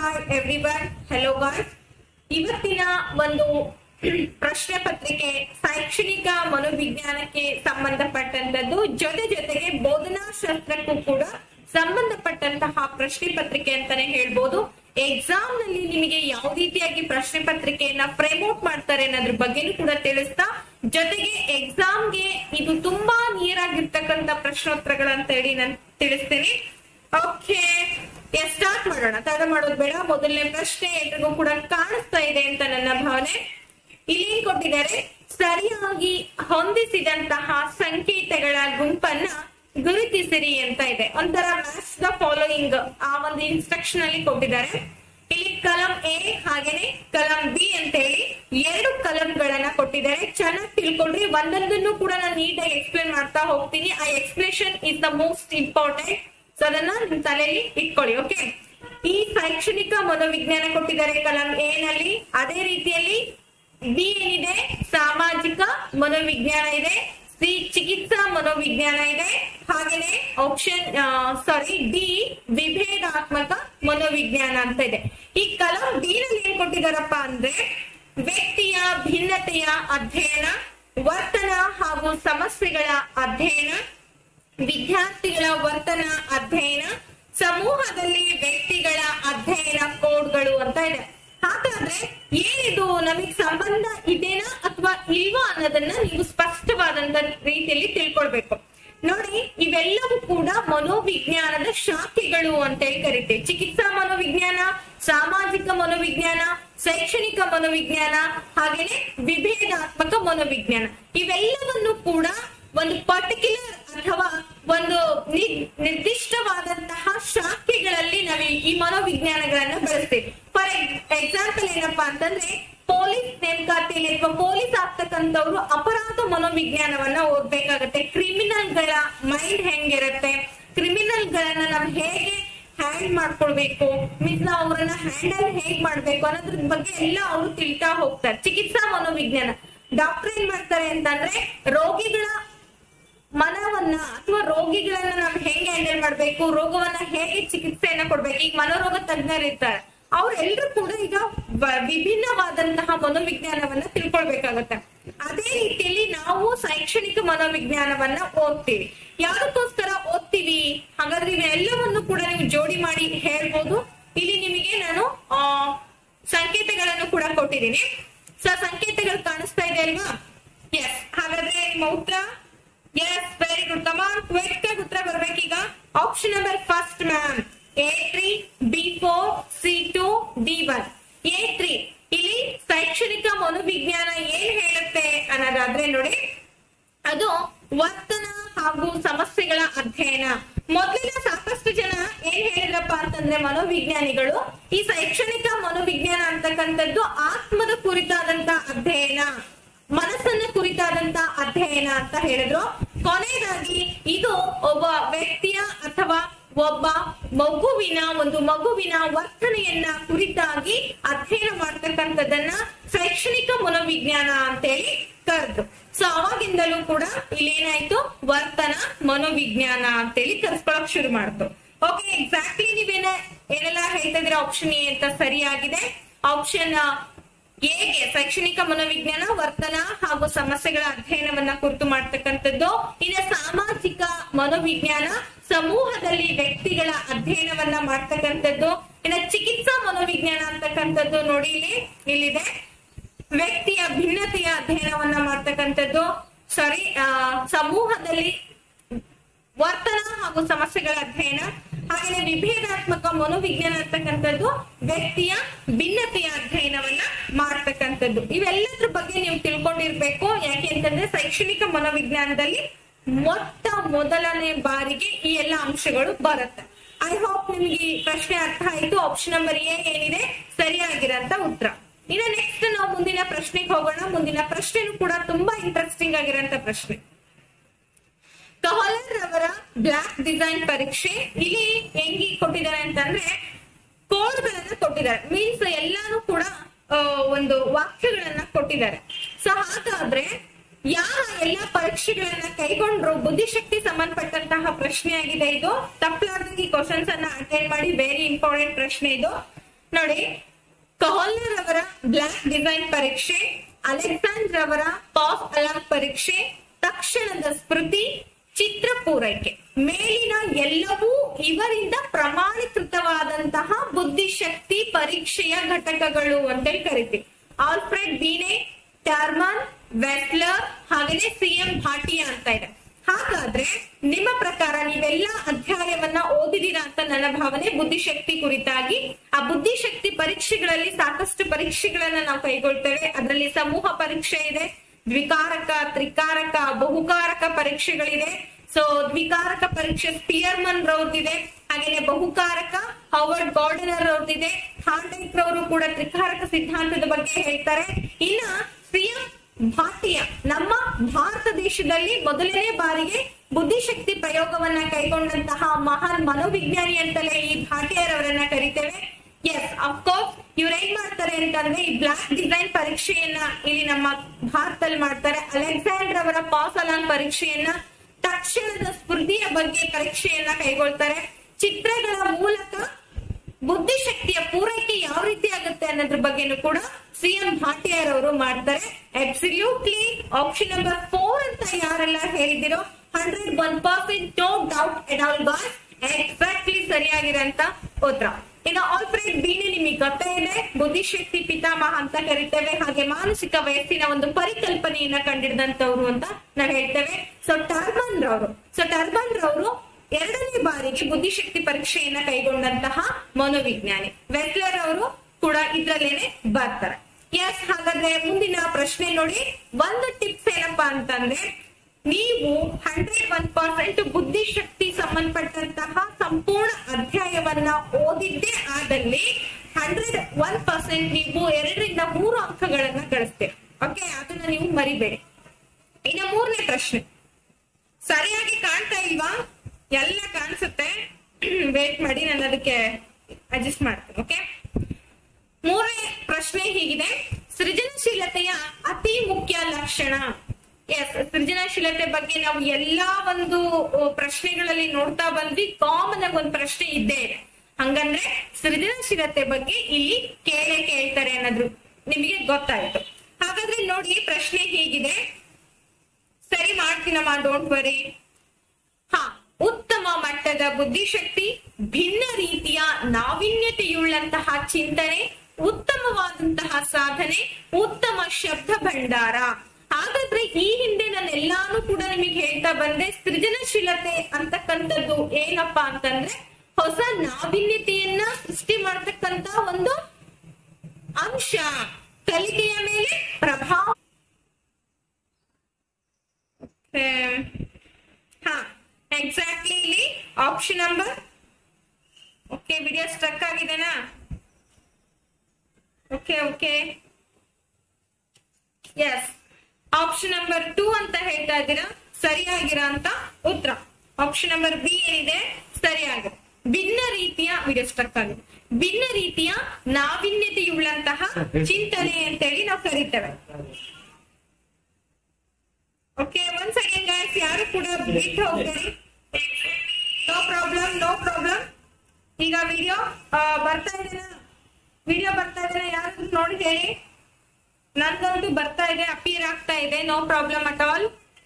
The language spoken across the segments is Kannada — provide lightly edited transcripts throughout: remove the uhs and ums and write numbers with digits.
Hi everyone, hello guys. ಇವತ್ತಿನ ಒಂದು ಪ್ರಶ್ನೆ ಪತ್ರಿಕೆ ಶೈಕ್ಷಣಿಕ ಮನೋವಿಜ್ಞಾನಕ್ಕೆ ಸಂಬಂಧಪಟ್ಟಂತದ್ದು, ಜೊತೆಗೆ ಬೋಧನಾ ಶಾಸ್ತ್ರಕ್ಕೂ ಕೂಡ ಸಂಬಂಧಪಟ್ಟಂತಹ ಪ್ರಶ್ನೆ ಪತ್ರಿಕೆ ಅಂತಾನೆ ಹೇಳ್ಬೋದು. ಎಕ್ಸಾಮ್ ನಲ್ಲಿ ನಿಮಗೆ ಯಾವ ರೀತಿಯಾಗಿ ಪ್ರಶ್ನೆ ಪತ್ರಿಕೆಯನ್ನ ಫ್ರೇಮ್ಔಟ್ ಮಾಡ್ತಾರೆ ಅನ್ನೋದ್ರ ಬಗ್ಗೆನೂ ಕೂಡ ತಿಳಿಸ್ತಾ, ಜೊತೆಗೆ ಎಕ್ಸಾಮ್ಗೆ ಇದು ತುಂಬಾ ನಿಯರ್ ಆಗಿರ್ತಕ್ಕಂಥ ಪ್ರಶ್ನೋತ್ತರಗಳಂತ ಹೇಳಿ ನಾನು ತಿಳಿಸ್ತೇನೆ. ಓಕೆ, ಸ್ಟಾರ್ಟ್ ಮಾಡೋಣ. ತಡ ಮಾಡೋದು ಬೇಡ. ಮೊದಲನೇ ಪ್ರಶ್ನೆ ಎಲ್ರಿಗೂ ಕೂಡ ಕಾಣಿಸ್ತಾ ಇದೆ ಅಂತ ನನ್ನ ಭಾವನೆ. ಇಲ್ಲಿ ಕೊಟ್ಟಿದ್ದಾರೆ, ಸರಿಯಾಗಿ ಹೊಂದಿಸಿದಂತಹ ಸಂಕೇತಗಳ ಗುಂಪನ್ನ ಗುರುತಿಸಿರಿ ಅಂತ ಇದೆ. ಒಂಥರ ಮ್ಯಾಚ್ ದ ಫಾಲೋಯಿಂಗ್ ಆ ಒಂದು ಇನ್ಸ್ಟ್ರಕ್ಷನ್ ಅಲ್ಲಿ ಕೊಟ್ಟಿದ್ದಾರೆ. ಇಲ್ಲಿ ಕಲಂ ಎ ಹಾಗೇನೆ ಕಲಂ ಬಿ ಅಂತ ಹೇಳಿ ಎರಡು ಕಲಂಗಳನ್ನ ಕೊಟ್ಟಿದ್ದಾರೆ. ಚೆನ್ನಾಗಿ ತಿಳ್ಕೊಂಡ್ರಿ. ಒಂದೊಂದನ್ನು ಕೂಡ ನಾನು ನೀಟಾಗಿ ಎಕ್ಸ್ಪ್ಲೇನ್ ಮಾಡ್ತಾ ಹೋಗ್ತೀನಿ. ಆ explanation is the most important. So ಅದನ್ನ ನಿಮ್ ತಲೆಯಲ್ಲಿ ಇಟ್ಕೊಳ್ಳಿ. ಓಕೆ, ಈ ಶೈಕ್ಷಣಿಕ ಮನೋವಿಜ್ಞಾನ ಕೊಟ್ಟಿದ್ದಾರೆ ಕಲಂ ಎ ನಲ್ಲಿ. ಅದೇ ರೀತಿಯಲ್ಲಿ ಬಿ ಏನಿದೆ, ಸಾಮಾಜಿಕ ಮನೋವಿಜ್ಞಾನ ಇದೆ. ಸಿ ಚಿಕಿತ್ಸಾ ಮನೋವಿಜ್ಞಾನ ಇದೆ. ಹಾಗೇನೆ ಆಪ್ಷನ್ ಡಿ ವಿಭೇದಾತ್ಮಕ ಮನೋವಿಜ್ಞಾನ ಅಂತ ಇದೆ. ಈ ಕಲಂ ಡಿ ನಲ್ಲಿ ಏನ್ ಕೊಟ್ಟಿದಾರಪ್ಪ ಅಂದ್ರೆ, ವ್ಯಕ್ತಿಯ ಭಿನ್ನತೆಯ ಅಧ್ಯಯನ, ವರ್ತನ ಹಾಗೂ ಸಮಸ್ಯೆಗಳ ಅಧ್ಯಯನ, ವಿದ್ಯಾರ್ಥಿಗಳ ವರ್ತನ ಅಧ್ಯಯನ, ಸಮೂಹದಲ್ಲಿ ವ್ಯಕ್ತಿಗಳ ಅಧ್ಯಯನ ಕೋಡ್ಗಳು ಅಂತ ಇದೆ. ಹಾಗಾದ್ರೆ ಏನಿದು ನಮಗ್ ಸಂಬಂಧ ಇದೆನಾ ಅಥವಾ ಇಲ್ವಾ ಅನ್ನೋದನ್ನ ನೀವು ಸ್ಪಷ್ಟವಾದಂತ ರೀತಿಯಲ್ಲಿ ತಿಳ್ಕೊಳ್ಬೇಕು. ನೋಡಿ, ಇವೆಲ್ಲವೂ ಕೂಡ ಮನೋವಿಜ್ಞಾನದ ಶಾಖೆಗಳು ಅಂತ ಹೇಳಿ ಕರಿತೇವೆ. ಚಿಕಿತ್ಸಾ ಮನೋವಿಜ್ಞಾನ, ಸಾಮಾಜಿಕ ಮನೋವಿಜ್ಞಾನ, ಶೈಕ್ಷಣಿಕ ಮನೋವಿಜ್ಞಾನ, ಹಾಗೇನೆ ವಿಭೇದಾತ್ಮಕ ಮನೋವಿಜ್ಞಾನ. ಇವೆಲ್ಲವನ್ನು ಕೂಡ ಒಂದು ಪರ್ಟಿಕ್ಯುಲರ್ ಅಥವಾ ಒಂದು ನಿರ್ದಿಷ್ಟವಾದಂತಹ ಶಾಖೆಗಳಲ್ಲಿ ನಾವು ಈ ಮನೋವಿಜ್ಞಾನಗಳನ್ನ ಬಳಸ್ತೇವೆ. ಫಾರ್ ಎಕ್ಸಾಂಪಲ್ ಏನಪ್ಪಾ ಅಂತಂದ್ರೆ, ಪೊಲೀಸ್ ನೇಮಕಾತಿಯಲ್ಲಿ ಅಥವಾ ಪೊಲೀಸ್ ಆಗ್ತಕ್ಕಂಥವ್ರು ಅಪರಾಧ ಮನೋವಿಜ್ಞಾನವನ್ನ ಓದ್ಬೇಕಾಗತ್ತೆ. ಕ್ರಿಮಿನಲ್ ಗಳ ಮೈಂಡ್ ಹೆಂಗಿರುತ್ತೆ, ಕ್ರಿಮಿನಲ್ ಗಳನ್ನ ನಾವು ಹೇಗೆ ಹ್ಯಾಂಡ್ ಮಾಡ್ಕೊಳ್ಬೇಕು, ಮೀನ್ಸ್ ನಾವು ಅವರನ್ನ ಹ್ಯಾಂಡಲ್ ಹೇಗ್ ಮಾಡ್ಬೇಕು ಅನ್ನೋದ್ರ ಬಗ್ಗೆ ಎಲ್ಲ ಅವರು ತಿಳ್ತಾ ಹೋಗ್ತಾರೆ. ಚಿಕಿತ್ಸಾ ಮನೋವಿಜ್ಞಾನ ಡಾಕ್ಟರ್ ಏನ್ ಮಾಡ್ತಾರೆ ಅಂತಂದ್ರೆ, ರೋಗಿಗಳ ಮನವನ್ನ ಅಥವಾ ರೋಗಿಗಳನ್ನ ನಾವು ಹೇಗೆ ಹ್ಯಾಂಡಲ್ ಮಾಡ್ಬೇಕು, ರೋಗವನ್ನ ಹೇಗೆ ಚಿಕಿತ್ಸೆಯನ್ನ ಕೊಡ್ಬೇಕು. ಈಗ ಮನೋರೋಗ ತಜ್ಞರು ಇರ್ತಾರೆ, ಅವ್ರೆಲ್ರೂ ಕೂಡ ಈಗ ವಿಭಿನ್ನವಾದಂತಹ ಮನೋವಿಜ್ಞಾನವನ್ನ ತಿಳ್ಕೊಳ್ಬೇಕಾಗತ್ತೆ. ಅದೇ ರೀತಿಯಲ್ಲಿ ನಾವು ಶೈಕ್ಷಣಿಕ ಮನೋವಿಜ್ಞಾನವನ್ನ ಓದ್ತೀವಿ. ಯಾವ್ದಕ್ಕೋಸ್ಕರ ಓದ್ತೀವಿ? ಹಾಗಾದ್ರೆ ಇವೆಲ್ಲವನ್ನು ಕೂಡ ನೀವು ಜೋಡಿ ಮಾಡಿ ಹೇಳ್ಬೋದು. ಇಲ್ಲಿ ನಿಮಗೆ ನಾನು ಸಂಕೇತಗಳನ್ನು ಕೂಡ ಕೊಟ್ಟಿದ್ದೀನಿ. ಸೊ ಸಂಕೇತಗಳು ಕಾಣಿಸ್ತಾ ಇದೆ ಅಲ್ವಾ? ಎಸ್. ಹಾಗಾದ್ರೆ ನಿಮ್ಮ ಉತ್ತರ yes, very good. Come on, quick ಆಗಿ ಉತ್ತರ ಬರ್ಬೇಕೀಗ. Option number first ma'am, A3, B4, C2, D1. A3 ಇಲ್ಲಿ ಶೈಕ್ಷಣಿಕ ಮನೋವಿಜ್ಞಾನ ಏನ್ ಹೇಳುತ್ತೆ ಅನ್ನೋದಾದ್ರೆ ನೋಡಿ, ಅದು ವರ್ತನ ಹಾಗೂ ಸಮಸ್ಯೆಗಳ ಅಧ್ಯಯನ. ಮೊದಲಿನ ಸಾಕಷ್ಟು ಜನ ಏನ್ ಹೇಳಿದ್ರಪ್ಪ ಅಂತಂದ್ರೆ, ಮನೋವಿಜ್ಞಾನಿಗಳು ಈ ಶೈಕ್ಷಣಿಕ ಮನೋವಿಜ್ಞಾನ ಅಂತಕ್ಕಂಥದ್ದು ಆತ್ಮದ ಕುರಿತಾದಂತ ಅಧ್ಯಯನ, ಮನಸ್ಸನ್ನ ಕುರಿತಾದಂತ ಅಧ್ಯಯನ ಅಂತ ಹೇಳಿದ್ರು. ಕೊನೆಯದಾಗಿ ಇದು ಒಬ್ಬ ವ್ಯಕ್ತಿಯ ಅಥವಾ ಒಬ್ಬ ಮಗುವಿನ ವರ್ತನೆಯನ್ನ ಕುರಿತಾಗಿ ಅಧ್ಯಯನ ಮಾಡ್ತಕ್ಕಂಥದ್ದನ್ನ ಶೈಕ್ಷಣಿಕ ಮನೋವಿಜ್ಞಾನ ಅಂತೇಳಿ ಕರೆದು. ಸೊ ಅವಾಗಿಂದಲೂ ಕೂಡ ಇಲ್ಲೇನಾಯ್ತು, ವರ್ತನ ಮನೋವಿಜ್ಞಾನ ಅಂತೇಳಿ ಕರ್ಸ್ಕೊಳಕ್ ಶುರು ಮಾಡ್ತು. ಓಕೆ, ಎಕ್ಸಾಕ್ಟ್ಲಿ ಏನೆಲ್ಲ ಹೇಳ್ತಾ ಇದ್ರೆ ಆಪ್ಷನ್ ಎ ಅಂತ ಸರಿಯಾಗಿದೆ. ಆಪ್ಷನ್ ಎಗೆ ಶೈಕ್ಷಣಿಕ ಮನೋವಿಜ್ಞಾನ ವರ್ತನ ಹಾಗೂ ಸಮಸ್ಯೆಗಳ ಅಧ್ಯಯನವನ್ನ ಕುರಿತು ಮಾಡ್ತಕ್ಕಂಥದ್ದು. ಇನ್ನು ಸಾಮಾಜಿಕ ಮನೋವಿಜ್ಞಾನ ಸಮೂಹದಲ್ಲಿ ವ್ಯಕ್ತಿಗಳ ಅಧ್ಯಯನವನ್ನ ಮಾಡ್ತಕ್ಕಂಥದ್ದು. ಇನ್ನು ಚಿಕಿತ್ಸಾ ಮನೋವಿಜ್ಞಾನ ಅಂತಕ್ಕಂಥದ್ದು ನೋಡಿ ಇಲ್ಲಿದೆ, ವ್ಯಕ್ತಿಯ ಭಿನ್ನತೆಯ ಅಧ್ಯಯನವನ್ನ ಮಾಡ್ತಕ್ಕಂಥದ್ದು. ಸಮೂಹದಲ್ಲಿ ವರ್ತನ ಹಾಗೂ ಸಮಸ್ಯೆಗಳ ಅಧ್ಯಯನ. ಹಾಗೆ ವಿಭೇದಾತ್ಮಕ ಮನೋವಿಜ್ಞಾನ ಅಂತಕ್ಕಂಥದ್ದು ವ್ಯಕ್ತಿಯ ಭಿನ್ನತೆಯ ಅಧ್ಯಯನವನ್ನ ಮಾಡ್ತಕ್ಕಂಥದ್ದು. ಇವೆಲ್ಲದ್ರ ಬಗ್ಗೆ ನೀವು ತಿಳ್ಕೊಂಡಿರ್ಬೇಕು. ಯಾಕೆ ಅಂತಂದ್ರೆ ಶೈಕ್ಷಣಿಕ ಮನೋವಿಜ್ಞಾನದಲ್ಲಿ ಮೊದಲನೇ ಬಾರಿಗೆ ಈ ಎಲ್ಲ ಅಂಶಗಳು ಬರುತ್ತೆ. ಐ ಹೋಪ್ ನಿಮ್ಗೆ ಈ ಪ್ರಶ್ನೆ ಅರ್ಥ ಆಯ್ತು. ಆಪ್ಷನ್ ನಂಬರ್ ಎ ಏನಿದೆ ಸರಿಯಾಗಿರಂತ ಉತ್ತರ. ಇನ್ನು ನೆಕ್ಸ್ಟ್ ನಾವು ಮುಂದಿನ ಪ್ರಶ್ನೆಗೆ ಹೋಗೋಣ. ಮುಂದಿನ ಪ್ರಶ್ನೆನೂ ಕೂಡ ತುಂಬಾ ಇಂಟ್ರೆಸ್ಟಿಂಗ್ ಆಗಿರೋಂತ ಪ್ರಶ್ನೆ. ಕಹಲರ್ ಅವರ ಬ್ಲಾಕ್ ಡಿಸೈನ್ ಪರೀಕ್ಷೆ. ಇಲ್ಲಿ ಹೆಂಗಿ ಕೊಟ್ಟಿದ್ದಾರೆ ಅಂತಂದ್ರೆ, ಕೋಡ್ಗಳನ್ನ ಕೊಟ್ಟಿದ್ದಾರೆ. ಮೀನ್ಸ್ ಎಲ್ಲಾನು ಕೂಡ ಒಂದು ವಾಕ್ಯಗಳನ್ನ ಕೊಟ್ಟಿದ್ದಾರೆ. ಸೊ ಹಾಗಾದ್ರೆ ಯಾರ ಎಲ್ಲಾ ಪರೀಕ್ಷೆಗಳನ್ನ ಕೈಗೊಂಡ್ರು, ಬುದ್ಧಿಶಕ್ತಿ ಸಂಬಂಧಪಟ್ಟಂತಹ ಪ್ರಶ್ನೆ ಆಗಿದೆ ಇದು. ತಪ್ಪಲಾರ್ದಂಗೆ ಈ ಕ್ವಶನ್ಸ್ ಅನ್ನ ಅಟೆಂಡ್ ಮಾಡಿ. ವೆರಿ ಇಂಪಾರ್ಟೆಂಟ್ ಪ್ರಶ್ನೆ ಇದು. ನೋಡಿ, ಕಹೋಲ್ನರ್ ಅವರ ಬ್ಲಾಕ್ ಡಿಸೈನ್ ಪರೀಕ್ಷೆ, ಅಲೆಕ್ಸಾಂಡರ್ ಅವರ ಪಾಸ್ ಅಲಾಂಗ್ ಪರೀಕ್ಷೆ, ತಕ್ಷಣದ ಸ್ಮೃತಿ, ಚಿತ್ರ ಪೂರೈಕೆ, ಮೇಲಿನ ಎಲ್ಲವೂ ಇವರಿಂದ ಪ್ರಮಾಣೀಕೃತವಾದಂತಹ ಬುದ್ಧಿಶಕ್ತಿ ಪರೀಕ್ಷೆಯ ಘಟಕಗಳು ಅಂತೇಳಿ ಕರಿತೀವಿ. ಆಲ್ಫ್ರೆಡ್ ಬೀನೆ, ಟರ್ಮನ್, ವೆಸ್ಲರ್ ಹಾಗೆಯೇ ಸಿಎಂ ಭಾಟಿಯಾ ಅಂತ ಇದೆ. ಹಾಗಾದ್ರೆ ನಿಮ್ಮ ಪ್ರಕಾರ ನೀವೆಲ್ಲ ಅಧ್ಯಾಯವನ್ನ ಓದಿದೀರಾ ಅಂತ ನನ್ನ ಭಾವನೆ. ಬುದ್ಧಿಶಕ್ತಿ ಕುರಿತಾಗಿ ಆ ಬುದ್ಧಿಶಕ್ತಿ ಪರೀಕ್ಷೆಗಳಲ್ಲಿ ಸಾಕಷ್ಟು ಪರೀಕ್ಷೆಗಳನ್ನ ನಾವು ಕೈಗೊಳ್ತೇವೆ. ಅದರಲ್ಲಿ ಸಮೂಹ ಪರೀಕ್ಷೆ ಇದೆ, ದ್ವಿಕಾರಕ, ತ್ರಿಕಾರಕ, ಬಹುಕಾರಕ ಪರೀಕ್ಷೆಗಳಿದೆ. ಸೊ ದ್ವಿಕಾರಕ ಪರೀಕ್ಷೆ ಸ್ಪಿಯರ್ಮನ್ ರವ್ರದಿದೆ, ಹಾಗೇನೆ ಬಹುಕಾರಕ ಹೌವರ್ಡ್ ಗಾರ್ಡನರ್ ಅವ್ರದಿದೆ. ಥಾಂಡೈಕ್ ರವರು ಕೂಡ ತ್ರಿಕಾರಕ ಸಿದ್ಧಾಂತದ ಬಗ್ಗೆ ಹೇಳ್ತಾರೆ. ಇನ್ನ ಸಿಎಂ ಭಾಟಿಯಾ ನಮ್ಮ ಭಾರತ ದೇಶದಲ್ಲಿ ಮೊದಲನೇ ಬಾರಿಗೆ ಬುದ್ಧಿಶಕ್ತಿ ಪ್ರಯೋಗವನ್ನ ಕೈಗೊಂಡಂತಹ ಮಹಾನ್ ಮನೋವಿಜ್ಞಾನಿ ಅಂತಲೇ ಈ ಭಾಟಿಯಾರವರನ್ನ ಕರಿತೇವೆ. ಎಸ್, ಅಫ್ಕೋರ್ಸ್ ಇವ್ರು ಏನ್ ಮಾಡ್ತಾರೆ ಅಂತಂದ್ರೆ ಈ ಬ್ಲಾಕ್ ಡಿಸೈನ್ ಪರೀಕ್ಷೆಯನ್ನ ಇಲ್ಲಿ ನಮ್ಮ ಭಾರತದಲ್ಲಿ ಮಾಡ್ತಾರೆ. ಅಲೆಕ್ಸಾಂಡರ್ ಅವರ ಪಾಸ್ ಅಲಾಂಗ್ ಪರೀಕ್ಷೆಯನ್ನ, ತಕ್ಷಣದ ಸ್ಮೃತಿಯ ಬಗ್ಗೆ ಪರೀಕ್ಷೆಯನ್ನ ಕೈಗೊಳ್ತಾರೆ. ಚಿತ್ರಗಳ ಮೂಲಕ ಬುದ್ಧಿಶಕ್ತಿಯ ಪೂರೈಕೆ ಯಾವ ರೀತಿ ಆಗುತ್ತೆ ಅನ್ನೋದ್ರ ಬಗ್ಗೆನೂ ಕೂಡ ಸಿಎಂ ಭಾಟಿಯಾರವರು ಮಾಡ್ತಾರೆ. ಅಬ್ಸಲ್ಯೂಟ್ಲಿ ಆಪ್ಷನ್ ನಂಬರ್ 4 ಅಂತ ಯಾರೆಲ್ಲ ಹೇಳಿದಿರೋ 101% no doubt at all guys, exactly ಸರಿಯಾಗಿರಂತ ಉತ್ತರ. ಇನ್ನು ಆಲ್ಫ್ರೆಡ್ ಬೀನೆ ನಿಮಗೆ ಗೊತ್ತೇ ಇದೆ, ಬುದ್ಧಿಶಕ್ತಿ ಪಿತಾಮಹ ಅಂತ ಕರಿತೇವೆ. ಹಾಗೆ ಮಾನಸಿಕ ವಯಸ್ಸಿನ ಒಂದು ಪರಿಕಲ್ಪನೆಯನ್ನ ಕಂಡಿಡಿದಂತವ್ರು ಅಂತ ನಾವು ಹೇಳ್ತೇವೆ. ಸೊ ಟರ್ಮನ್ ರವರು ಎರಡನೇ ಬಾರಿಗೆ ಬುದ್ಧಿಶಕ್ತಿ ಪರೀಕ್ಷೆಯನ್ನ ಕೈಗೊಂಡಂತಹ ಮನೋವಿಜ್ಞಾನಿ. ವೆಸ್ಲರ್ ಅವರು ಕೂಡ ಇದ್ರಲ್ಲೇನೆ ಬರ್ತಾರೆ. ಎಸ್, ಹಾಗಾದ್ರೆ ಮುಂದಿನ ಪ್ರಶ್ನೆ ನೋಡಿ. ಒಂದು ಟಿಪ್ಸ್ ಏನಪ್ಪಾ ಅಂತಂದ್ರೆ, ನೀವು 101% ಬುದ್ಧಿಶಕ್ತಿ ಸಂಬಂಧಪಟ್ಟಂತಹ ಸಂಪೂರ್ಣ ಅಧ್ಯಾಯವನ್ನ ಓದಿದ್ದೇ ಆದಲ್ಲಿ 101% ನೀವು 2 ರಿಂದ 3 ಅಂಕಗಳನ್ನ ಗಳಿಸ್ತೇವೆ. ಓಕೆ, ಅದನ್ನ ನೀವು ಮರಿಬೇಡಿ. ಇನ್ನು ಮೂರನೇ ಪ್ರಶ್ನೆ ಸರಿಯಾಗಿ ಕಾಣ್ತಾ ಇಲ್ವಾ? ಎಲ್ಲ ಕಾಣಿಸುತ್ತೆ, ವೇಟ್ ಮಾಡಿ, ನಾನು ಅದಕ್ಕೆ ಅಡ್ಜಸ್ಟ್ ಮಾಡ್ತೇನೆ. ಓಕೆ, ಮೂರನೇ ಪ್ರಶ್ನೆ ಹೀಗಿದೆ, ಸೃಜನಶೀಲತೆಯ ಅತಿ ಮುಖ್ಯ ಲಕ್ಷಣ. ಎಸ್, ಸೃಜನಶೀಲತೆ ಬಗ್ಗೆ ನಾವು ಎಲ್ಲಾ ಒಂದು ಪ್ರಶ್ನೆಗಳಲ್ಲಿ ನೋಡ್ತಾ ಬಂದ್ವಿ. ಕಾಮನ್ ಆಗಿ ಒಂದು ಪ್ರಶ್ನೆ ಇದ್ದೇ ಇದೆ. ಹಂಗಂದ್ರೆ ಸೃಜನಶೀಲತೆ ಬಗ್ಗೆ ಇಲ್ಲಿ ಕೇಳ್ತಾರೆ ಅನ್ನೋದು ನಿಮಗೆ ಗೊತ್ತಾಯ್ತು. ಹಾಗಾದ್ರೆ ನೋಡಿ, ಪ್ರಶ್ನೆ ಹೀಗಿದೆ, ಸರಿ ಮಾಡ್ತೀನಮ್ಮ, ಡೋಂಟ್ ವರಿ. ಉತ್ತಮ ಮಟ್ಟದ ಬುದ್ಧಿಶಕ್ತಿ, ಭಿನ್ನ ರೀತಿಯ ನಾವೀನ್ಯತೆಯುಳ್ಳಂತಹ ಚಿಂತನೆ, ಉತ್ತಮವಾದಂತಹ ಸಾಧನೆ, ಉತ್ತಮ ಶಬ್ದ ಭಂಡಾರ. ಹಾಗಾದ್ರೆ ಈ ಹಿಂದೆ ನಾನು ಎಲ್ಲಾನು ಕೂಡ ನಿಮಗೆ ಹೇಳ್ತಾ ಬಂದೆ. ಸೃಜನಶೀಲತೆ ಅಂತಕ್ಕಂಥದ್ದು ಏನಪ್ಪಾ ಅಂತಂದ್ರೆ ಹೊಸ ನಾವೀನ್ಯತೆಯನ್ನ ಸೃಷ್ಟಿ ಮಾಡತಕ್ಕಂತ ಒಂದು ಅಂಶ, ಕಲಿಕೆಯ ಮೇಲೆ ಪ್ರಭಾವ. ಎಕ್ಸಾಕ್ಟ್ಲಿ ಇಲ್ಲಿ option number, okay, video struck ಆಗಿದೆನಾ? ಓಕೆ, ಎಸ್, ಆಪ್ಷನ್ ನಂಬರ್ 2 ಅಂತ ಹೇಳ್ತಾ ಇದ್ದೀರಾ, ಸರಿಯಾಗಿರೋ ಅಂತ ಉತ್ತರ. ಆಪ್ಷನ್ ನಂಬರ್ ಬಿ ಏನಿದೆ ಸರಿಯಾಗಿದೆ. ಭಿನ್ನ ರೀತಿಯ, ವಿಡಿಯೋ ಸ್ಟ್ರಕ್ ಆಗಿದೆ, ಭಿನ್ನ ರೀತಿಯ ನಾವೀನ್ಯತೆಯುಳ್ಳಂತಹ ಚಿಂತನೆ ಅಂತೇಳಿ ನಾವು ಕರಿತೇವೆ. ಓಕೆ, ಒನ್ಸ್ ಅಗೇನ್ ಗೈಸ್, ಯಾರು ಕೂಡ ಬಿಟ್ಟು ಹೋಗ್ಬೇಡಿ. No problem. ಈಗ ವಿಡಿಯೋ ಬರ್ತಾ ಇದೆನಾ? ಯಾರಾದ್ರೂ ನೋಡಿ ಹೇಳಿ. ನಂದಂತೂ ಬರ್ತಾ ಇದೆ, ಅಪಿಯರ್ ಆಗ್ತಾ ಇದೆ. No problem at all.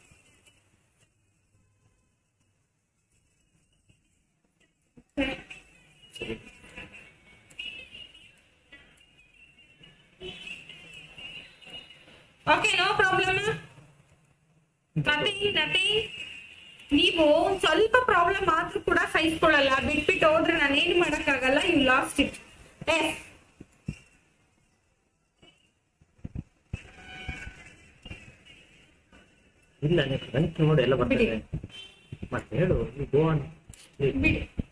Okay, no problem. Nothing. ನೀವು ಸ್ವಲ್ಪ ಪ್ರಾಬ್ಲಮ್ ಆದ್ರೂ ಕೂಡ ಸಹಿಸ್ಕೊಳ್ಳಲ್ಲ, ಬಿಟ್ಬಿಟ್ಟು ಹೋದ್ರೆ ನಾನು ಏನು ಮಾಡಕ್ಕಾಗಲ್ಲ. You lost it. ಇಲ್ಲ, ನೋಡಿ ಎಲ್ಲ ಬರ್ತಿದೆ. ಮತ್ತೆ ಹೇಳು, ಗೋ ಆನ್. ಬಿಡಿ.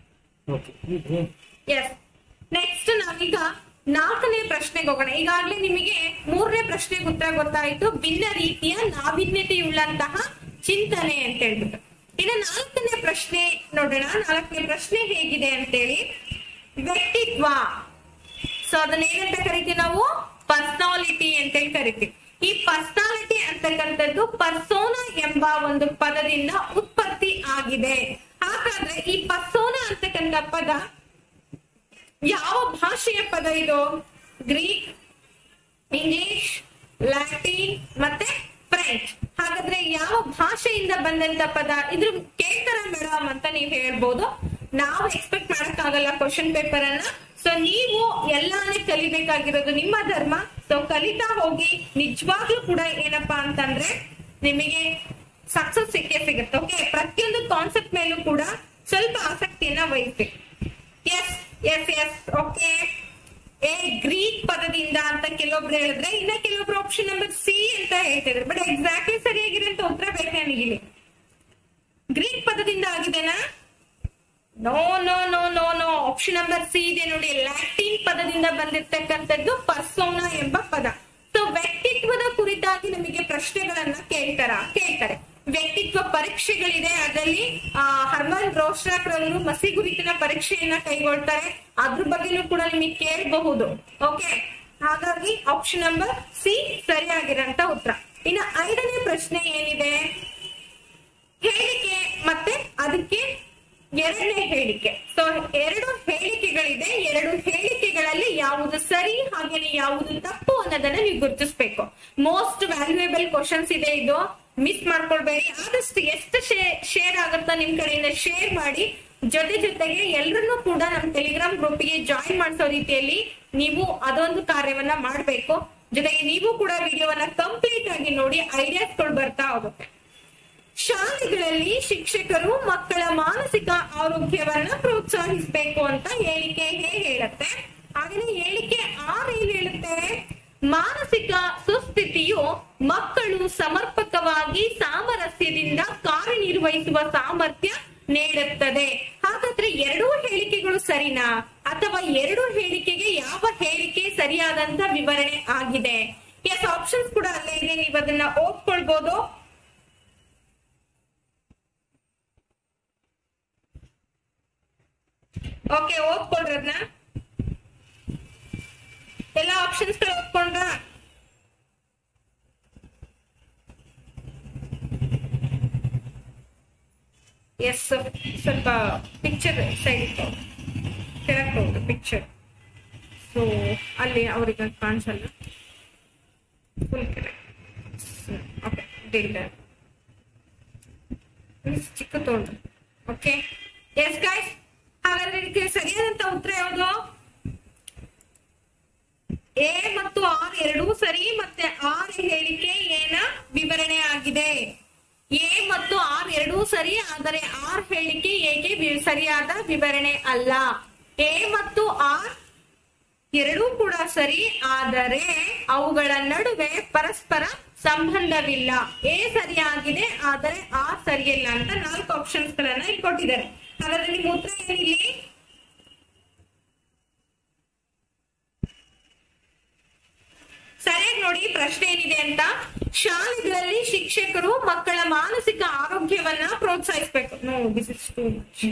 ಎಸ್, ನೆಕ್ಸ್ಟ್ ನಾವೀಗ 4ನೇ ಪ್ರಶ್ನೆಗೆ ಹೋಗೋಣ. ಈಗಾಗಲೇ ನಿಮಗೆ 3ನೇ ಪ್ರಶ್ನೆಗೆ ಉತ್ತರ ಗೊತ್ತಾಯ್ತು, ಭಿನ್ನ ರೀತಿಯ ನಾವೀನ್ಯತೆಯುಳ್ಳಂತಹ ಚಿಂತನೆ ಅಂತ ಹೇಳ್ಬಿಟ್ಟು. ಇನ್ನು 4ನೇ ಪ್ರಶ್ನೆ ನೋಡೋಣ. 4ನೇ ಪ್ರಶ್ನೆ ಹೇಗಿದೆ ಅಂತೇಳಿ, ವ್ಯಕ್ತಿತ್ವ. ಸೊ ಅದನ್ನ ಏನಂತ ಕರಿತೀವಿ ನಾವು? ಪರ್ಸನಾಲಿಟಿ ಅಂತೇಳಿ ಕರಿತೀವಿ. ಈ ಪರ್ಸನಾಲಿಟಿ ಅಂತಕ್ಕಂಥದ್ದು ಪರ್ಸೋನಾ ಎಂಬ ಒಂದು ಪದದಿಂದ ಉತ್ಪತ್ತಿ ಆಗಿದೆ. ಹಾಗಾದ್ರೆ ಈ ಪರ್ಸೋನಾ ಅಂತಕ್ಕಂಥ ಪದ ಯಾವ ಭಾಷೆಯ ಪದ ಪದ ಇದು? ಗ್ರೀಕ್, ಇಂಗ್ಲಿಷ್, ಲ್ಯಾಟಿನ್ ಮತ್ತೆ ಫ್ರೆಂಚ್. ಹಾಗಾದ್ರೆ ಯಾವ ಭಾಷೆಯಿಂದ ಬಂದಂತ ಪದ? ಇದ್ರ ಕೇಳ್ತಾರ ಮೇಡಮ್ ಅಂತ ನೀವ್ ಹೇಳ್ಬೋದು. ನಾವು ಎಕ್ಸ್ಪೆಕ್ಟ್ ಮಾಡಕ್ ಆಗಲ್ಲ ಕ್ವಶನ್ ಪೇಪರ್ ಅನ್ನ. ಸೊ ನೀವು ಎಲ್ಲಾನೇ ಕಲಿಬೇಕಾಗಿರೋದು ನಿಮ್ಮ ಧರ್ಮ. ಸೊ ಕಲಿತಾ ಹೋಗಿ. ನಿಜವಾಗ್ಲೂ ಕೂಡ ಏನಪ್ಪಾ ಅಂತಂದ್ರೆ ನಿಮಗೆ ಸಕ್ಸಸ್ ಸಿಕ್ಕೇ ಸಿಗುತ್ತೆ. ಓಕೆ, ಪ್ರತಿಯೊಂದು ಕಾನ್ಸೆಪ್ಟ್ ಮೇಲೂ ಕೂಡ ಸ್ವಲ್ಪ ಆಸಕ್ತಿಯನ್ನ ವಹಿಸ್ಬೇಕು. Yes yes yes okay. Greek ಪದದಿಂದ ಅಂತ ಕೆಲವೊಬ್ರು ಹೇಳಿದ್ರೆ, ಇನ್ನ ಕೆಲವೊಬ್ರು ಆಪ್ಷನ್ ನಂಬರ್ ಸಿ ಅಂತ ಹೇಳ್ತಿದ್ರು. ಬಟ್ ಎಕ್ಸಾಕ್ಟ್ಲಿ ಸರಿಯಾಗಿರೋಂತ ಉತ್ತರ ಬೇಕು ನನಗಿಲ್ಲಿ. ಗ್ರೀಕ್ ಪದದಿಂದ ಆಗಿದೆನಾ? No no no no no. Option number C ಇದೆ ನೋಡಿ. ಲ್ಯಾಟಿನ್ ಪದದಿಂದ ಬಂದಿರ್ತಕ್ಕಂಥದ್ದು ಪರ್ಸೋನಾ ಎಂಬ ಪದ. ಸೊ ವ್ಯಕ್ತಿತ್ವದ ಕುರಿತಾಗಿ ನಮಗೆ ಪ್ರಶ್ನೆಗಳನ್ನ ಕೇಳ್ತಾರೆ. ವ್ಯಕ್ತಿತ್ವ ಪರೀಕ್ಷೆಗಳಿದೆ. ಅದರಲ್ಲಿ ಹರ್ಮನ್ ರೋಸ್ಟ್ರಾಕ್ ರವರು ಮಸಿಗುರಿತಿನ ಪರೀಕ್ಷೆಯನ್ನ ಕೈಗೊಳ್ತಾರೆ. ಅದ್ರ ಬಗ್ಗೆನೂ ಕೂಡ ನಿಮಗೆ ಕೇಳಬಹುದು. ಓಕೆ, ಹಾಗಾಗಿ ಆಪ್ಷನ್ ನಂಬರ್ ಸಿ ಸರಿಯಾಗಿರಂತ ಉತ್ತರ. ಇನ್ನು 5ನೇ ಪ್ರಶ್ನೆ ಏನಿದೆ? ಹೇಳಿಕೆ ಮತ್ತೆ ಅದಕ್ಕೆ 2ನೇ ಹೇಳಿಕೆ. ಸೊ 2 ಹೇಳಿಕೆಗಳಿದೆ. 2 ಹೇಳಿಕೆಗಳಲ್ಲಿ ಯಾವುದು ಸರಿ ಹಾಗೇನೆ ಯಾವುದು ತಪ್ಪು ಅನ್ನೋದನ್ನ ನೀವು ಗುರುತಿಸ್ಬೇಕು. ಮೋಸ್ಟ್ ವ್ಯಾಲ್ಯೂಯೇಬಲ್ ಕ್ವಶನ್ಸ್ ಇದೆ ಇದು. ಮಿಸ್ ಮಾಡ್ಕೊಳ್ಬೇಡಿ. ಆದಷ್ಟು ಎಷ್ಟು ಶೇರ್ ಆಗುತ್ತಾ ನಿಮ್ ಕಡೆಯಿಂದ ಶೇರ್ ಮಾಡಿ. ಜೊತೆಗೆ ಎಲ್ರನ್ನೂ ಕೂಡ ನಮ್ ಟೆಲಿಗ್ರಾಮ್ ಗ್ರೂಪ್ಗೆ ಜಾಯಿನ್ ಮಾಡಿಸೋ ರೀತಿಯಲ್ಲಿ ನೀವು ಅದೊಂದು ಕಾರ್ಯವನ್ನ ಮಾಡ್ಬೇಕು. ಜೊತೆಗೆ ನೀವು ಕೂಡ ವಿಡಿಯೋವನ್ನ ಕಂಪ್ಲೀಟ್ ಆಗಿ ನೋಡಿ, ಐಡಿಯಾಸ್ಗಳು ಬರ್ತಾ ಹೋಗುತ್ತೆ. ಶಾಲೆಗಳಲ್ಲಿ ಶಿಕ್ಷಕರು ಮಕ್ಕಳ ಮಾನಸಿಕ ಆರೋಗ್ಯವನ್ನ ಪ್ರೋತ್ಸಾಹಿಸಬೇಕು ಅಂತ ಹೇಳಿಕೆ ಹೇಳುತ್ತೆ. ಹಾಗೆ ಹೇಳಿಕೆ 6 ಏನ್ ಹೇಳುತ್ತೆ? ಮಾನಸಿಕ ಸುಸ್ಥಿತಿಯು ಮಕ್ಕಳು ಸಮರ್ಪಕವಾಗಿ ಸಾಮರಸ್ಯದಿಂದ ಕಾರ್ಯನಿರ್ವಹಿಸುವ ಸಾಮರ್ಥ್ಯ ನೀಡುತ್ತದೆ. ಹಾಗಾದ್ರೆ 2 ಹೇಳಿಕೆಗಳು ಸರಿನಾ? ಅಥವಾ 2 ಹೇಳಿಕೆಗೆ ಯಾವ ಹೇಳಿಕೆ ಸರಿಯಾದಂತ ವಿವರಣೆ ಆಗಿದೆ? ಎಸ್, ಆಪ್ಷನ್ಸ್ ಕೂಡ ಅಲ್ಲೇ ಇದೆ, ನೀವು ಅದನ್ನ ಓದ್ಕೊಳ್ಬಹುದು. ಓಕೆ, ಓದ್ಕೊಳ್ರದ್ನ ಎಲ್ಲ ಆಪ್ಷನ್ಸ್ ಗಳು ಓದ್ಕೊಂಡ್ರ? ಎಸ್, ಸ್ವಲ್ಪ ಪಿಕ್ಚರ್ ಸೈಡ್ ಇತ್ತು, ಕೆಳಕ್ಕೆ ಹೋಗುದು ಪಿಕ್ಚರ್. ಸೊ ಅಲ್ಲಿ ಅವ್ರಿಗೆ ಕಾಣಿಸಲ್ಲ. ಫುಲ್ ಕೆಳಗೆ. ಓಕೆ, ಚಿಕ್ಕ ತೋಳ್ದು. ಓಕೆ, ಎಸ್ ಗೈಸ್, ಹಾಗಾದ್ರೆ ಇದಕ್ಕೆ ಸರಿಯಾದಂತ ಉತ್ತರ ಯಾವುದು? ಎ ಮತ್ತು ಆರ್ ಎರಡೂ ಸರಿ. ಮತ್ತೆ ಆರ್ ಹೇಳಿಕೆ ಏನ ವಿವರಣೆ ಆಗಿದೆ. ಎ ಮತ್ತು ಆರ್ ಎರಡೂ ಸರಿ, ಆದರೆ ಆರ್ ಹೇಳಿಕೆ ಎಗೆ ಸರಿಯಾದ ವಿವರಣೆ ಅಲ್ಲ. ಎ ಮತ್ತು ಆರ್ ಎರಡೂ ಕೂಡ ಸರಿ, ಆದರೆ ಅವುಗಳ ನಡುವೆ ಪರಸ್ಪರ ಸಂಬಂಧವಿಲ್ಲ. ಎ ಸರಿಯಾಗಿದೆ, ಆದರೆ ಆರ್ ಸರಿಯಿಲ್ಲ ಅಂತ 4 ಆಪ್ಷನ್ಸ್ ಗಳನ್ನ ಇಲ್ಲಿ ಕೊಟ್ಟಿದ್ದಾರೆ. ಹಾಗಾದ್ರೆ ನಿಮ್ಮ ಉತ್ತರ ಏನಿಲ್ಲಿ? ಸರಿಯಾಗಿ ನೋಡಿ ಪ್ರಶ್ನೆ ಏನಿದೆ ಅಂತ. ಶಾಲೆಗಳಲ್ಲಿ ಶಿಕ್ಷಕರು ಮಕ್ಕಳ ಮಾನಸಿಕ ಆರೋಗ್ಯವನ್ನ ಪ್ರೋತ್ಸಾಹಿಸಬೇಕು. No, this is too much.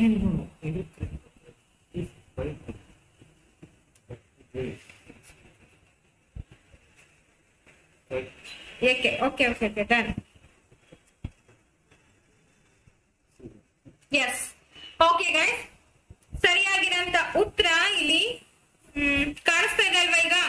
ಏಕೆ? Okay okay okay, done. Yes, okay guys, ಸರಿಯಾಗಿರಂತ ಉತ್ತರ ಇಲ್ಲಿ ಕಾಣಿಸ್ತಾ ಇದೆ ಅಲ್ವಾ ಈಗ?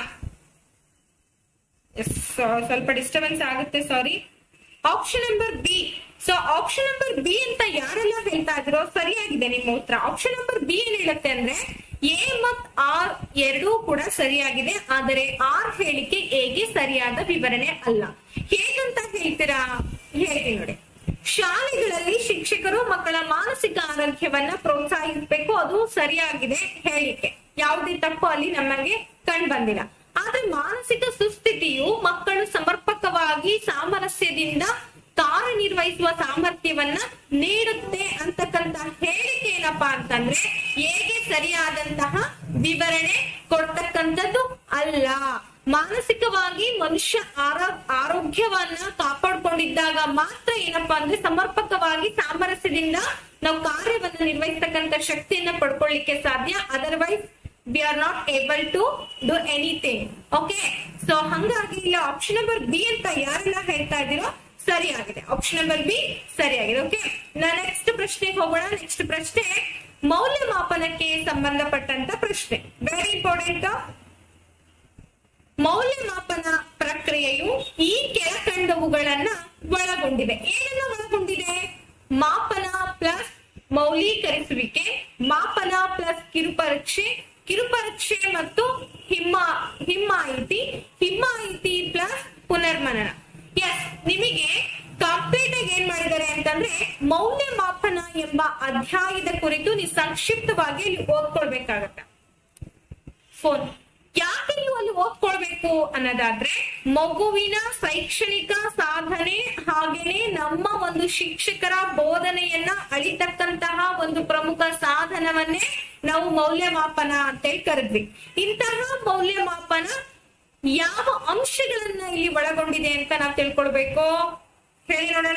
ಎಸ್, ಸ್ವಲ್ಪ ಡಿಸ್ಟರ್ಬೆನ್ಸ್ ಆಗುತ್ತೆ, sorry. Option number B. So option number B ಅಂತ ಯಾರೆಲ್ಲ ಹೇಳ್ತಾ ಇದ್ರೋ ಸರಿಯಾಗಿದೆ ನಿಮ್ಮ ಉತ್ತರ. ಆಪ್ಷನ್ ನಂಬರ್ ಬಿ ಏನ್ ಹೇಳುತ್ತೆ ಅಂದ್ರೆ ಎ ಮತ್ತು ಆರ್ ಎರಡೂ ಕೂಡ ಸರಿಯಾಗಿದೆ, ಆದರೆ ಆರ್ ಹೇಳಿಕೆ ಎಗೆ ಸರಿಯಾದ ವಿವರಣೆ ಅಲ್ಲ. ಹೇಗಂತ ಹೇಳ್ತೀರಾ? ಹೇಳ್ತೀನಿ ನೋಡಿ. ಶಾಲೆಗಳಲ್ಲಿ ಶಿಕ್ಷಕರು ಮಕ್ಕಳ ಮಾನಸಿಕ ಆರೋಗ್ಯವನ್ನ ಪ್ರೋತ್ಸಾಹಿಸಬೇಕು, ಅದು ಸರಿಯಾಗಿದೆ ಹೇಳಿಕೆ. ಯಾವುದೇ ತಪ್ಪು ಅಲ್ಲಿ ನಮಗೆ ಕಂಡು ಬಂದಿಲ್ಲ. ಆದ್ರೆ ಮಾನಸಿಕ ಸುಸ್ಥಿತಿಯು ಮಕ್ಕಳು ಸಮರ್ಪಕವಾಗಿ ಸಾಮರಸ್ಯದಿಂದ ಕಾರ್ಯನಿರ್ವಹಿಸುವ ಸಾಮರ್ಥ್ಯವನ್ನ ನೀಡುತ್ತೆ ಅಂತಕ್ಕಂತ ಹೇಳಿಕೆ ಏನಪ್ಪಾ ಅಂತಂದ್ರೆ ಹೇಗೆ ಸರಿಯಾದಂತಹ ವಿವರಣೆ ಕೊಡ್ತಕ್ಕಂಥದ್ದು ಅಲ್ಲ. ಮಾನಸಿಕವಾಗಿ ಮನುಷ್ಯ ಆರೋಗ್ಯವನ್ನ ಕಾಪಾಡ್ಕೊಂಡಿದ್ದಾಗ ಮಾತ್ರ ಏನಪ್ಪಾ ಅಂದ್ರೆ ಸಮರ್ಪಕವಾಗಿ ಸಾಮರಸ್ಯದಿಂದ ನಾವು ಕಾರ್ಯವನ್ನ ನಿರ್ವಹಿಸ್ತಕ್ಕಂಥ ಶಕ್ತಿಯನ್ನ ಪಡ್ಕೊಳ್ಳಿಕ್ಕೆ ಸಾಧ್ಯ. Otherwise we are not able to do anything. Okay, so ಹಂಗಾಗಿ ಇಲ್ಲ ಆಪ್ಷನ್ ನಂಬರ್ ಬಿ ಅಂತ ಯಾರೆಲ್ಲ ಹೇಳ್ತಾ ಇದ್ದೀರೋ ಸರಿಯಾಗಿದೆ. ಆಪ್ಷನ್ ನಂಬರ್ ಬಿ ಸರಿಯಾಗಿದೆ. ಓಕೆ, ನೆಕ್ಸ್ಟ್ ಪ್ರಶ್ನೆಗೆ ಹೋಗೋಣ. ನೆಕ್ಸ್ಟ್ ಪ್ರಶ್ನೆ ಮೌಲ್ಯಮಾಪನಕ್ಕೆ ಸಂಬಂಧಪಟ್ಟಂತ ಪ್ರಶ್ನೆ, ವೆರಿ ಇಂಪಾರ್ಟೆಂಟ್. ಮೌಲ್ಯಮಾಪನ ಪ್ರಕ್ರಿಯೆಯು ಈ ಕೆಳಕಂಡವುಗಳನ್ನ ಒಳಗೊಂಡಿದೆ. ಏನನ್ನ ಒಳಗೊಂಡಿದೆ? ಮಾಪನ ಪ್ಲಸ್ ಮೌಲ್ಯೀಕರಿಸುವಿಕೆ, ಮಾಪನ ಪ್ಲಸ್ ಕಿರುಪರೀಕ್ಷೆ, ಕಿರುಪರೀಕ್ಷೆ ಮತ್ತು ಹಿಮ್ಮಾಯಿತಿ ಪ್ಲಸ್ ಪುನರ್ಮನನ. ಎಸ್, ನಿಮಗೆ ಕಂಪ್ಲೀಟ್ ಆಗಿ ಏನ್ ಮಾಡಿದ್ದಾರೆ ಅಂತಂದ್ರೆ ಮೌಲ್ಯಮಾಪನ ಎಂಬ ಅಧ್ಯಾಯದ ಕುರಿತು ನೀವು ಸಂಕ್ಷಿಪ್ತವಾಗಿ ಇಲ್ಲಿ ಓದ್ಕೊಳ್ಬೇಕಾಗತ್ತೆ. ಫೋನ್ ಯಾಕೆ ನೀವು ಅಲ್ಲಿ ಓದ್ಕೊಳ್ಬೇಕು ಅನ್ನೋದಾದ್ರೆ, ಮಗುವಿನ ಶೈಕ್ಷಣಿಕ ಸಾಧನೆ ಹಾಗೇನೆ ನಮ್ಮ ಒಂದು ಶಿಕ್ಷಕರ ಬೋಧನೆಯನ್ನ ಅಳಿತಕ್ಕಂತಹ ಒಂದು ಪ್ರಮುಖ ಸಾಧನವನ್ನೇ ನಾವು ಮೌಲ್ಯಮಾಪನ ಅಂತೇಳಿ ಕರೆದ್ವಿ. ಇಂತಹ ಮೌಲ್ಯಮಾಪನ ಯಾವ ಅಂಶಗಳನ್ನ ಇಲ್ಲಿ ಒಳಗೊಂಡಿದೆ ಅಂತ ನಾವು ತಿಳ್ಕೊಳ್ಬೇಕು. ಹೇಳಿ ನೋಡೋಣ.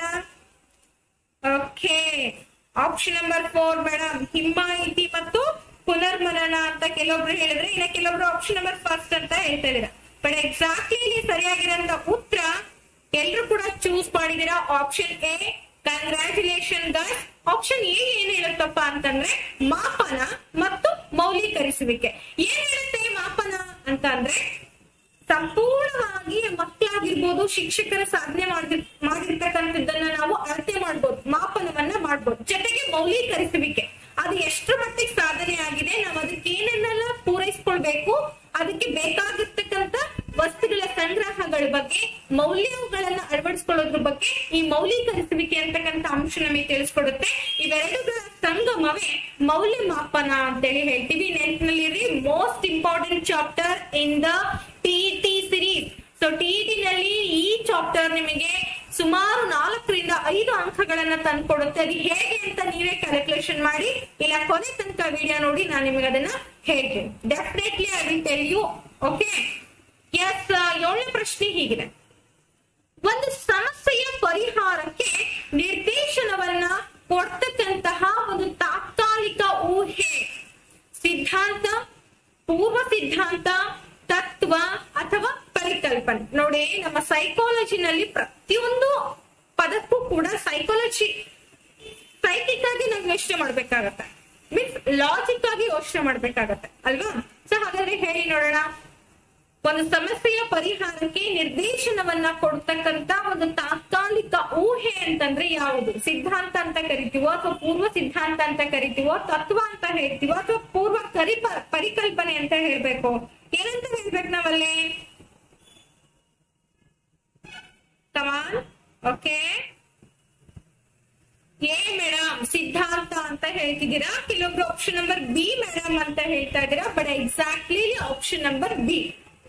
ಓಕೆ, ಆಪ್ಷನ್ ನಂಬರ್ 4 ಮೇಡಮ್, ಹಿಮ್ಮಾಯಿತಿ ಮತ್ತು ಪುನರ್ಮನನ ಅಂತ ಕೆಲವೊಬ್ರು ಹೇಳಿದ್ರೆ, ಇನ್ನ ಕೆಲವೊಬ್ರು ಆಪ್ಷನ್ ನಂಬರ್ 1 ಅಂತ ಹೇಳ್ತಾ ಇದ್ದೀರಾ. ಬಟ್ ಎಕ್ಸಾಕ್ಟ್ಲಿ ಇಲ್ಲಿ ಸರಿಯಾಗಿರೋಂತ ಉತ್ತರ ಎಲ್ರು ಕೂಡ ಚೂಸ್ ಮಾಡಿದೀರಾ option A. Congratulation guys. Option A ಏನ್ ಹೇಳುತ್ತಪ್ಪ ಅಂತಂದ್ರೆ ಮಾಪನ ಮತ್ತು ಮೌಲ್ಯೀಕರಿಸುವಿಕೆ. ಏನ್ ಹೇಳುತ್ತೆ ಮಾಪನ ಅಂತ ಅಂದ್ರೆ ಸಂಪೂರ್ಣವಾಗಿ ಮಕ್ಕಳಾಗಿರ್ಬೋದು, ಶಿಕ್ಷಕರ ಸಾಧನೆ ಮಾಡಿರ್ತಕ್ಕಂಥದ್ದನ್ನ ನಾವು ಅಳತೆ ಮಾಡ್ಬೋದು, ಮಾಪನವನ್ನ ಮಾಡ್ಬೋದು. ಜೊತೆಗೆ ಮೌಲ್ಯೀಕರಿಸುವಿಕೆ, ಅದು ಎಷ್ಟು ಮಟ್ಟಿಗೆ ಸಾಧನೆ ಆಗಿದೆ, ನಾವು ಅದಕ್ಕೆ ಏನನ್ನೆಲ್ಲ ಪೂರೈಸ್ಕೊಳ್ಬೇಕು, ಅದಕ್ಕೆ ಬೇಕಾಗಿರ್ತಕ್ಕಂಥ ವಸ್ತುಗಳ ಸಂಗ್ರಹಗಳ ಬಗ್ಗೆ, ಮೌಲ್ಯಗಳನ್ನ ಅಳವಡಿಸ್ಕೊಳ್ಳೋದ್ರ ಬಗ್ಗೆ ಈ ಮೌಲ್ಯೀಕರಿಸುವಿಕೆ ಅಂತಕ್ಕಂಥ ಅಂಶ ನಮಗೆ ತಿಳಿಸ್ಕೊಡುತ್ತೆ. ಇವೆರಡುಗಳ ಸಂಗಮವೇ ಮೌಲ್ಯಮಾಪನ ಅಂತೇಳಿ ಹೇಳ್ತೀವಿ. ನೆನಪಿನಲ್ಲಿರಿ, most important chapter in the TET series. So TET ನಲ್ಲಿ ಈ ಚಾಪ್ಟರ್ ನಿಮಗೆ ಸುಮಾರು 4 ರಿಂದ 5 ಅಂಕಗಳನ್ನ ತಂದ್ಕೊಡುತ್ತೆ. ಅದು ಹೇಗೆ ಅಂತ ನೀವೇ ಕ್ಯಾಲ್ಕುಲೇಷನ್ ಮಾಡಿ, ಇಲ್ಲ ಕೊನೆ ತನಕ ವಿಡಿಯೋ ನೋಡಿ ನಾನು ನಿಮಗೆ ಅದನ್ನ ಹೇಳ್ತೀನಿ. Definitely I will tell you. Okay, yes. 7ನೇ ಪ್ರಶ್ನೆ ಹೀಗಿದೆ: ಒಂದು ಸಮಸ್ಯೆಯ ಪರಿಹಾರಕ್ಕೆ ನಿರ್ದೇಶನವನ್ನ ಕೊಡ್ತಕ್ಕಂತಹ ಒಂದು ತಾತ್ಕಾಲಿಕ ಊಹೆ, ಸಿದ್ಧಾಂತ, ಪೂರ್ವ ಸಿದ್ಧಾಂತ, ತತ್ವ ಅಥವಾ ಪರಿಕಲ್ಪನೆ. ನೋಡಿ, ನಮ್ಮ ಸೈಕಾಲಜಿನಲ್ಲಿ ಪ್ರತಿಯೊಂದು ಪದಕ್ಕೂ ಕೂಡ ಸೈಕಿಕ್ ಆಗಿ ನಾವು ಯೋಚನೆ ಮಾಡ್ಬೇಕಾಗತ್ತೆ, ಮೀನ್ಸ್ ಲಾಜಿಕ್ ಆಗಿ ಯೋಚನೆ ಮಾಡ್ಬೇಕಾಗತ್ತೆ ಅಲ್ವಾ? ಸೊ ಹಾಗಾದ್ರೆ ಹೇಳಿ ನೋಡೋಣ. ಒಂದು ಸಮಸ್ಯೆಯ ಪರಿಹಾರಕ್ಕೆ ನಿರ್ದೇಶನವನ್ನ ಕೊಡ್ತಕ್ಕಂತ ಒಂದು ತಾತ್ಕಾಲಿಕ ಊಹೆ ಅಂತಂದ್ರೆ ಯಾವುದು? ಸಿದ್ಧಾಂತ ಅಂತ ಕರಿತೀವೋ, ಅಥವಾ ಪೂರ್ವ ಸಿದ್ಧಾಂತ ಅಂತ ಕರಿತೀವೋ, ತತ್ವ ಅಂತ ಹೇಳ್ತೀವೋ, ಅಥವಾ ಪೂರ್ವ ಪರಿಕಲ್ಪನೆ ಅಂತ ಹೇಳ್ಬೇಕು? ಏನಂತ ಹೇಳ್ಬೇಕು ನಾವಲ್ಲಿ? ಕಮಾನ್. ಓಕೆ, ಎ ಮೇಡಮ್ ಸಿದ್ಧಾಂತ ಅಂತ ಹೇಳ್ತಿದ್ದೀರಾ, ಕೆಲವೊಬ್ರು ಆಪ್ಷನ್ ನಂಬರ್ ಬಿ ಮೇಡಮ್ ಅಂತ ಹೇಳ್ತಾ ಇದ್ದೀರಾ. But exactly option number B.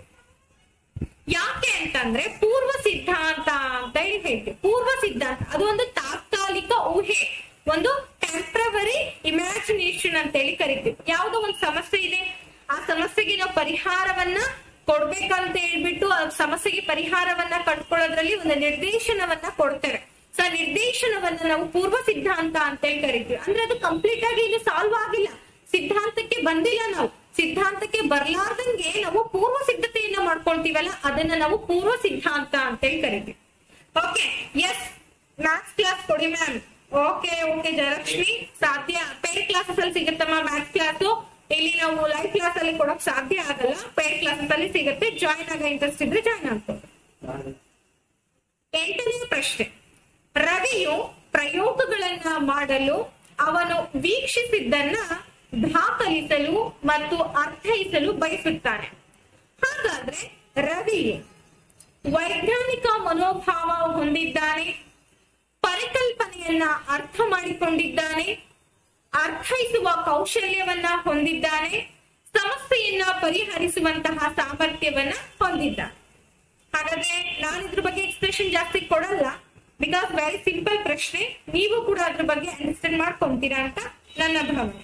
ಯಾಕೆ ಅಂತಂದ್ರೆ ಪೂರ್ವ ಸಿದ್ಧಾಂತ ಅಂತ ಹೇಳಿ ಹೇಳ್ತೀವಿ. ಪೂರ್ವ ಸಿದ್ಧಾಂತ ಅದು ಒಂದು ತಾತ್ಕಾಲಿಕ ಊಹೆ, ಒಂದು ಟೆಂಪ್ರವರಿ ಇಮ್ಯಾಜಿನೇಷನ್ ಅಂತ ಹೇಳಿ ಕರಿತೀವಿ. ಯಾವುದೋ ಒಂದು ಸಮಸ್ಯೆ ಇದೆ, ಆ ಸಮಸ್ಯೆಗೆ ನಾವು ಪರಿಹಾರವನ್ನ ಕೊಡ್ಬೇಕಂತ ಹೇಳ್ಬಿಟ್ಟು ಆ ಸಮಸ್ಯೆಗೆ ಪರಿಹಾರವನ್ನ ಕಂಡುಕೊಳ್ಳೋದ್ರಲ್ಲಿ ಒಂದು ನಿರ್ದೇಶನವನ್ನ ಕೊಡ್ತೇವೆ. ಸೊ ನಿರ್ದೇಶನವನ್ನ ನಾವು ಪೂರ್ವ ಸಿದ್ಧಾಂತ ಅಂತ ಹೇಳಿ ಕರಿತೀವಿ. ಅಂದ್ರೆ ಅದು ಕಂಪ್ಲೀಟ್ ಆಗಿ ಇಲ್ಲಿ ಸಾಲ್ವ್ ಆಗಿಲ್ಲ, ಸಿದ್ಧಾಂತಕ್ಕೆ ಬಂದಿಲ್ಲ. ನಾವು ಸಿದ್ಧಾಂತಕ್ಕೆ ಬರ್ಲಾರ್ದಂಗೆ ನಾವು ಪೂರ್ವ ಸಿದ್ಧತೆಯನ್ನ ಮಾಡ್ಕೊಳ್ತೀವಲ್ಲ, ಅದನ್ನ ನಾವು ಪೂರ್ವ ಸಿದ್ಧಾಂತ ಅಂತ ಹೇಳಿ ಕರಿತೀವಿ. Okay, yes. ಮ್ಯಾಥ್ಸ್ ಕ್ಲಾಸ್ ಕೊಡಿ ಮ್ಯಾಮ್. ಓಕೆ ಓಕೆ ಜಯಲಕ್ಷ್ಮಿ, ಸಾಧ್ಯ ಪೇಡ್ ಕ್ಲಾಸಸ್ ಅಲ್ಲಿ ಸಿಗುತ್ತಮ್ಮ ಮ್ಯಾಥ್ಸ್ ಕ್ಲಾಸ್. ಇಲ್ಲಿ ನಾವು ಲೈವ್ ಕ್ಲಾಸ್ ಅಲ್ಲಿ ಕೊಡೋಕ್ ಸಾಧ್ಯ ಆಗಲ್ಲ, ಪೇಡ್ ಕ್ಲಾಸಸ್ ಅಲ್ಲಿ ಸಿಗುತ್ತೆ. ಜಾಯಿನ್ ಆಗ ಇಂಟ್ರೆಸ್ಟ್ ಇದ್ರೆ ಜಾಯಿನ್ ಆಗ್ಬೋದು. 8ನೇ ಪ್ರಶ್ನೆ: ರವಿಯು ಪ್ರಯೋಗಗಳನ್ನ ಮಾಡಲು ಅವನು ವೀಕ್ಷಿಸಿದ್ದನ್ನ ದಾಖಲಿಸಲು ಮತ್ತು ಅರ್ಥೈಸಲು ಬಯಸುತ್ತಾನೆ. ಹಾಗಾದ್ರೆ ರವಿ ವೈಜ್ಞಾನಿಕ ಮನೋಭಾವ ಹೊಂದಿದ್ದಾನೆ, ಪರಿಕಲ್ಪನೆಯನ್ನ ಅರ್ಥ ಮಾಡಿಕೊಂಡಿದ್ದಾನೆ, ಅರ್ಥೈಸುವ ಕೌಶಲ್ಯವನ್ನ ಹೊಂದಿದ್ದಾನೆ, ಸಮಸ್ಯೆಯನ್ನ ಪರಿಹರಿಸುವಂತಹ ಸಾಮರ್ಥ್ಯವನ್ನ ಹೊಂದಿದ್ದಾನೆ. ಹಾಗಾದ್ರೆ ನಾನು ಇದ್ರ ಬಗ್ಗೆ ಎಕ್ಸ್ಪ್ರೆಷನ್ ಜಾಸ್ತಿ ಕೊಡಲ್ಲ, ಬಿಕಾಸ್ ವೆರಿ ಸಿಂಪಲ್ ಪ್ರಶ್ನೆ. ನೀವು ಕೂಡ ಅದ್ರ ಬಗ್ಗೆ ಅಂಡರ್ಸ್ಟ್ಯಾಂಡ್ ಮಾಡ್ಕೊಂತೀರಾ ಅಂತ ನನ್ನ ಭಾವನೆ.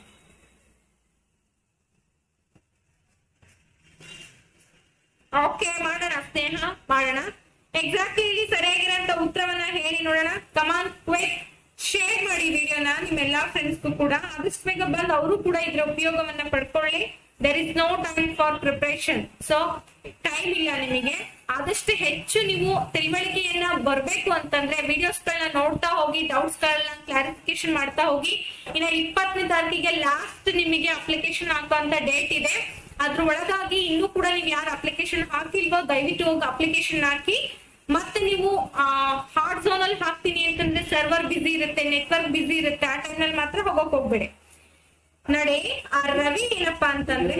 ಓಕೆ, ಮಾಡೋಣ ಸ್ನೇಹ, ಮಾಡೋಣ. ಎಕ್ಸಾಕ್ಟ್ಲಿ ಇಲ್ಲಿ ಸರಿಯಾಗಿರೋಂತ ಉತ್ತರವನ್ನ ಹೇಳಿ ನೋಡೋಣ. ಕಮಾನ್ ಕ್ವಿಕ್ ಶೇರ್ ಮಾಡಿ ವಿಡಿಯೋನ ನಿಮ್ಮೆಲ್ಲಾ ಫ್ರೆಂಡ್ಸ್ಗೂ ಕೂಡ. ಆದಷ್ಟು ಬೇಗ ಬಂದು ಅವರು ಕೂಡ ಇದ್ರ ಉಪಯೋಗವನ್ನ ಪಡ್ಕೊಳ್ಳಿ. There is no time for preparation. So time ಇಲ್ಲ ನಿಮಗೆ. ಆದಷ್ಟು ಹೆಚ್ಚು ನೀವು ತಿಳುವಳಿಕೆಯನ್ನ ಬರ್ಬೇಕು ಅಂತಂದ್ರೆ ವಿಡಿಯೋಸ್ ಗಳನ್ನ ನೋಡ್ತಾ ಹೋಗಿ, ಡೌಟ್ಸ್ ಗಳನ್ನ ಕ್ಲಾರಿಫಿಕೇಶನ್ ಮಾಡ್ತಾ ಹೋಗಿ. ಇನ್ನ 20ನೇ ತಾರೀಕಿಗೆ ಲಾಸ್ಟ್ ನಿಮಗೆ ಅಪ್ಲಿಕೇಶನ್ ಹಾಕುವಂತ ಡೇಟ್ ಇದೆ. ಅದ್ರ ಒಳಗಾಗಿ ಇನ್ನೂ ಕೂಡ ನೀವು ಯಾರು ಅಪ್ಲಿಕೇಶನ್ ಹಾಕಿಲ್ವೋ ದಯವಿಟ್ಟು ಹೋಗಿ ಅಪ್ಲಿಕೇಶನ್ ಹಾಕಿ. ಮತ್ತೆ ನೀವು ಹಾರ್ಡ್ ಝೋನ್ ಅಲ್ಲಿ ಹಾಕ್ತೀನಿ ಅಂತಂದ್ರೆ ಸರ್ವರ್ ಬಿಸಿ ಇರುತ್ತೆ, ನೆಟ್ವರ್ಕ್ ಬಿಸಿ ಇರುತ್ತೆ, ಆ ಟೈಮ್ ನಲ್ಲಿ ಮಾತ್ರ ಹೋಗಕ್ ಹೋಗ್ಬೇಡಿ. ನೋಡಿ ಆ ರವಿ ಏನಪ್ಪಾ ಅಂತಂದ್ರೆ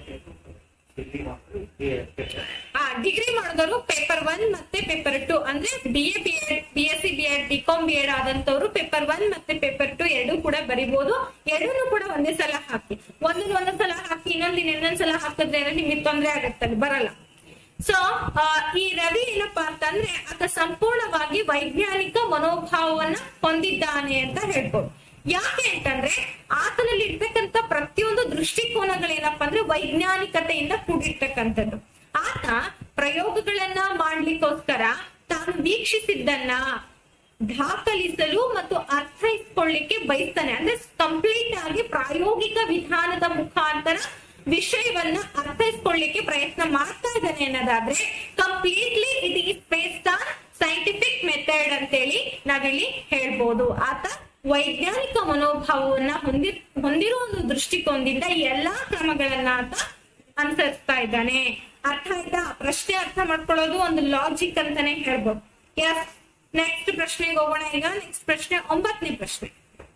ಡಿಗ್ರಿ ಮಾಡಿದವರು ಪೇಪರ್ 1 ಮತ್ತೆ ಪೇಪರ್ 2 ಅಂದ್ರೆ BA BEd BSc BEd BCom BEd ಆದಂತವ್ರು ಪೇಪರ್ 1 ಮತ್ತೆ ಪೇಪರ್ 2 ಎರಡೂ ಕೂಡ ಬರಿಬಹುದು. ಎರಡೂ ಕೂಡ ಒಂದೇ ಸಲ ಹಾಕಿ, ಒಂದೊಂದ್ ಸಲ ಹಾಕಿ ಇನ್ನೊಂದ್ ಸಲ ಹಾಕಿದ್ರೆ ನಿಮಗೆ ತೊಂದರೆ ಆಗತ್ತೆ, ಬರಲ್ಲ. ಸೊ ಈ ರವಿ ಏನಪ್ಪಾ ಅಂತಂದ್ರೆ ಆತ ಸಂಪೂರ್ಣವಾಗಿ ವೈಜ್ಞಾನಿಕ ಮನೋಭಾವವನ್ನ ಹೊಂದಿದ್ದಾನೆ ಅಂತ ಹೇಳ್ಬೋದು. ಯಾಕೆ ಅಂತಂದ್ರೆ ಆತನಲ್ಲಿ ಇರ್ತಕ್ಕಂಥ ಪ್ರತಿಯೊಂದು ದೃಷ್ಟಿಕೋನಗಳೇನಪ್ಪಾ ಅಂದ್ರೆ ವೈಜ್ಞಾನಿಕತೆಯಿಂದ ಕೂಡಿರ್ತಕ್ಕಂಥದ್ದು. ಆತ ಪ್ರಯೋಗಗಳನ್ನ ಮಾಡ್ಲಿಕ್ಕೋಸ್ಕರ ತಾನು ವೀಕ್ಷಿಸಿದ್ದನ್ನ ದಾಖಲಿಸಲು ಮತ್ತು ಅರ್ಥೈಸ್ಕೊಳ್ಳಿಕ್ಕೆ ಬಯಸ್ತಾನೆ. ಅಂದ್ರೆ ಕಂಪ್ಲೀಟ್ ಆಗಿ ಪ್ರಾಯೋಗಿಕ ವಿಧಾನದ ಮುಖಾಂತರ ವಿಷಯವನ್ನ ಅರ್ಥೈಸ್ಕೊಳ್ಳಿಕ್ಕೆ ಪ್ರಯತ್ನ ಮಾಡ್ತಾ ಇದ್ದಾನೆ ಅನ್ನೋದಾದ್ರೆ completely it is based on scientific method ಅಂತೇಳಿ ನಾವಿಲ್ಲಿ ಹೇಳ್ಬೋದು. ಆತ ವೈಜ್ಞಾನಿಕ ಮನೋಭಾವವನ್ನ ಹೊಂದಿರೋ ಒಂದು ದೃಷ್ಟಿಕೋನದಿಂದ ಎಲ್ಲಾ ಕ್ರಮಗಳನ್ನ ಆತ ಅನುಸರಿಸ್ತಾ ಇದ್ದಾನೆ. ಅರ್ಥ ಆಯ್ತಾ? ಪ್ರಶ್ನೆ ಅರ್ಥ ಮಾಡ್ಕೊಳ್ಳೋದು ಒಂದು ಲಾಜಿಕ್ ಅಂತಾನೆ ಹೇಳ್ಬೋದು. ಎಸ್, ನೆಕ್ಸ್ಟ್ ಪ್ರಶ್ನೆಗೆ ಹೋಗೋಣ. ಈಗ ನೆಕ್ಸ್ಟ್ ಪ್ರಶ್ನೆ 9ನೇ ಪ್ರಶ್ನೆ.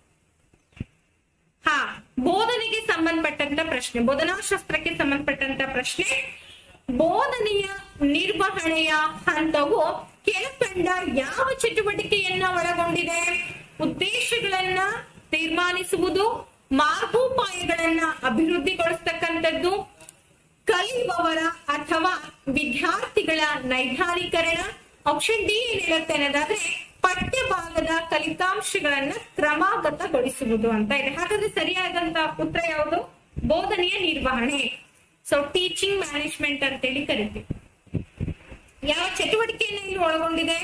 ಬೋಧನೆಗೆ ಸಂಬಂಧಪಟ್ಟಂತ ಪ್ರಶ್ನೆ, ಬೋಧನಾಶಾಸ್ತ್ರಕ್ಕೆ ಸಂಬಂಧಪಟ್ಟಂತ ಪ್ರಶ್ನೆ. ಬೋಧನೆಯ ನಿರ್ವಹಣೆಯ ಹಂತವು ಕೆಳಕಂಡ ಯಾವ ಚಟುವಟಿಕೆಯನ್ನ ಒಳಗೊಂಡಿದೆ? ಉದ್ದೇಶಗಳನ್ನ ತೀರ್ಮಾನಿಸುವುದು, ಮಾರ್ಗೋಪಾಯಗಳನ್ನ ಅಭಿವೃದ್ಧಿಗೊಳಿಸ್ತಕ್ಕಂಥದ್ದು, ಕಲಿಯುವವರ ಅಥವಾ ವಿದ್ಯಾರ್ಥಿಗಳ ನೈದಾನೀಕರಣ. ಆಪ್ಷನ್ ಡಿ ಏನ್ ಹೇಳುತ್ತೆ ಅನ್ನೋದಾದ್ರೆ ಪಠ್ಯ ಭಾಗದ ಫಲಿತಾಂಶಗಳನ್ನ ಕ್ರಮಾಗತಗೊಳಿಸುವುದು ಅಂತ ಇದೆ. ಹಾಗಾದ್ರೆ ಸರಿಯಾದಂತ ಉತ್ತರ ಯಾವುದು? ಬೋಧನೆಯ ನಿರ್ವಹಣೆ. ಸೊ ಟೀಚಿಂಗ್ ಮ್ಯಾನೇಜ್ಮೆಂಟ್ ಅಂತೇಳಿ ಕರಿತೀವಿ. ಯಾವ ಚಟುವಟಿಕೆಯನ್ನ ಇಲ್ಲಿ ಒಳಗೊಂಡಿದೆ?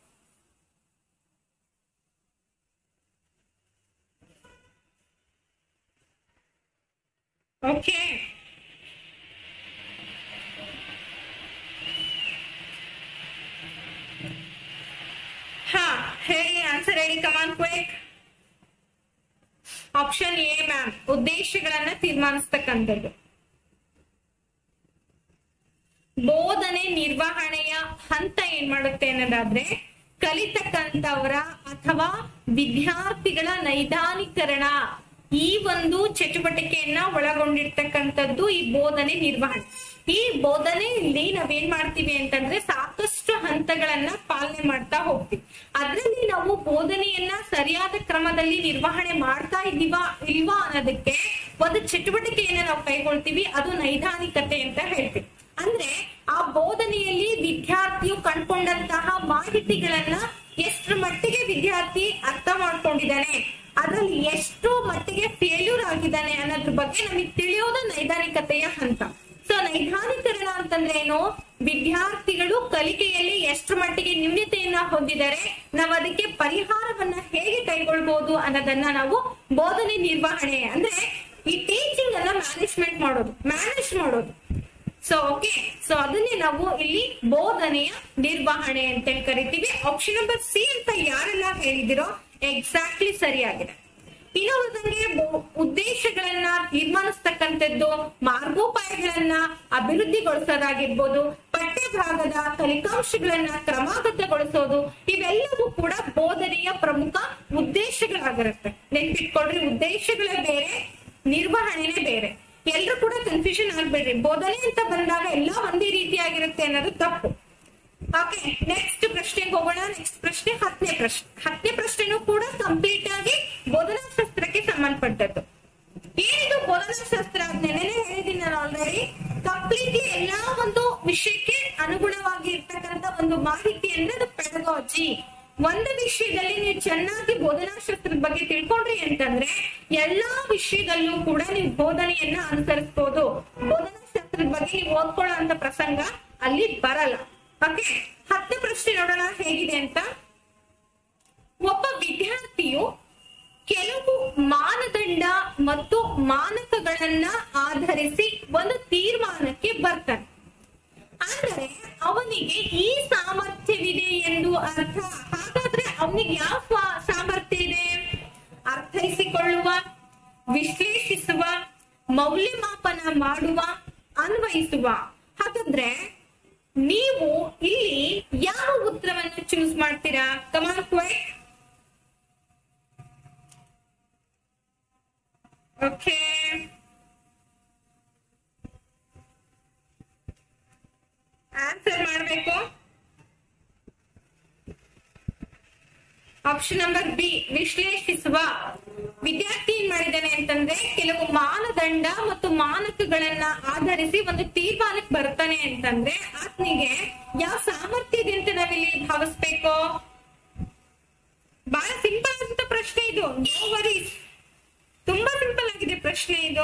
ಓಕೆ, ಹೇಳಿ, ಆನ್ಸರ್ ಹೇಳಿ, come on quick. Option A ma'am, ಉದ್ದೇಶಗಳನ್ನ ತೀರ್ಮಾನಿಸ್ತಕ್ಕಂಥದ್ದು. ಬೋಧನೆ ನಿರ್ವಹಣೆಯ ಹಂತ ಏನ್ ಮಾಡುತ್ತೆ ಅನ್ನೋದಾದ್ರೆ ಕಲಿತಕ್ಕಂಥವರ ಅಥವಾ ವಿದ್ಯಾರ್ಥಿಗಳ ನೈದಾನೀಕರಣ, ಈ ಒಂದು ಚಟುವಟಿಕೆಯನ್ನ ಒಳಗೊಂಡಿರ್ತಕ್ಕಂಥದ್ದು ಈ ಬೋಧನೆ ನಿರ್ವಹಣೆ. ಈ ಬೋಧನೆಯಲ್ಲಿ ನಾವೇನ್ ಮಾಡ್ತೀವಿ ಅಂತಂದ್ರೆ ಸಾಕಷ್ಟು ಹಂತಗಳನ್ನ ಪಾಲನೆ ಮಾಡ್ತಾ ಹೋಗ್ತೀವಿ. ಅದ್ರಲ್ಲಿ ನಾವು ಬೋಧನೆಯನ್ನ ಸರಿಯಾದ ಕ್ರಮದಲ್ಲಿ ನಿರ್ವಹಣೆ ಮಾಡ್ತಾ ಇದ್ದೀವಾ ಇಲ್ವಾ ಅನ್ನೋದಕ್ಕೆ ಒಂದು ಚಟುವಟಿಕೆಯನ್ನ ನಾವು ಕೈಗೊಳ್ತೀವಿ, ಅದು ನೈದಾನಿಕತೆ ಅಂತ ಹೇಳ್ತೀವಿ. ಅಂದ್ರೆ ಆ ಬೋಧನೆಯಲ್ಲಿ ವಿದ್ಯಾರ್ಥಿಯು ಕಂಡುಕೊಂಡಂತಹ ಮಾಹಿತಿಗಳನ್ನ ಎಷ್ಟರ ಮಟ್ಟಿಗೆ ವಿದ್ಯಾರ್ಥಿ ಅರ್ಥ ಮಾಡ್ಕೊಂಡಿದ್ದಾನೆ, ಅದರಲ್ಲಿ ಎಷ್ಟು ಮಟ್ಟಿಗೆ ಫೇಲ್ಯೂರ್ ಆಗಿದ್ದಾನೆ ಅನ್ನೋದ್ರ ಬಗ್ಗೆ ನಮಗೆ ತಿಳಿಯೋದು ನೈದಾನಿಕತೆಯ ಹಂತ. ಸೊ ನೈದಾನೀಕರಣ ಅಂತಂದ್ರೆ ಏನು? ವಿದ್ಯಾರ್ಥಿಗಳು ಕಲಿಕೆಯಲ್ಲಿ ಎಷ್ಟರ ಮಟ್ಟಿಗೆ ನ್ಯೂನ್ಯತೆಯನ್ನ ಹೊಂದಿದ್ದಾರೆ, ನಾವು ಅದಕ್ಕೆ ಪರಿಹಾರವನ್ನ ಹೇಗೆ ಕೈಗೊಳ್ಬಹುದು ಅನ್ನೋದನ್ನ ನಾವು ಬೋಧನೆ ನಿರ್ವಹಣೆ ಅಂದ್ರೆ ಈ ಟೀಚಿಂಗ್ ಅನ್ನ ಮ್ಯಾನೇಜ್ ಮಾಡೋದು. ಸೊ ಓಕೆ, ಸೊ ಅದನ್ನೇ ನಾವು ಇಲ್ಲಿ ಬೋಧನೆಯ ನಿರ್ವಹಣೆ ಅಂತ ಕರಿತೀವಿ. ಆಪ್ಷನ್ ನಂಬರ್ ಸಿ ಅಂತ ಯಾರೆಲ್ಲ ಹೇಳಿದಿರೋ ಎಕ್ಸಾಕ್ಟ್ಲಿ ಸರಿಯಾಗಿದೆ. ಇನ್ನೊಂದಂಗೆ ಉದ್ದೇಶಗಳನ್ನ ತೀರ್ಮಾನಿಸ್ತಕ್ಕಂಥದ್ದು, ಮಾರ್ಗೋಪಾಯಗಳನ್ನ ಅಭಿವೃದ್ಧಿಗೊಳಿಸೋದಾಗಿರ್ಬೋದು, ಪಠ್ಯ ಭಾಗದ ಫಲಿತಾಂಶಗಳನ್ನ ಕ್ರಮಾಗತಗೊಳಿಸೋದು, ಇವೆಲ್ಲವೂ ಕೂಡ ಬೋಧನೆಯ ಪ್ರಮುಖ ಉದ್ದೇಶಗಳಾಗಿರುತ್ತೆ. ನೆನ್ಪಿಟ್ಕೊಳ್ರಿ, ಉದ್ದೇಶಗಳೇ ಬೇರೆ, ನಿರ್ವಹಣೆನೇ ಬೇರೆ. ಎಲ್ರು ಕೂಡ ಕನ್ಫ್ಯೂಷನ್ ಆಗ್ಬೇಡ್ರಿ. ಬೋಧನೆ ಅಂತ ಬಂದಾಗ ಎಲ್ಲ ಒಂದೇ ರೀತಿಯಾಗಿರುತ್ತೆ ಅನ್ನೋದು ತಪ್ಪು. ಓಕೆ, ನೆಕ್ಸ್ಟ್ ಪ್ರಶ್ನೆಗೆ ಹೋಗೋಣ. ನೆಕ್ಸ್ಟ್ ಪ್ರಶ್ನೆ 10ನೇ ಪ್ರಶ್ನೆ. 10ನೇ ಪ್ರಶ್ನೆನೂ ಕೂಡ ಕಂಪ್ಲೀಟ್ ಆಗಿ ಬೋಧನಾಶಾಸ್ತ್ರಕ್ಕೆ ಸಂಬಂಧಪಟ್ಟದ್ದು. ಏನಿದು ಬೋಧನಾಶಾಸ್ತ್ರ? ನೆನ್ನೆ ಹೇಳಿದ್ದೀನಿ ನಾನು ಆಲ್ರೆಡಿ. ಕಂಪ್ಲೀಟ್ಲಿ ಎಲ್ಲಾ ಒಂದು ವಿಷಯಕ್ಕೆ ಅನುಗುಣವಾಗಿ ಇರ್ತಕ್ಕಂಥ ಒಂದು ಮಾಹಿತಿ ಅಂದ್ರೆ ಅದು ಪೆಡಗಾಜಿ. ಒಂದು ವಿಷಯದಲ್ಲಿ ನೀವು ಚೆನ್ನಾಗಿ ಬೋಧನಾಶಾಸ್ತ್ರದ ಬಗ್ಗೆ ತಿಳ್ಕೊಂಡ್ರಿ ಅಂತಂದ್ರೆ ಎಲ್ಲಾ ವಿಷಯದಲ್ಲೂ ಕೂಡ ನೀವು ಬೋಧನೆಯನ್ನ ಅನುಸರಿಸಬಹುದು. ಬೋಧನಾಶಾಸ್ತ್ರದ ಬಗ್ಗೆ ನೀವು ಓದ್ಕೊಳ್ಳೋ ಅಂತ ಪ್ರಸಂಗ ಅಲ್ಲಿ ಬರಲ್ಲ. ಓಕೆ, 10ನೇ ಪ್ರಶ್ನೆ ನೋಡೋಣ ಹೇಗಿದೆ ಅಂತ. ಒಬ್ಬ ವಿದ್ಯಾರ್ಥಿಯು ಕೆಲವು ಮಾನದಂಡ ಮತ್ತು ಮಾನಕಗಳನ್ನ ಆಧರಿಸಿ ಒಂದು ತೀರ್ಮಾನಕ್ಕೆ ಬರ್ತಾನೆ. ಅಂದರೆ ಅವನಿಗೆ ಈ ಸಾಮರ್ಥ್ಯವಿದೆ ಎಂದು ಅರ್ಥ. ಹಾಗಾದ್ರೆ ಅವನಿಗೆ ಯಾವ ಸಾಮರ್ಥ್ಯ ಇದೆ? ಅರ್ಥೈಸಿಕೊಳ್ಳುವ, ವಿಶ್ಲೇಷಿಸುವ, ಮೌಲ್ಯಮಾಪನ ಮಾಡುವ ಅಂತಂದ್ರೆ ನೀವು ಇಲ್ಲಿ ಯಾವ ಉತ್ತರವನ್ನು ಚೂಸ್ ಮಾಡ್ತೀರಾ? Come on quite. ಓಕೆ, ಆನ್ಸರ್ ಮಾಡಬೇಕು. ಆಪ್ಷನ್ ನಂಬರ್ ಬಿ, ವಿಶ್ಲೇಷಿಸುವ. ವಿದ್ಯಾರ್ಥಿ ಏನ್ ಮಾಡಿದ್ದಾನೆ ಅಂತಂದ್ರೆ ಕೆಲವು ಮಾನದಂಡ ಮತ್ತು ಮಾನಕಗಳನ್ನ ಆಧರಿಸಿ ಒಂದು ತೀರ್ಮಾನಕ್ಕೆ ಬರ್ತಾನೆ ಅಂತಂದ್ರೆ ಆತನಿಗೆ ಯಾವ ಸಾಮರ್ಥ್ಯ ಇದೆ ಅಂತ ನಾವಿಲ್ಲಿ ಭಾವಿಸ್ಬೇಕು? ಬಹಳ ಸಿಂಪಲ್ ಅಂತ ಪ್ರಶ್ನೆ ಇದು, ನೋ ವರೀಸ್. ತುಂಬಾ ಸಿಂಪಲ್ ಆಗಿದೆ ಪ್ರಶ್ನೆ ಇದು.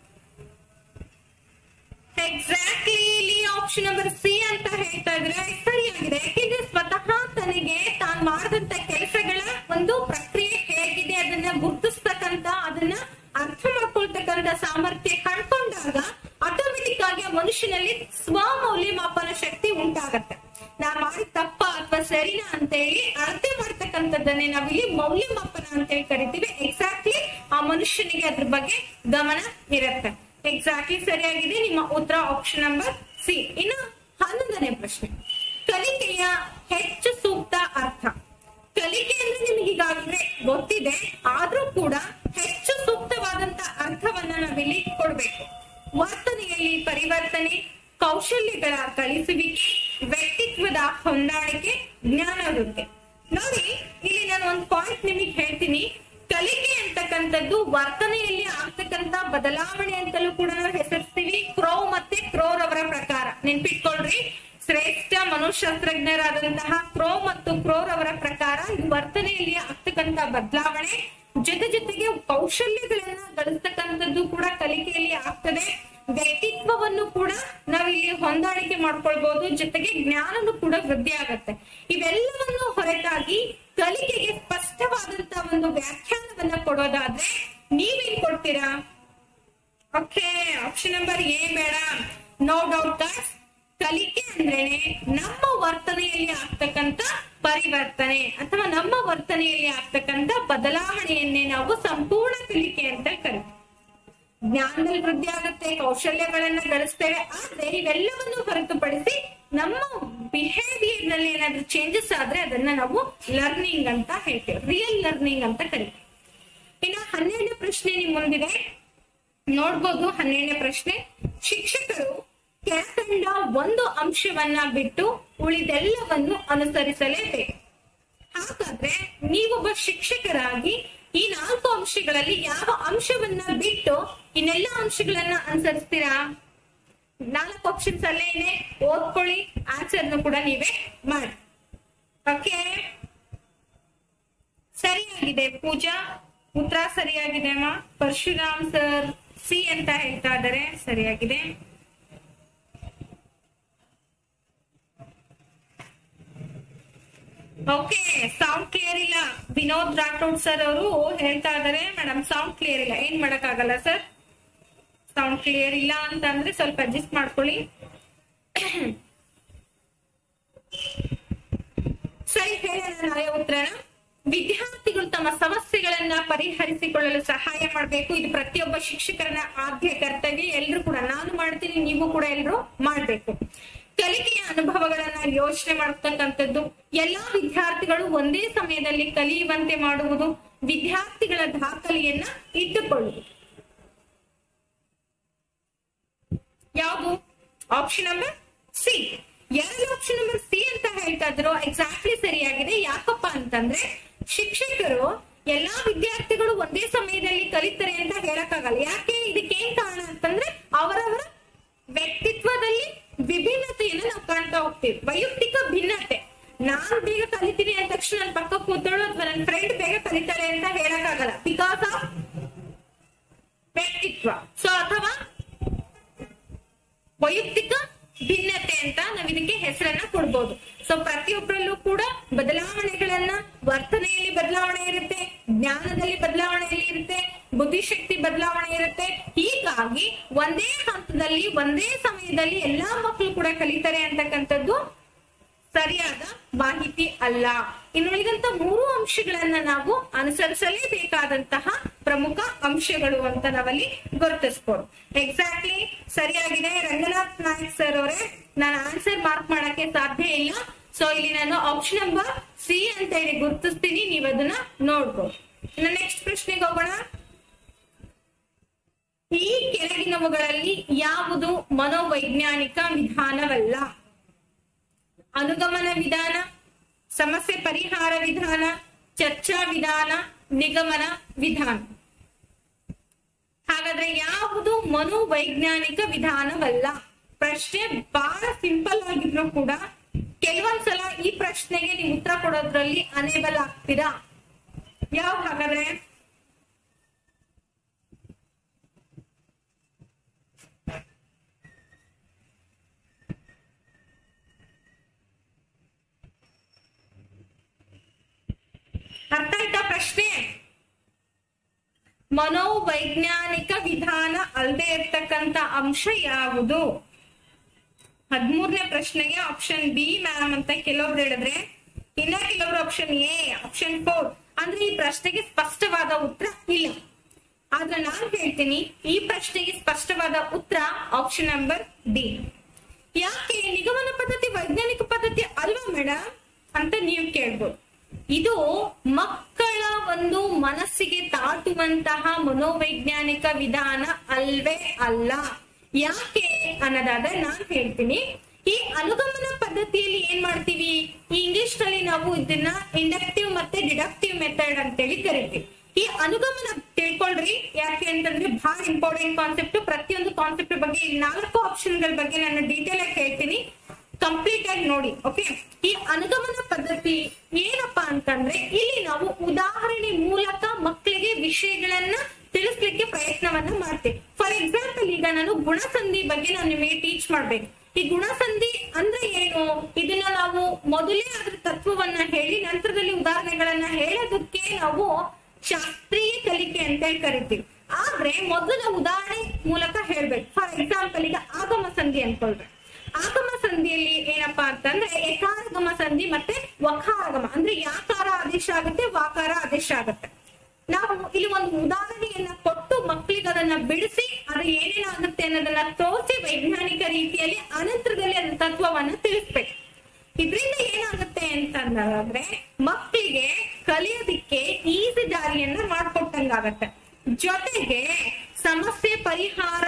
ಎಕ್ಸಾಕ್ಟ್ಲಿ ಇಲ್ಲಿ ಆಪ್ಷನ್ ನಂಬರ್ ಸಿ ಅಂತ ಹೇಳ್ತಾ ಇದ್ರೆ ಸರಿಯಾಗಿದೆ. ಯಾಕೆಂದ್ರೆ ಸ್ವತಃ ತನಗೆ ತಾನು ಮಾಡಿದಂತ ಕೆಲಸಗಳ ಒಂದು ಪ್ರಕ್ರಿಯೆ ಹೇಗಿದೆ ಅದನ್ನ ಗುರುತಿಸ್ತಕ್ಕಂತ, ಅದನ್ನ ಅರ್ಥ ಮಾಡ್ಕೊಳ್ತಕ್ಕಂತ ಸಾಮರ್ಥ್ಯ ಕಂಡ್ಕೊಂಡಾಗ ಆಟೋಮೆಟಿಕ್ ಆಗಿ ಆ ಮನುಷ್ಯನಲ್ಲಿ ಸ್ವಮೌಲ್ಯಮಾಪನ ಶಕ್ತಿ ಉಂಟಾಗತ್ತೆ. ನಾ ಮಾಡಿದ ತಪ್ಪ ಅಥವಾ ಸರಿನಾ ಅಂತ ಹೇಳಿ ಅಳತೆ ಮಾಡ್ತಕ್ಕಂಥದ್ದನ್ನೇ ನಾವಿಲ್ಲಿ ಮೌಲ್ಯಮಾಪನ ಅಂತ ಹೇಳಿ ಕರಿತೀವಿ. ಎಕ್ಸಾಕ್ಟ್ಲಿ ಆ ಮನುಷ್ಯನಿಗೆ ಅದ್ರ ಬಗ್ಗೆ ಗಮನ ಇರುತ್ತೆ. ಎಕ್ಸಾಕ್ಟ್ಲಿ ಸರಿಯಾಗಿದೆ ನಿಮ್ಮ ಉತ್ತರ ಆಪ್ಷನ್ ನಂಬರ್ ಸಿ. ಇನ್ನು 11ನೇ ಪ್ರಶ್ನೆ, ಕಲಿಕೆಯ ಹೆಚ್ಚು ಸೂಕ್ತ ಅರ್ಥ. ಕಲಿಕೆ ಅಂದ್ರೆ ನಿಮ್ಗೆ ಈಗಾಗಲೇ ಗೊತ್ತಿದೆ, ಆದ್ರೂ ಕೂಡ ಹೆಚ್ಚು ಸೂಕ್ತವಾದಂತ ಅರ್ಥವನ್ನ ನಾವಿಲ್ಲಿ ಕೊಡ್ಬೇಕು. ವರ್ತನೆಯಲ್ಲಿ ಪರಿವರ್ತನೆ, ಕೌಶಲ್ಯಗಳ ಕಲಿಸುವಿಕೆ, ವ್ಯಕ್ತಿತ್ವದ ಹೊಂದಾಣಿಕೆ, ಜ್ಞಾನ ವೃದ್ಧಿ. ನೋಡಿ ಇಲ್ಲಿ ನಾನು ಒಂದು ಪಾಯಿಂಟ್ ನಿಮಗೆ ಹೇಳ್ತೀನಿ. ಕಲಿಕೆ ಅಂತಕ್ಕಂಥದ್ದು ವರ್ತನೆಯಲ್ಲಿ ಆಗ್ತಕ್ಕಂತ ಬದಲಾವಣೆ ಅಂತಲೂ ಕೂಡ ನಾವು ಹೆಸರಿಸ್ತೀವಿ. ಕ್ರೋ ಮತ್ತೆ ಕ್ರೋರ್ ಅವರ ಪ್ರಕಾರ ನೆನ್ಪಿಟ್ಕೊಳ್ರಿ. ಶ್ರೇಷ್ಠ ಮನೋಶಾಸ್ತ್ರಜ್ಞರಾದಂತಹ ಕ್ರೋ ಮತ್ತು ಕ್ರೋರ್ ಅವರ ಪ್ರಕಾರ ಇದು ವರ್ತನೆಯಲ್ಲಿ ಆಗ್ತಕ್ಕಂತ ಬದಲಾವಣೆ, ಜೊತೆಗೆ ಕೌಶಲ್ಯಗಳನ್ನ ಗಳಿಸ್ತಕ್ಕಂಥದ್ದು ಕೂಡ ಕಲಿಕೆಯಲ್ಲಿ ಆಗ್ತದೆ. ವ್ಯಕ್ತಿತ್ವವನ್ನು ಕೂಡ ನಾವಿಲ್ಲಿ ಹೊಂದಾಣಿಕೆ ಮಾಡ್ಕೊಳ್ಬಹುದು, ಜೊತೆಗೆ ಜ್ಞಾನನು ಕೂಡ ವೃದ್ಧಿ ಆಗತ್ತೆ. ಇವೆಲ್ಲವನ್ನು ಹೊರತಾಗಿ ಕಲಿಕೆಗೆ ಸ್ಪಷ್ಟವಾದಂತ ಒಂದು ವ್ಯಾಖ್ಯಾನವನ್ನ ಕೊಡೋದಾದ್ರೆ ನೀವೇನ್ ಕೊಡ್ತೀರಾ? ಓಕೆ, ಆಪ್ಷನ್ ನಂಬರ್ ಎ ಬೇಡ. ನೋ ಡೌಟ್ ದಟ್ ಕಲಿಕೆ ಅಂದ್ರೇನೆ ನಮ್ಮ ವರ್ತನೆಯಲ್ಲಿ ಆಗ್ತಕ್ಕಂತ ಪರಿವರ್ತನೆ ಅಥವಾ ನಮ್ಮ ವರ್ತನೆಯಲ್ಲಿ ಆಗ್ತಕ್ಕಂತ ಬದಲಾವಣೆಯನ್ನೇ ನಾವು ಸಂಪೂರ್ಣ ಕಲಿಕೆ ಅಂತ ಕರಿತೀವಿ. ಜ್ಞಾನದಲ್ಲಿ ವೃದ್ಧಿ ಆಗುತ್ತೆ, ಕೌಶಲ್ಯಗಳನ್ನ ಗಳಿಸ್ತೇವೆ. ಆದ್ರೆ ಇವೆಲ್ಲವನ್ನು ಹೊರತುಪಡಿಸಿ ನಮ್ಮ ಬಿಹೇವಿಯರ್ ನಲ್ಲಿ ಏನಾದ್ರೂ ಚೇಂಜಸ್ ಆದ್ರೆ ಅದನ್ನ ನಾವು ಲರ್ನಿಂಗ್ ಅಂತ ಹೇಳ್ತೇವೆ, ರಿಯಲ್ ಲರ್ನಿಂಗ್ ಅಂತ ಕರಿತೀವಿ. ಇನ್ನು 12ನೇ ಪ್ರಶ್ನೆ ನಿಮ್ ಮುಂದಿದೆ, ನೋಡ್ಬೋದು. 12ನೇ ಪ್ರಶ್ನೆ, ಶಿಕ್ಷಕರು ಕೆಳಕಂಡ ಒಂದು ಅಂಶವನ್ನ ಬಿಟ್ಟು ಉಳಿದೆಲ್ಲವನ್ನು ಅನುಸರಿಸಲೇಬೇಕು. ಹಾಗಾದ್ರೆ ನೀವೊಬ್ಬ ಶಿಕ್ಷಕರಾಗಿ ಈ 4 ಅಂಶಗಳಲ್ಲಿ ಯಾವ ಅಂಶವನ್ನ ಬಿಟ್ಟು ಇನ್ನೆಲ್ಲ ಅಂಶಗಳನ್ನ ಅನುಸರಿಸ್ತೀರಾ? 4 ಆಪ್ಷನ್ಸ್ ಅಲ್ಲೇ ಇದೆ, ಓದ್ಕೊಳ್ಳಿ. ಆನ್ಸರ್ನು ಕೂಡ ನೀವೇ ಮಾಡಿ. ಓಕೆ, ಸರಿಯಾಗಿದೆ ಪೂಜಾ, ಉತ್ತರ ಸರಿಯಾಗಿದೆ ಅಮ್ಮ. ಪರಶುರಾಮ್ ಸರ್ ಸಿ ಅಂತ ಹೇಳ್ತಾ ಇದ್ದಾರೆ, ಸರಿಯಾಗಿದೆ. ಓಕೆ, ಸೌಂಡ್ ಕ್ಲಿಯರ್ ಇಲ್ಲ. ವಿನೋದ್ ರಾಠೋಡ್ ಸರ್ ಅವರು ಹೇಳ್ತಾ ಇದಾರೆ ಮೇಡಮ್ ಸೌಂಡ್ ಕ್ಲಿಯರ್ ಇಲ್ಲ. ಏನ್ ಮಾಡಕ್ ಆಗಲ್ಲ ಸರ್, ಸೌಂಡ್ ಕ್ಲಿಯರ್ ಇಲ್ಲ ಅಂತ ಅಂದ್ರೆ ಸ್ವಲ್ಪ ಅಡ್ಜಸ್ಟ್ ಮಾಡ್ಕೊಳ್ಳಿ. ಸರಿ, ಹೇಳೋಣ ನಾಳೆ ಉತ್ತರನ. ವಿದ್ಯಾರ್ಥಿಗಳು ತಮ್ಮ ಸಮಸ್ಯೆಗಳನ್ನ ಪರಿಹರಿಸಿಕೊಳ್ಳಲು ಸಹಾಯ ಮಾಡಬೇಕು. ಇದು ಪ್ರತಿಯೊಬ್ಬ ಶಿಕ್ಷಕರನ್ನ ಆದ್ಯ ಕರ್ತವ್ಯ. ಎಲ್ರು ಕೂಡ, ನಾನು ಮಾಡ್ತೀನಿ, ನೀವು ಕೂಡ ಎಲ್ರು ಮಾಡ್ಬೇಕು. ಕಲಿಕೆಯ ಅನುಭವಗಳನ್ನ ಯೋಚನೆ ಮಾಡತಕ್ಕಂಥದ್ದು, ಎಲ್ಲಾ ವಿದ್ಯಾರ್ಥಿಗಳು ಒಂದೇ ಸಮಯದಲ್ಲಿ ಕಲಿಯುವಂತೆ ಮಾಡುವುದು, ವಿದ್ಯಾರ್ಥಿಗಳ ದಾಖಲೆಯನ್ನ ಇಟ್ಟುಕೊಳ್ಳುವುದು. ಯಾವುದು? Option number C. 2 option number C ಅಂತ ಹೇಳ್ತಾ ಇದ್ರು, ಎಕ್ಸಾಕ್ಟ್ಲಿ ಸರಿಯಾಗಿದೆ. ಯಾಕಪ್ಪ ಅಂತಂದ್ರೆ ಶಿಕ್ಷಕರು ಎಲ್ಲಾ ವಿದ್ಯಾರ್ಥಿಗಳು ಒಂದೇ ಸಮಯದಲ್ಲಿ ಕಲಿತಾರೆ ಅಂತ ಹೇಳಕ್ಕಾಗಲ್ಲ. ಯಾಕೆ? ಇದಕ್ಕೆ ಏನ್ ಕಾರಣ ಅಂತಂದ್ರೆ ಅವರವರ ವ್ಯಕ್ತಿತ್ವದಲ್ಲಿ ವಿಭಿನ್ನತೆಯನ್ನು ನಾವು ಕಾಣ್ತಾ ಹೋಗ್ತೀವಿ. ವೈಯಕ್ತಿಕ ಭಿನ್ನತೆ. ನಾನ್ ಬೇಗ ಕಲಿತೀನಿ ಅಂದ ತಕ್ಷಣ ನನ್ನ ಪಕ್ಕ ಕೂತೋಳು ಅಥವಾ ನನ್ನ ಫ್ರೆಂಡ್ ಬೇಗ ಕಲಿತಾರೆ ಅಂತ ಹೇಳಕ್ಕಾಗಲ್ಲ, ಬಿಕಾಸ್ ಆಫ್ ವ್ಯಕ್ತಿತ್ವ. ಸೊ ಅಥವಾ ವೈಯಕ್ತಿಕ ಭಿನ್ನತೆ ಅಂತ ನಾವ್ ಇದಕ್ಕೆ ಹೆಸರನ್ನ ಕೊಡ್ಬೋದು. ಸೊ ಪ್ರತಿಯೊಬ್ಬರಲ್ಲೂ ಕೂಡ ಬದಲಾವಣೆಗಳನ್ನ, ವರ್ತನೆಯಲ್ಲಿ ಬದಲಾವಣೆ ಇರುತ್ತೆ, ಜ್ಞಾನದಲ್ಲಿ ಬದಲಾವಣೆ ಇರುತ್ತೆ, ಬುದ್ಧಿಶಕ್ತಿ ಬದಲಾವಣೆ ಇರುತ್ತೆ. ಹೀಗಾಗಿ ಒಂದೇ ಹಂತದಲ್ಲಿ ಒಂದೇ ಸಮಯದಲ್ಲಿ ಎಲ್ಲಾ ಮಕ್ಕಳು ಕೂಡ ಕಲಿತಾರೆ ಅಂತಕ್ಕಂಥದ್ದು ಸರಿಯಾದ ಮಾಹಿತಿ ಅಲ್ಲ. ಇನ್ನುಳಿದಂತ 3 ಅಂಶಗಳನ್ನ ನಾವು ಅನುಸರಿಸಲೇಬೇಕಾದಂತಹ ಪ್ರಮುಖ ಅಂಶಗಳು ಅಂತ ನಾವಲ್ಲಿ ಗುರುತಿಸ್ಬೋದು. ಎಕ್ಸಾಕ್ಟ್ಲಿ ಸರಿಯಾಗಿದೆ ರಂಗನಾಥ್ ನಾಯಕ್ ಸರ್ ಅವರೇ. ನಾನು ಆನ್ಸರ್ ಮಾರ್ಕ್ ಮಾಡಕ್ಕೆ ಸಾಧ್ಯ ಇಲ್ಲ, ಸೊ ಇಲ್ಲಿ ನಾನು ಆಪ್ಷನ್ ನಂಬರ್ ಸಿ ಅಂತ ಹೇಳಿ ಗುರುತಿಸ್ತೀನಿ, ನೀವು ಅದನ್ನ ನೋಡ್ಬೋದು. ಇನ್ನು ನೆಕ್ಸ್ಟ್ ಪ್ರಶ್ನೆಗೆ ಹೋಗೋಣ. ಈ ಕೆಳಗಿನವುಗಳಲ್ಲಿ ಯಾವುದು ಮನೋವೈಜ್ಞಾನಿಕ ವಿಧಾನವಲ್ಲ? ಅನುಗಮನ ವಿಧಾನ, ಸಮಸ್ಯೆ ಪರಿಹಾರ ವಿಧಾನ, ಚರ್ಚಾ ವಿಧಾನ, ನಿಗಮನ ವಿಧಾನ. ಹಾಗಾದ್ರೆ ಯಾವುದು ಮನೋವೈಜ್ಞಾನಿಕ ವಿಧಾನವಲ್ಲ? ಪ್ರಶ್ನೆ ಬಹಳ ಸಿಂಪಲ್ ಆಗಿದ್ರು ಕೂಡ ಕೆಲವೊಂದ್ಸಲ ಈ ಪ್ರಶ್ನೆಗೆ ನೀವು ಉತ್ತರ ಕೊಡೋದ್ರಲ್ಲಿ ಅನೇಬಲ್ ಆಗ್ತೀರಾ. ಯಾವ್ದು ಹಾಗಾದ್ರೆ? ಅರ್ಥ ಆಯ್ತಾ ಪ್ರಶ್ನೆ? ಮನೋವೈಜ್ಞಾನಿಕ ವಿಧಾನ ಅಲ್ಲದೆ ಇರ್ತಕ್ಕಂತ ಅಂಶ ಯಾವುದು? 13ನೇ ಪ್ರಶ್ನೆಗೆ ಆಪ್ಷನ್ ಬಿ ಮ್ಯಾಮ್ ಅಂತ ಕೆಲವೊಬ್ರು ಹೇಳಿದ್ರೆ, ಇನ್ನ ಕೆಲವರು ಆಪ್ಷನ್ ಎ, ಆಪ್ಷನ್ 4. ಅಂದ್ರೆ ಈ ಪ್ರಶ್ನೆಗೆ ಸ್ಪಷ್ಟವಾದ ಉತ್ತರ ಇಲ್ಲ. ಆದ್ರೆ ನಾನು ಹೇಳ್ತೀನಿ ಈ ಪ್ರಶ್ನೆಗೆ ಸ್ಪಷ್ಟವಾದ ಉತ್ತರ ಆಪ್ಷನ್ ನಂಬರ್ ಡಿ. ಯಾಕೆ ನಿಗಮನ ಪದ್ಧತಿ ವೈಜ್ಞಾನಿಕ ಪದ್ಧತಿ ಅಲ್ವಾ ಮೇಡಮ್ ಅಂತ ನೀವು ಕೇಳ್ಬೋದು. ಇದು ಮಕ್ಕಳ ಒಂದು ಮನಸ್ಸಿಗೆ ತಾಟುವಂತಹ ಮನೋವೈಜ್ಞಾನಿಕ ವಿಧಾನ ಅಲ್ವೇ ಅಲ್ಲ. ಯಾಕೆ ಅನ್ನೋದಾದ್ರೆ ನಾನು ಹೇಳ್ತೀನಿ. ಈ ಅನುಗಮನ ಪದ್ಧತಿಯಲ್ಲಿ ಏನ್ ಮಾಡ್ತೀವಿ, ಈ ಇಂಗ್ಲಿಷ್ ನಲ್ಲಿ ನಾವು ಇದನ್ನ ಇಂಡಕ್ಟಿವ್ ಮತ್ತೆ ಡಿಡಕ್ಟಿವ್ ಮೆಥಡ್ ಅಂತೇಳಿ ಕರಿತೀವಿ. ಈ ಅನುಗಮನ ತಿಳ್ಕೊಳ್ರಿ, ಯಾಕೆ ಅಂತಂದ್ರೆ ಬಹಳ ಇಂಪಾರ್ಟೆಂಟ್ ಕಾನ್ಸೆಪ್ಟ್. ಪ್ರತಿಯೊಂದು ಕಾನ್ಸೆಪ್ಟ್ ಬಗ್ಗೆ ಈ 4 ಆಪ್ಷನ್ಗಳ ಬಗ್ಗೆ ನಾನು ಡೀಟೇಲ್ ಆಗಿ ಹೇಳ್ತೀನಿ, ಕಂಪ್ಲೀಟ್ ಆಗಿ ನೋಡಿ. ಓಕೆ, ಈ ಅನುಗಮನ ಪದ್ಧತಿ ಏನಪ್ಪಾ ಅಂತಂದ್ರೆ ಇಲ್ಲಿ ನಾವು ಉದಾಹರಣೆ ಮೂಲಕ ಮಕ್ಕಳಿಗೆ ವಿಷಯಗಳನ್ನ ತಿಳಿಸ್ಲಿಕ್ಕೆ ಪ್ರಯತ್ನವನ್ನ ಮಾಡ್ತೀವಿ. ಫಾರ್ ಎಕ್ಸಾಂಪಲ್, ಈಗ ನಾನು ಗುಣಸಂಧಿ ಬಗ್ಗೆ ನಾನು ನಿಮಗೆ ಟೀಚ್ ಮಾಡ್ಬೇಕು. ಈ ಗುಣಸಂಧಿ ಅಂದ್ರೆ ಏನು, ಇದನ್ನ ನಾವು ಮೊದಲೇ ಅದ್ರ ತತ್ವವನ್ನ ಹೇಳಿ ನಂತರದಲ್ಲಿ ಉದಾಹರಣೆಗಳನ್ನ ಹೇಳೋದಕ್ಕೆ ನಾವು ಶಾಸ್ತ್ರೀಯ ಕಲಿಕೆ ಅಂತ ಹೇಳಿ ಕರಿತೀವಿ. ಆದ್ರೆ ಮೊದಲ ಉದಾಹರಣೆ ಮೂಲಕ ಹೇಳ್ಬೇಕು. ಫಾರ್ ಎಕ್ಸಾಂಪಲ್, ಈಗ ಆಗಮ ಸಂಧಿ ಅನ್ಕೊಳ್ಬೇಕು. ಆಗಮ ಸಂಧಿಯಲ್ಲಿ ಏನಪ್ಪಾ ಅಂತಂದ್ರೆ ಎಕಾರಗಮ ಸಂಧಿ ಮತ್ತೆ ವಕಾರಗಮ, ಅಂದ್ರೆ ಯಾಕಾರ ಆದೇಶ ಆಗುತ್ತೆ, ವಾಕಾರ ಆದೇಶ ಆಗುತ್ತೆ. ನಾವು ಇಲ್ಲಿ ಒಂದು ಉದಾಹರಣೆಯನ್ನ ಕೊಟ್ಟು ಮಕ್ಕಳಿಗೆ ಅದನ್ನ ಬಿಡಿಸಿ ಅದು ಏನೇನಾಗುತ್ತೆ ಅನ್ನೋದನ್ನ ತೋರಿಸಿ ವೈಜ್ಞಾನಿಕ ರೀತಿಯಲ್ಲಿ ಅನಂತರದಲ್ಲಿ ಅದರ ತತ್ವವನ್ನ ತಿಳಿಸ್ಬೇಕು. ಇದರಿಂದ ಏನಾಗುತ್ತೆ ಅಂತಂದ್ರೆ ಮಕ್ಕಳಿಗೆ ಕಲಿಯೋದಿಕ್ಕೆ ಈಸಿ ದಾರಿಯನ್ನ ಮಾಡ್ಕೊಟ್ಟಂಗಾಗತ್ತೆ. ಜೊತೆಗೆ ಸಮಸ್ಯೆ ಪರಿಹಾರ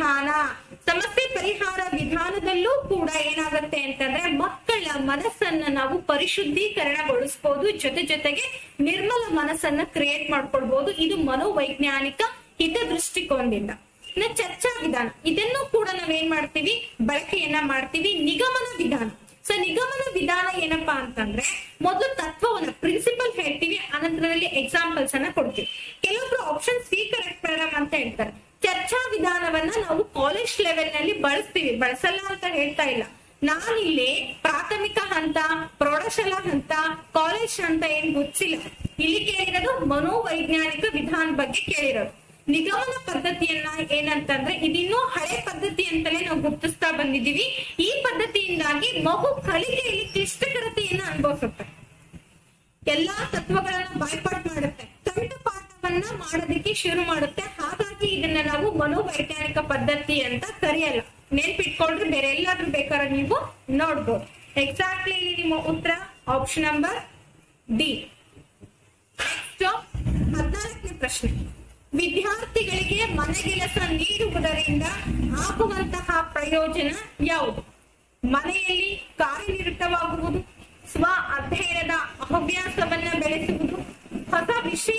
ವಿಧಾನದಲ್ಲೂ ಕೂಡ ಏನಾಗುತ್ತೆ ಅಂತಂದ್ರೆ ಮಕ್ಕಳ ಮನಸ್ಸನ್ನ ನಾವು ಪರಿಶುದ್ಧೀಕರಣಗೊಳಿಸಬಹುದು, ಜೊತೆಗೆ ನಿರ್ಮಲ ಮನಸ್ಸನ್ನ ಕ್ರಿಯೇಟ್ ಮಾಡ್ಕೊಳ್ಬಹುದು. ಇದು ಮನೋವೈಜ್ಞಾನಿಕ ಹಿತದೃಷ್ಟಿಕೋನದಿಂದ. ಇನ್ನು ಚರ್ಚಾ ವಿಧಾನ, ಇದನ್ನು ಕೂಡ ನಾವೇನ್ ಮಾಡ್ತೀವಿ, ಬಳಕೆಯನ್ನ ಮಾಡ್ತೀವಿ. ನಿಗಮನ ವಿಧಾನ, ಸೊ ನಿಗಮನ ವಿಧಾನ ಏನಪ್ಪಾ ಅಂತಂದ್ರೆ ಮೊದಲು ತತ್ವವನ್ನ ಪ್ರಿನ್ಸಿಪಲ್ ಹೇಳ್ತೀವಿ, ಅನಂತರದಲ್ಲಿ ಎಕ್ಸಾಂಪಲ್ಸ್ ಅನ್ನ ಕೊಡ್ತೀವಿ. ಕೆಲವೊಬ್ರು ಆಪ್ಷನ್ ಸಿ ಕರೆಕ್ಟ್ ಮೇಡಮ್ ಅಂತ ಹೇಳ್ತಾರೆ. ಚರ್ಚಾ ವಿಧಾನವನ್ನ ನಾವು ಕಾಲೇಜ್ ಲೆವೆಲ್ ನಲ್ಲಿ ಬಳಸ್ತೀವಿ, ಬಳಸಲ್ಲ ಅಂತ ಹೇಳ್ತಾ ಇಲ್ಲ. ನಾನಿಲ್ಲಿ ಪ್ರಾಥಮಿಕ ಹಂತ, ಪ್ರೌಢಶಾಲಾ ಹಂತ, ಕಾಲೇಜ್ ಹಂತ ಏನ್ ಗೊತ್ತಿಲ್ಲ. ಇಲ್ಲಿ ಕೇಳಿರೋದು ಮನೋವೈಜ್ಞಾನಿಕ ವಿಧಾನ ಬಗ್ಗೆ ಕೇಳಿರೋದು. ನಿಗಮನ ಪದ್ಧತಿಯನ್ನ ಏನಂತಂದ್ರೆ ಇದಿನ್ನೂ ಹಳೆ ಪದ್ಧತಿ ಅಂತಲೇ ನಾವು ಗುರುತಿಸ್ತಾ ಬಂದಿದೀವಿ. ಈ ಪದ್ಧತಿಯಿಂದಾಗಿ ಮಗು ಕಲಿಕೆಯಲ್ಲಿ ಕ್ಲಿಷ್ಟಕರತೆಯನ್ನ ಅನುಭವಿಸುತ್ತೆ, ಎಲ್ಲಾ ತತ್ವಗಳನ್ನ ಬಾಯ್ಪಾಟ್ ಮಾಡುತ್ತೆ, ಕಂಠಪಾಠವನ್ನ ಮಾಡೋದಕ್ಕೆ ಶುರು ಮಾಡುತ್ತೆ. ಹಾಗಾಗಿ ಇದನ್ನ ನಾವು ಮನೋವೈಜ್ಞಾನಿಕ ಪದ್ಧತಿ ಅಂತ ಕರೆಯಲ್ಲ. ನೆನ್ಪಿಟ್ಕೊಳ್ರಿ, ಬೇರೆ ಎಲ್ಲಾದ್ರೂ ಬೇಕಾದ್ರೆ ನೀವು ನೋಡ್ಬೋದು. ಎಕ್ಸಾಕ್ಟ್ಲಿ ನಿಮ್ಮ ಉತ್ತರ ಆಪ್ಷನ್ ನಂಬರ್ ಡಿ. ನೆಕ್ಸ್ಟ್ 14ನೇ ಪ್ರಶ್ನೆ. ವಿದ್ಯಾರ್ಥಿಗಳಿಗೆ ಮನೆಗೆಲಸ ನೀಡುವುದರಿಂದ ಆಗುವಂತಹ ಪ್ರಯೋಜನ ಯಾವುದು? ಮನೆಯಲ್ಲಿ ಕಾರ್ಯನಿರತವಾಗುವುದು, ಸ್ವ ಅಧ್ಯಯನದ ಹವ್ಯಾಸವನ್ನ ಬೆಳೆಸುವುದು, ಹೊಸ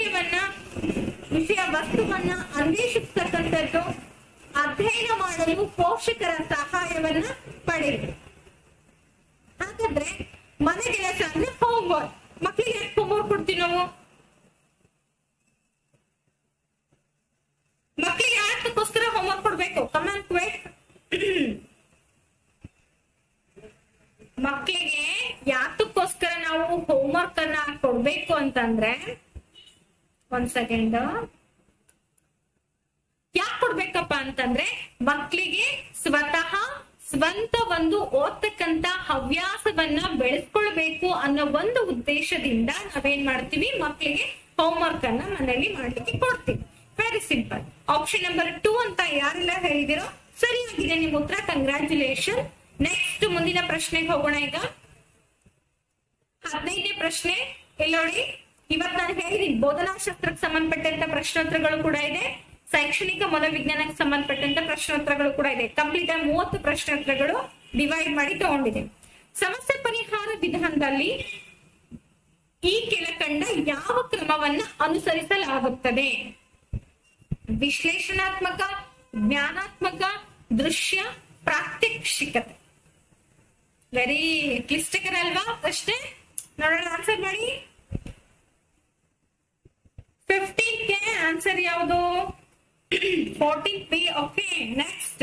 ವಿಷಯ ವಸ್ತುವನ್ನ ಅನ್ವೇಷಿಸತಕ್ಕಂಥದ್ದು, ಅಧ್ಯಯನ ಮಾಡಲು ಪೋಷಕರ ಸಹಾಯವನ್ನ ಪಡೆಯುವುದು. ಹಾಗಾದ್ರೆ ಮನೆಗೆಲಸ ಅಂದ್ರೆ ಹೋಮ್ವರ್ಕ್. ಮಕ್ಕಳಿಗೆ ಹೋಮ್ವರ್ಕ್ ಕೊಡ್ತೀವಿ ನಾವು. ಮಕ್ಕಳಿಗೆ ಯಾತಕ್ಕೋಸ್ಕರ ಹೋಮ್ವರ್ಕ್ ಕೊಡ್ಬೇಕು? Comment quite. ಮಕ್ಕಳಿಗೆ ಯಾತಕ್ಕೋಸ್ಕರ ನಾವು ಹೋಮ್ವರ್ಕ್ ಅನ್ನ ಕೊಡ್ಬೇಕು ಅಂತಂದ್ರೆ, ಒಂದ್ ಸೆಕೆಂಡ್, ಯಾಕೆ ಕೊಡ್ಬೇಕಪ್ಪ ಅಂತಂದ್ರೆ ಮಕ್ಕಳಿಗೆ ಸ್ವತಃ ಸ್ವಂತ ಒಂದು ಓದ್ತಕ್ಕಂತ ಹವ್ಯಾಸವನ್ನ ಬೆಳೆಸ್ಕೊಳ್ಬೇಕು ಅನ್ನೋ ಒಂದು ಉದ್ದೇಶದಿಂದ ನಾವೇನ್ ಮಾಡ್ತೀವಿ, ಮಕ್ಕಳಿಗೆ ಹೋಮ್ವರ್ಕ್ ಅನ್ನ ಮನೆಯಲ್ಲಿ ಮಾಡ್ಲಿಕ್ಕೆ ಕೊಡ್ತೀವಿ. Very simple. ಆಪ್ಷನ್ ನಂಬರ್ 2 ಅಂತ ಯಾರೆಲ್ಲ ಹೇಳಿದಿರೋ ಸರಿಯಾಗಿದೆ ನಿಮ್ ಉತ್ತರ. ಕಂಗ್ರಾಚುಲೇಷನ್. ನೆಕ್ಸ್ಟ್ ಮುಂದಿನ ಪ್ರಶ್ನೆಗೆ ಹೋಗೋಣ. ಈಗ 15ನೇ ಪ್ರಶ್ನೆ ಇಲ್ಲಿ ನೋಡಿ. ಇವತ್ತು ನಾನು ಹೇಳಿದೀನಿ ಬೋಧನಾಶಾಸ್ತ್ರಕ್ಕೆ ಸಂಬಂಧಪಟ್ಟಂತ ಪ್ರಶ್ನೋತ್ತರಗಳು ಕೂಡ ಇದೆ, ಶೈಕ್ಷಣಿಕ ಮನೋವಿಜ್ಞಾನಕ್ಕೆ ಸಂಬಂಧಪಟ್ಟಂತ ಪ್ರಶ್ನೋತ್ತರಗಳು ಕೂಡ ಇದೆ. ಕಂಪ್ಲೀಟ್ ಆಗಿ 30 ಪ್ರಶ್ನೋತ್ತರಗಳು ಡಿವೈಡ್ ಮಾಡಿ ತಗೊಂಡಿದ್ದೀನಿ. ಸಮಸ್ಯೆ ಪರಿಹಾರ ವಿಧಾನದಲ್ಲಿ ಈ ಕೆಳಕಂಡ ಯಾವ ಕ್ರಮವನ್ನ ಅನುಸರಿಸಲಾಗುತ್ತದೆ? ವಿಶ್ಲೇಷಣಾತ್ಮಕ, ಜ್ಞಾನಾತ್ಮಕ, ದೃಶ್ಯ, ಪ್ರಾತ್ಯಕ್ಷಿಕತೆ. ವೆರಿ ಕ್ಲಿಷ್ಟಕರ ಅಲ್ವಾ ಪ್ರಶ್ನೆ? ನೋಡೋಣ, ಆನ್ಸರ್ ಮಾಡಿ. 15ಕ್ಕೆ ಆನ್ಸರ್ ಯಾವುದು? 14B. Okay, next.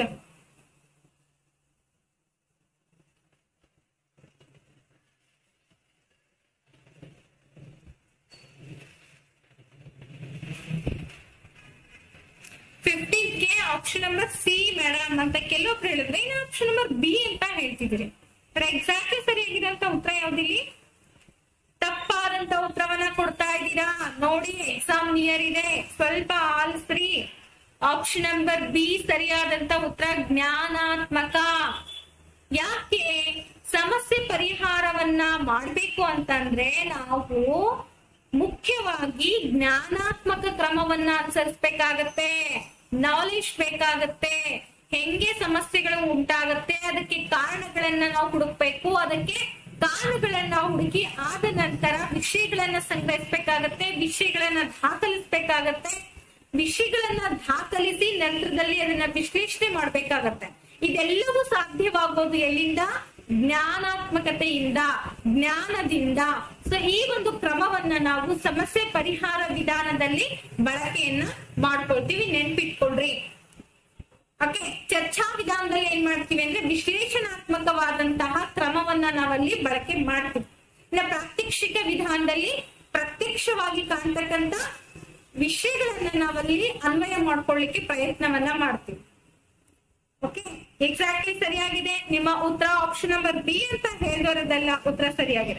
Option number C madam ಅಂತ ಕೆಲವೊಬ್ರು ಹೇಳಿದ್ರೆ, ಇನ್ನು ಆಪ್ಷನ್ ನಂಬರ್ ಬಿ ಅಂತ ಹೇಳ್ತಿದ್ರಿ. ಎಕ್ಸಾಕ್ಟ್ಲಿ ಸರಿಯಾಗಿರಂತ ಉತ್ತರ ಯಾವ್ದಿಲ್ಲಿ? ತಪ್ಪಾದಂತ ಉತ್ತರವನ್ನ ಕೊಡ್ತಾ ಇದ್ದೀರಾ ನೋಡಿ. ಎಕ್ಸಾಮ್ ನಿಯರ್ ಇದೆ, ಸ್ವಲ್ಪ ಆಲಿಸ್ರಿ. ಆಪ್ಷನ್ ನಂಬರ್ ಬಿ ಸರಿಯಾದಂತ ಉತ್ತರ ಜ್ಞಾನಾತ್ಮಕ. ಯಾಕೆ? ಸಮಸ್ಯೆ ಪರಿಹಾರವನ್ನ ಮಾಡ್ಬೇಕು ಅಂತಂದ್ರೆ ನಾವು ಮುಖ್ಯವಾಗಿ ಜ್ಞಾನಾತ್ಮಕ ಕ್ರಮವನ್ನ ಅನುಸರಿಸಬೇಕಾಗತ್ತೆ. ನಾಲೆಜ್ ಬೇಕಾಗತ್ತೆ. ಹೆಂಗೆ ಸಮಸ್ಯೆಗಳು ಉಂಟಾಗತ್ತೆ, ಅದಕ್ಕೆ ಕಾರಣಗಳನ್ನ ನಾವು ಹುಡುಕ್ಬೇಕು. ಅದಕ್ಕೆ ಕಾರಣಗಳನ್ನ ಹುಡುಕಿ ಆದ ನಂತರ ವಿಷಯಗಳನ್ನ ಸಂಗ್ರಹಿಸಬೇಕಾಗತ್ತೆ, ವಿಷಯಗಳನ್ನ ದಾಖಲಿಸಬೇಕಾಗತ್ತೆ. ವಿಷಯಗಳನ್ನ ದಾಖಲಿಸಿ ನಂತರದಲ್ಲಿ ಅದನ್ನ ವಿಶ್ಲೇಷಣೆ ಮಾಡ್ಬೇಕಾಗತ್ತೆ. ಇದೆಲ್ಲವೂ ಸಾಧ್ಯವಾಗೋದು ಎಲ್ಲಿಂದ? ಜ್ಞಾನಾತ್ಮಕತೆಯಿಂದ, ಜ್ಞಾನದಿಂದ. ಸೊ ಈ ಒಂದು ಕ್ರಮವನ್ನ ನಾವು ಸಮಸ್ಯೆ ಪರಿಹಾರ ವಿಧಾನದಲ್ಲಿ ಬಳಕೆಯನ್ನ ಮಾಡ್ಕೊಳ್ತೀವಿ, ನೆನ್ಪಿಟ್ಕೊಳ್ರಿ. ಓಕೆ, ಚರ್ಚಾ ವಿಧಾನದಲ್ಲಿ ಏನ್ ಮಾಡ್ತೀವಿ ಅಂದ್ರೆ ವಿಶ್ಲೇಷಣಾತ್ಮಕವಾದಂತಹ ಕ್ರಮವನ್ನ ನಾವಲ್ಲಿ ಬಳಕೆ ಮಾಡ್ತೀವಿ. ಇನ್ನು ಪ್ರಾತ್ಯಕ್ಷಿಕ ವಿಧಾನದಲ್ಲಿ ಪ್ರತ್ಯಕ್ಷವಾಗಿ ಕಾಣ್ತಕ್ಕಂತ ವಿಷಯಗಳನ್ನ ನಾವಲ್ಲಿ ಅನ್ವಯ ಮಾಡ್ಕೊಳ್ಳಿಕ್ಕೆ ಪ್ರಯತ್ನವನ್ನ ಮಾಡ್ತೀವಿ. ಓಕೆ, ಎಕ್ಸಾಕ್ಟ್ಲಿ ಸರಿಯಾಗಿದೆ ನಿಮ್ಮ ಉತ್ತರ. ಆಪ್ಷನ್ ನಂಬರ್ ಬಿ ಅಂತ ಹೇಳಿದವರದೆಲ್ಲ ಉತ್ತರ ಸರಿಯಾಗಿದೆ.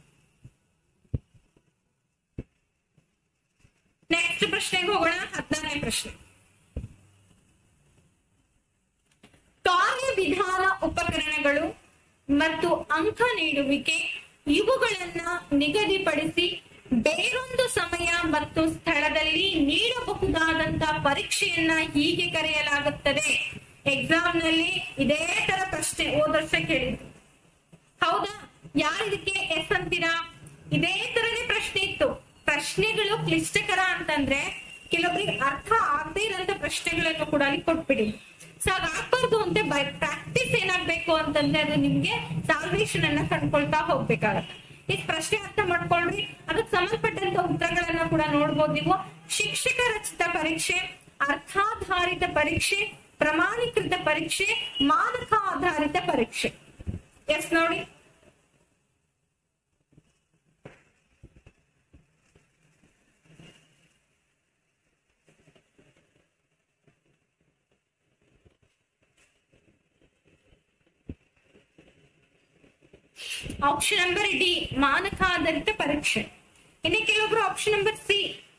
ನೆಕ್ಸ್ಟ್ ಪ್ರಶ್ನೆಗೆ ಹೋಗೋಣ. 14ನೇ ಪ್ರಶ್ನೆ. ಕಾರ್ಯವಿಧಾನ ಉಪಕರಣಗಳು ಮತ್ತು ಅಂಕ ನೀಡುವಿಕೆ ಇವುಗಳನ್ನ ನಿಗದಿಪಡಿಸಿ ಬೇರೊಂದು ಸಮಯ ಮತ್ತು ಸ್ಥಳದಲ್ಲಿ ನೀಡಬಹುದಾದಂತಹ ಪರೀಕ್ಷೆಯನ್ನ ಹೀಗೆ ಕರೆಯಲಾಗುತ್ತದೆ. ಎಕ್ಸಾಮ್ ನಲ್ಲಿ ಇದೇ ತರ ಪ್ರಶ್ನೆ ಹೋದ ವರ್ಷ ಕೇಳಿದ್ರು, ಹೌದಾ? ಯಾರಿದಕ್ಕೆ ಎಸ್ ಅಂತೀರಾ? ಇದೇ ತರನೇ ಪ್ರಶ್ನೆ ಇತ್ತು. ಪ್ರಶ್ನೆಗಳು ಕ್ಲಿಷ್ಟಕರ ಅಂತಂದ್ರೆ ಕೆಲವೊಬ್ಬರಿಗೆ ಅರ್ಥ ಆಗದೇ ಇರೋಂತ ಪ್ರಶ್ನೆಗಳನ್ನು ಕೂಡ ಅಲ್ಲಿ ಕೊಟ್ಬಿಡಿ. ಸೊ ಅದಾಗಬಾರ್ದು ಅಂತ ಬೈ ಪ್ರಾಕ್ಟೀಸ್ ಏನಾಗ್ಬೇಕು ಅಂತಂದ್ರೆ ಅದು ನಿಮ್ಗೆ ಸಾಲ್ವೇಷನ್ ಅನ್ನ ಕಂಡ್ಕೊಳ್ತಾ ಹೋಗ್ಬೇಕಾಗತ್ತೆ. ಈ ಪ್ರಶ್ನೆ ಅರ್ಥ ಮಾಡ್ಕೊಳ್ರಿ, ಅದಕ್ಕೆ ಸಂಬಂಧಪಟ್ಟಂತ ಉತ್ತರಗಳನ್ನ ಕೂಡ ನೋಡ್ಬೋದು ನೀವು. ಶಿಕ್ಷಕ ರಚಿತ ಪರೀಕ್ಷೆ, ಅರ್ಥಾಧಾರಿತ ಪರೀಕ್ಷೆ, ಪ್ರಮಾಣೀಕೃತ ಪರೀಕ್ಷೆ, ಮಾನಕ ಆಧಾರಿತ ಪರೀಕ್ಷೆ. ಎಸ್ ನೋಡಿ. ಆಪ್ಷನ್ ನಂಬರ್ ಡಿ ಮಾನಕ ಆಧಾರಿತ ಪರೀಕ್ಷೆ. ಇನ್ನು ಕೆಲವೊಬ್ರು option number C,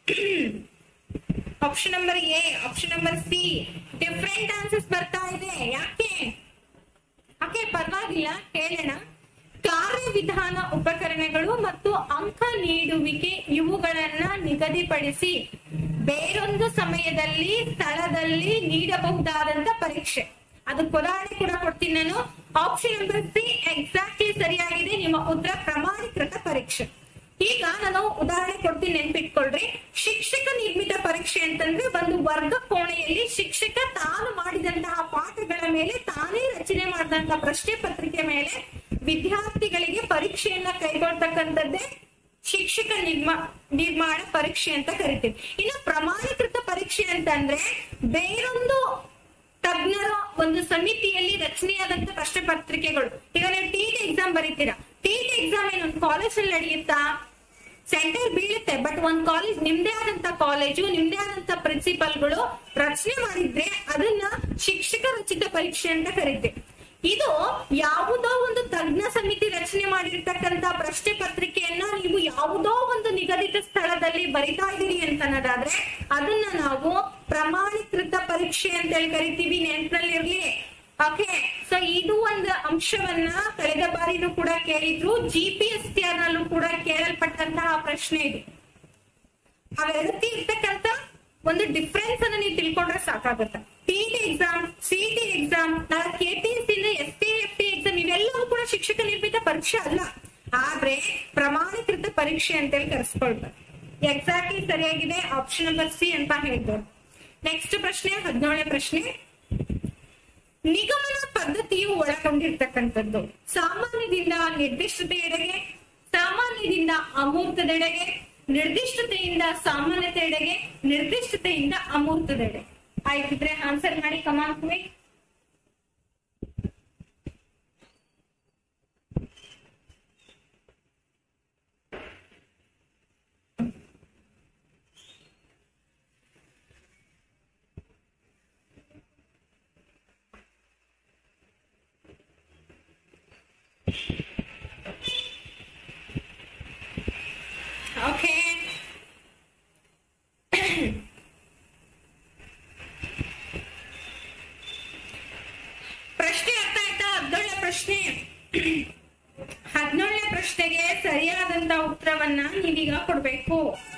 option number A, option number C different answers ಬರ್ತಾ ಇದೆ. ಯಾಕೆ? ಓಕೆ, ಪರವಾಗಿಲ್ಲ, ಹೇಳೋಣ. ಕಾರ್ಯವಿಧಾನ ಉಪಕರಣಗಳು ಮತ್ತು ಅಂಕ ನೀಡುವಿಕೆ ಇವುಗಳನ್ನ ನಿಗದಿಪಡಿಸಿ ಬೇರೊಂದು ಸಮಯದಲ್ಲಿ ಸ್ಥಳದಲ್ಲಿ ನೀಡಬಹುದಾದಂತ ಪರೀಕ್ಷೆ. ಅದಕ್ಕೆ ಉದಾಹರಣೆ ಕೂಡ ಕೊಡ್ತೀನಿ ನಾನು. ಆಪ್ಷನ್ ನಂಬರ್ ಸಿ ಎಕ್ಸಾಕ್ಟ್ಲಿ ಸರಿಯಾಗಿದೆ ನಿಮ್ಮ ಉತ್ತರ, ಪ್ರಮಾಣೀಕೃತ ಪರೀಕ್ಷೆ. ಈಗ ನಾನು ಉದಾಹರಣೆ ಕೊಡ್ತೀನಿ, ನೆನ್ಪಿಟ್ಕೊಳ್ರಿ. ಶಿಕ್ಷಕ ನಿರ್ಮಿತ ಪರೀಕ್ಷೆ ಅಂತಂದ್ರೆ ಒಂದು ವರ್ಗ ಕೋಣೆಯಲ್ಲಿ ಶಿಕ್ಷಕ ತಾನು ಮಾಡಿದಂತಹ ಪಾಠಗಳ ಮೇಲೆ ತಾನೇ ರಚನೆ ಮಾಡಿದಂತಹ ಪ್ರಶ್ನೆ ಪತ್ರಿಕೆ ಮೇಲೆ ವಿದ್ಯಾರ್ಥಿಗಳಿಗೆ ಪರೀಕ್ಷೆಯನ್ನ ಕೈಗೊಳ್ತಕ್ಕಂಥದ್ದೇ ಶಿಕ್ಷಕ ನಿರ್ಮಾಣ ಪರೀಕ್ಷೆ ಅಂತ ಕರಿತೀವಿ. ಇನ್ನು ಪ್ರಮಾಣೀಕೃತ ಪರೀಕ್ಷೆ ಅಂತಂದ್ರೆ ಬೇರೊಂದು ತಜ್ಞರ ಒಂದು ಸಮಿತಿಯಲ್ಲಿ ರಚನೆಯಾದಂತ ಪ್ರಶ್ನೆ ಪತ್ರಿಕೆಗಳು. ಈಗ ನೀವು ಟೀಟ್ ಎಕ್ಸಾಮ್ ಬರೀತೀರಾ, ಟೀಟ್ ಎಕ್ಸಾಮ್ ಏನೊಂದು ಕಾಲೇಜ್ ಅಲ್ಲಿ ನಡೆಯುತ್ತಾ? ಸೆಂಟರ್ ಬೀಳುತ್ತೆ, ಬಟ್ ಒಂದ್ ಕಾಲೇಜ್ ನಿಮ್ದೇ ಆದಂತ ಕಾಲೇಜು, ನಿಮ್ದೇ ಆದಂತ ಪ್ರಿನ್ಸಿಪಲ್ಗಳು ರಚನೆ ಮಾಡಿದ್ರೆ ಅದನ್ನ ಶಿಕ್ಷಕ ರಚಿತ ಪರೀಕ್ಷೆ ಅಂತ ಕರೀತೀವಿ. ಇದು ಯಾವುದೋ ಒಂದು ತಜ್ಞ ಸಮಿತಿ ರಚನೆ ಮಾಡಿರ್ತಕ್ಕಂತ ಪ್ರಶ್ನೆ ಪತ್ರಿಕೆಯನ್ನ ನೀವು ಯಾವುದೋ ಒಂದು ನಿಗದಿತ ಸ್ಥಳದಲ್ಲಿ ಬರಿತಾ ಇದ್ದೀರಿ ಅಂತ ಅನ್ನೋದಾದ್ರೆ ಅದನ್ನ ನಾವು ಪ್ರಮಾಣೀಕೃತ ಪರೀಕ್ಷೆ ಅಂತ ಹೇಳಿ ಕರಿತೀವಿ, ನೆನಪಿನಲ್ಲಿರ್ಲಿ. ಓಕೆ, ಸೊ ಇದು ಒಂದು ಅಂಶವನ್ನ ಕಳೆದ ಬಾರಿನೂ ಕೂಡ ಕೇಳಿದ್ರು, GPSTR ನಲ್ಲೂ ಕೂಡ ಕೇಳಲ್ಪಟ್ಟಂತಹ ಪ್ರಶ್ನೆ ಇದು. ಅವೆರಡಕ್ಕೆ ಇರ್ತಕ್ಕಂತ ಒಂದು ಡಿಫ್ರೆನ್ಸ್ ಅನ್ನ ನೀವು ತಿಳ್ಕೊಂಡ್ರೆ ಸಾಕಾಗುತ್ತೆ. TET exam, CET exam, KPSC STFT exam ಇವೆಲ್ಲವೂ ಕೂಡ ಶಿಕ್ಷಕ ನಿರ್ಮಿತ ಪರೀಕ್ಷೆ ಅಲ್ಲ, ಆದ್ರೆ ಪ್ರಮಾಣೀಕೃತ ಪರೀಕ್ಷೆ ಅಂತೇಳಿ ಕರೆಸ್ಕೊಳ್ತಾರೆ. ಎಕ್ಸಾಕ್ಟ್ಲಿ ಸರಿಯಾಗಿದೆ, ಆಪ್ಷನ್ ನಂಬರ್ ಸಿ ಅಂತ ಹೇಳ್ಬೋದು. ನೆಕ್ಸ್ಟ್ ಪ್ರಶ್ನೆ 17ನೇ ಪ್ರಶ್ನೆ. ನಿಗಮನ ಪದ್ಧತಿಯು ಒಳಗೊಂಡಿರ್ತಕ್ಕಂಥದ್ದು ಸಾಮಾನ್ಯದಿಂದ ನಿರ್ದಿಷ್ಟತೆಯೆಡೆಗೆ, ಸಾಮಾನ್ಯದಿಂದ ಅಮೂರ್ತದೆಡೆಗೆ, ನಿರ್ದಿಷ್ಟತೆಯಿಂದ ಸಾಮಾನ್ಯತೆಯೆಡೆಗೆ, ನಿರ್ದಿಷ್ಟತೆಯಿಂದ ಅಮೂರ್ತದೆಡೆ. ಆಯ್ತಿದ್ರೆ ಆನ್ಸರ್ ಮಾಡಿ, ಕಮಾನ್ ಕ್ವಿಕ್. ಓಕೆ, ಪ್ರಶ್ನೆ ಅರ್ಥ ಆಯ್ತಾ? 17ನೇ ಪ್ರಶ್ನೆ. 17ನೇ ಪ್ರಶ್ನೆಗೆ ಸರಿಯಾದಂತ ಉತ್ತರವನ್ನ ನೀವೀಗ ಕೊಡ್ಬೇಕು.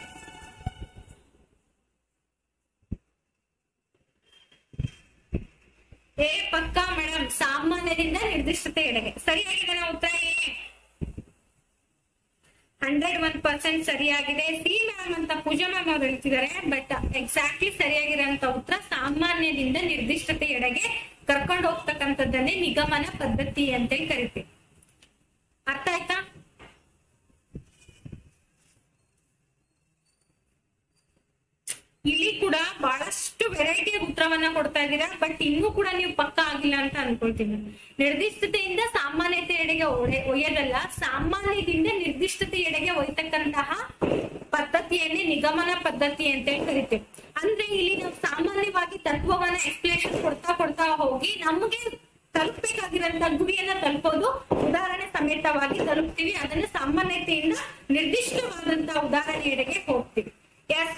ಪಕ್ಕಾ ಮೇಡಮ್, ಸಾಮಾನ್ಯದಿಂದ ನಿರ್ದಿಷ್ಟತೆ ಎಡೆಗೆ ಸರಿಯಾಗಿದೆ ನಾವು ಉತ್ತರ. 101% ಸರಿಯಾಗಿದೆ. ಸಿ ಮ್ಯಾಮ್ ಅಂತ ಪೂಜಾ ಮ್ಯಾಮ್ ಅವ್ರು ಹೇಳ್ತಿದ್ದಾರೆ, ಬಟ್ ಎಕ್ಸಾಕ್ಟ್ಲಿ ಸರಿಯಾಗಿರೋಂತ ಉತ್ತರ ಸಾಮಾನ್ಯದಿಂದ ನಿರ್ದಿಷ್ಟತೆ ಎಡೆಗೆ ಕರ್ಕೊಂಡು ಹೋಗ್ತಕ್ಕಂಥದ್ದನ್ನೇ ನಿಗಮನ ಪದ್ಧತಿ ಅಂತ ಕರಿತೀವಿ. ಅರ್ಥ ಆಯ್ತಾ? ಇಲ್ಲಿ ಕೂಡ ಬಹಳಷ್ಟು ವೆರೈಟಿಯ ಉತ್ತರವನ್ನ ಕೊಡ್ತಾ ಇದ್ದೀರಾ, ಬಟ್ ಇನ್ನೂ ಕೂಡ ನೀವು ಪಕ್ಕ ಆಗಿಲ್ಲ ಅಂತ ಅನ್ಕೊಳ್ತೀನಿ. ನಿರ್ದಿಷ್ಟತೆಯಿಂದ ಸಾಮಾನ್ಯತೆ ಎಡೆಗೆ ಒಯ್ಯೋದಲ್ಲ, ಸಾಮಾನ್ಯದಿಂದ ನಿರ್ದಿಷ್ಟತೆ ಎಡೆಗೆ ಒಯ್ತಕ್ಕಂತಹ ಪದ್ಧತಿಯನ್ನೇ ನಿಗಮನ ಪದ್ಧತಿ ಅಂತ ಕರಿತೇವೆ. ಅಂದ್ರೆ ಇಲ್ಲಿ ನಾವು ಸಾಮಾನ್ಯವಾಗಿ ತತ್ವವನ್ನ ಎಕ್ಸ್ಪ್ಲೇಷನ್ ಕೊಡ್ತಾ ಹೋಗಿ ನಮಗೆ ತಲುಪಬೇಕಾಗಿರಂತ ಗುರಿಯನ್ನ ತಲುಪೋದು ಉದಾಹರಣೆ ಸಮೇತವಾಗಿ ತಲುಪ್ತೀವಿ. ಅದನ್ನ ಸಾಮಾನ್ಯತೆಯಿಂದ ನಿರ್ದಿಷ್ಟವಾದಂತ ಉದಾಹರಣೆ ಎಡೆಗೆ ಹೋಗ್ತೀವಿ. ಎಸ್,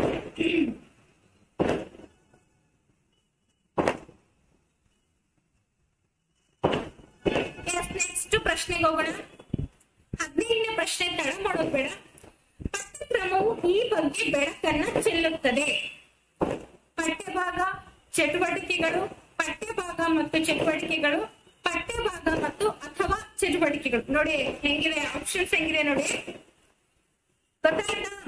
ನೆಕ್ಸ್ಟ್ ಪ್ರಶ್ನೆಗೆ ಹೋಗೋಣ. 15ನೇ ಪ್ರಶ್ನೆ ತಡ ಮಾಡೋದು ಬೇಡ. ಪಠ್ಯಕ್ರಮವು ಈ ಬಗ್ಗೆ ಬೆಳಕನ್ನ ಚೆಲ್ಲುತ್ತದೆ. ಪಠ್ಯಭಾಗ, ಚಟುವಟಿಕೆಗಳು, ಪಠ್ಯಭಾಗ ಮತ್ತು ಚಟುವಟಿಕೆಗಳು, ಪಠ್ಯಭಾಗ ಮತ್ತು ಅಥವಾ ಚಟುವಟಿಕೆಗಳು. ನೋಡಿ ಹೆಂಗಿದೆ ಆಪ್ಷನ್ಸ್, ಹೆಂಗಿದೆ ನೋಡಿ, ಗೊತ್ತಾಯ್ತಾ?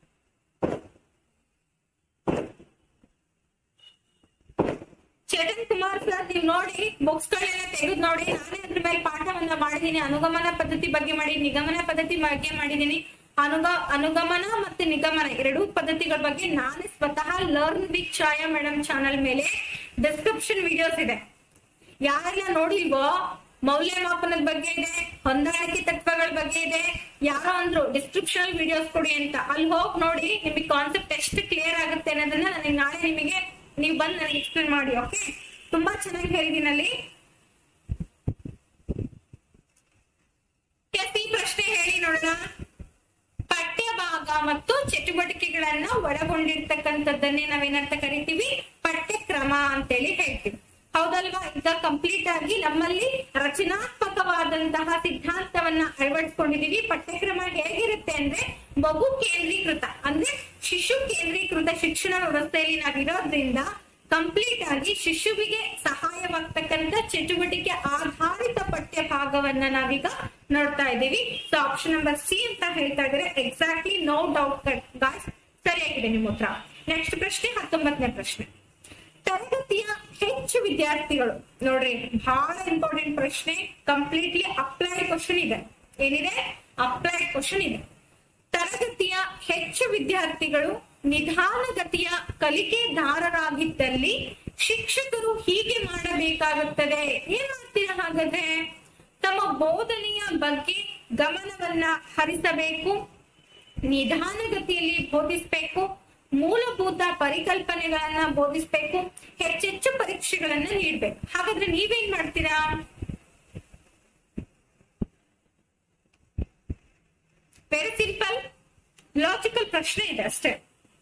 ಚೇತನ್ ಕುಮಾರ್ ಸರ್, ನೀವು ನೋಡಿ ಬುಕ್ಸ್ ಗಳೆಲ್ಲ ತೆಗೆದು ನೋಡಿ. ನಾನೇ ಅದ್ರ ಮೇಲೆ ಪಾಠವನ್ನ ಮಾಡಿದೀನಿ. ಅನುಗಮನ ಪದ್ಧತಿ ಬಗ್ಗೆ ಮಾಡಿ, ನಿಗಮನ ಪದ್ಧತಿ ಬಗ್ಗೆ ಮಾಡಿದೀನಿ. ಅನುಗಮನ ಮತ್ತೆ ನಿಗಮನ ಎರಡೂ ಪದ್ಧತಿಗಳ ಬಗ್ಗೆ ನಾನೇ ಸ್ವತಃ learn with Chhaya madam channel ಮೇಲೆ ಡಿಸ್ಕ್ರಿಪ್ಷನ್ ವಿಡಿಯೋಸ್ ಇದೆ. ಯಾರೆಲ್ಲ ನೋಡಿಲ್ವೋ, ಮೌಲ್ಯಮಾಪನದ ಬಗ್ಗೆ ಇದೆ, ಹೊಂದಾಣಿಕೆ ತತ್ವಗಳ ಬಗ್ಗೆ ಇದೆ. ಯಾರೋ ಅಂದ್ರು ಡಿಸ್ಕ್ರಿಪ್ಷನ್ ವಿಡಿಯೋಸ್ ಕೊಡಿ ಅಂತ, ಅಲ್ಲಿ ಹೋಗಿ ನೋಡಿ, ನಿಮಗೆ ಕಾನ್ಸೆಪ್ಟ್ ಎಷ್ಟು ಕ್ಲಿಯರ್ ಆಗುತ್ತೆ ಅನ್ನೋದನ್ನ ನನಗೆ ನಾಳೆ ನಿಮಗೆ ನೀವು ಬಂದು ನನಗೆ ಎಕ್ಸ್ಪ್ಲೇನ್ ಮಾಡಿ. ಓಕೆ, ತುಂಬಾ ಚೆನ್ನಾಗಿ ಹೇಳಿದೀನಿ ಅಲ್ಲಿ. ಈ ಪ್ರಶ್ನೆ ಹೇಳಿ ನೋಡೋಣ. ಪಠ್ಯಭಾಗ ಮತ್ತು ಚಟುವಟಿಕೆಗಳನ್ನ ಒಳಗೊಂಡಿರ್ತಕ್ಕಂಥದ್ದನ್ನೇ ನಾವೇನಂತ ಕರಿತೀವಿ? ಪಠ್ಯಕ್ರಮ ಅಂತೇಳಿ ಹೇಳ್ತೀವಿ. ಹೌದಲ್ವಾ? ಈಗ ಕಂಪ್ಲೀಟ್ ಆಗಿ ನಮ್ಮಲ್ಲಿ ರಚನಾತ್ಮಕವಾದಂತಹ ಸಿದ್ಧಾಂತವನ್ನ ಅಳವಡಿಸ್ಕೊಂಡಿದೀವಿ. ಪಠ್ಯಕ್ರಮ ಹೇಗಿರುತ್ತೆ ಅಂದ್ರೆ ಮಗು ಕೇಂದ್ರೀಕೃತ, ಅಂದ್ರೆ ಶಿಶು ಕೇಂದ್ರೀಕೃತ ಶಿಕ್ಷಣ ವ್ಯವಸ್ಥೆಯಲ್ಲಿ ನಾವಿರೋದ್ರಿಂದ ಕಂಪ್ಲೀಟ್ ಆಗಿ ಶಿಶುವಿಗೆ ಸಹಾಯವಾಗ್ತಕ್ಕಂಥ ಚಟುವಟಿಕೆ ಆಧಾರಿತ ಪಠ್ಯ ಭಾಗವನ್ನ ನಾವೀಗ ನೋಡ್ತಾ ಇದ್ದೀವಿ. ಸೊ ಆಪ್ಷನ್ ನಂಬರ್ ಸಿ ಅಂತ ಹೇಳ್ತಾ ಇದ್ದಾರೆ. ಎಕ್ಸಾಕ್ಟ್ಲಿ, ನೋ ಡೌಟ್ ಗಾಯ್ಸ್, ಸರಿಯಾಗಿದೆ ನಿಮ್ಮ ಉತ್ತರ. ನೆಕ್ಸ್ಟ್ ಪ್ರಶ್ನೆ 19ನೇ ಪ್ರಶ್ನೆ. ತರಗತಿಯ ಹೆಚ್ಚು ವಿದ್ಯಾರ್ಥಿಗಳು, ನೋಡ್ರಿ ಬಹಳ ಇಂಪಾರ್ಟೆಂಟ್ ಪ್ರಶ್ನೆ, ಕಂಪ್ಲೀಟ್ಲಿ ಅಪ್ಲೈಡ್ ಕ್ವಶನ್ ಇದೆ. ಏನಿದೆ? ಅಪ್ಲೈಡ್ ಕ್ವಶನ್ ಇದೆ. ತರಗತಿಯ ಹೆಚ್ಚು ವಿದ್ಯಾರ್ಥಿಗಳು ನಿಧಾನಗತಿಯ ಕಲಿಕೆದಾರರಾಗಿದ್ದಲ್ಲಿ ಶಿಕ್ಷಕರು ಹೀಗೆ ಮಾಡಬೇಕಾಗುತ್ತದೆ. ಏನ್ ಮಾಡ್ತೀರಾ ಹಾಗಾದ್ರೆ? ತಮ್ಮ ಬೋಧನೆಯ ಬಗ್ಗೆ ಗಮನವನ್ನ ಹರಿಸಬೇಕು, ನಿಧಾನಗತಿಯಲ್ಲಿ ಬೋಧಿಸಬೇಕು, ಮೂಲಭೂತ ಪರಿಕಲ್ಪನೆಗಳನ್ನ ಬೋಧಿಸ್ಬೇಕು, ಹೆಚ್ಚೆಚ್ಚು ಪರೀಕ್ಷೆಗಳನ್ನ ನೀಡ್ಬೇಕು. ಹಾಗಾದ್ರೆ ನೀವೇನ್ ಮಾಡ್ತೀರಾ? ವೆರಿ ಸಿಂಪಲ್ ಲಾಜಿಕಲ್ ಪ್ರಶ್ನೆ ಇದೆ ಅಷ್ಟೇ.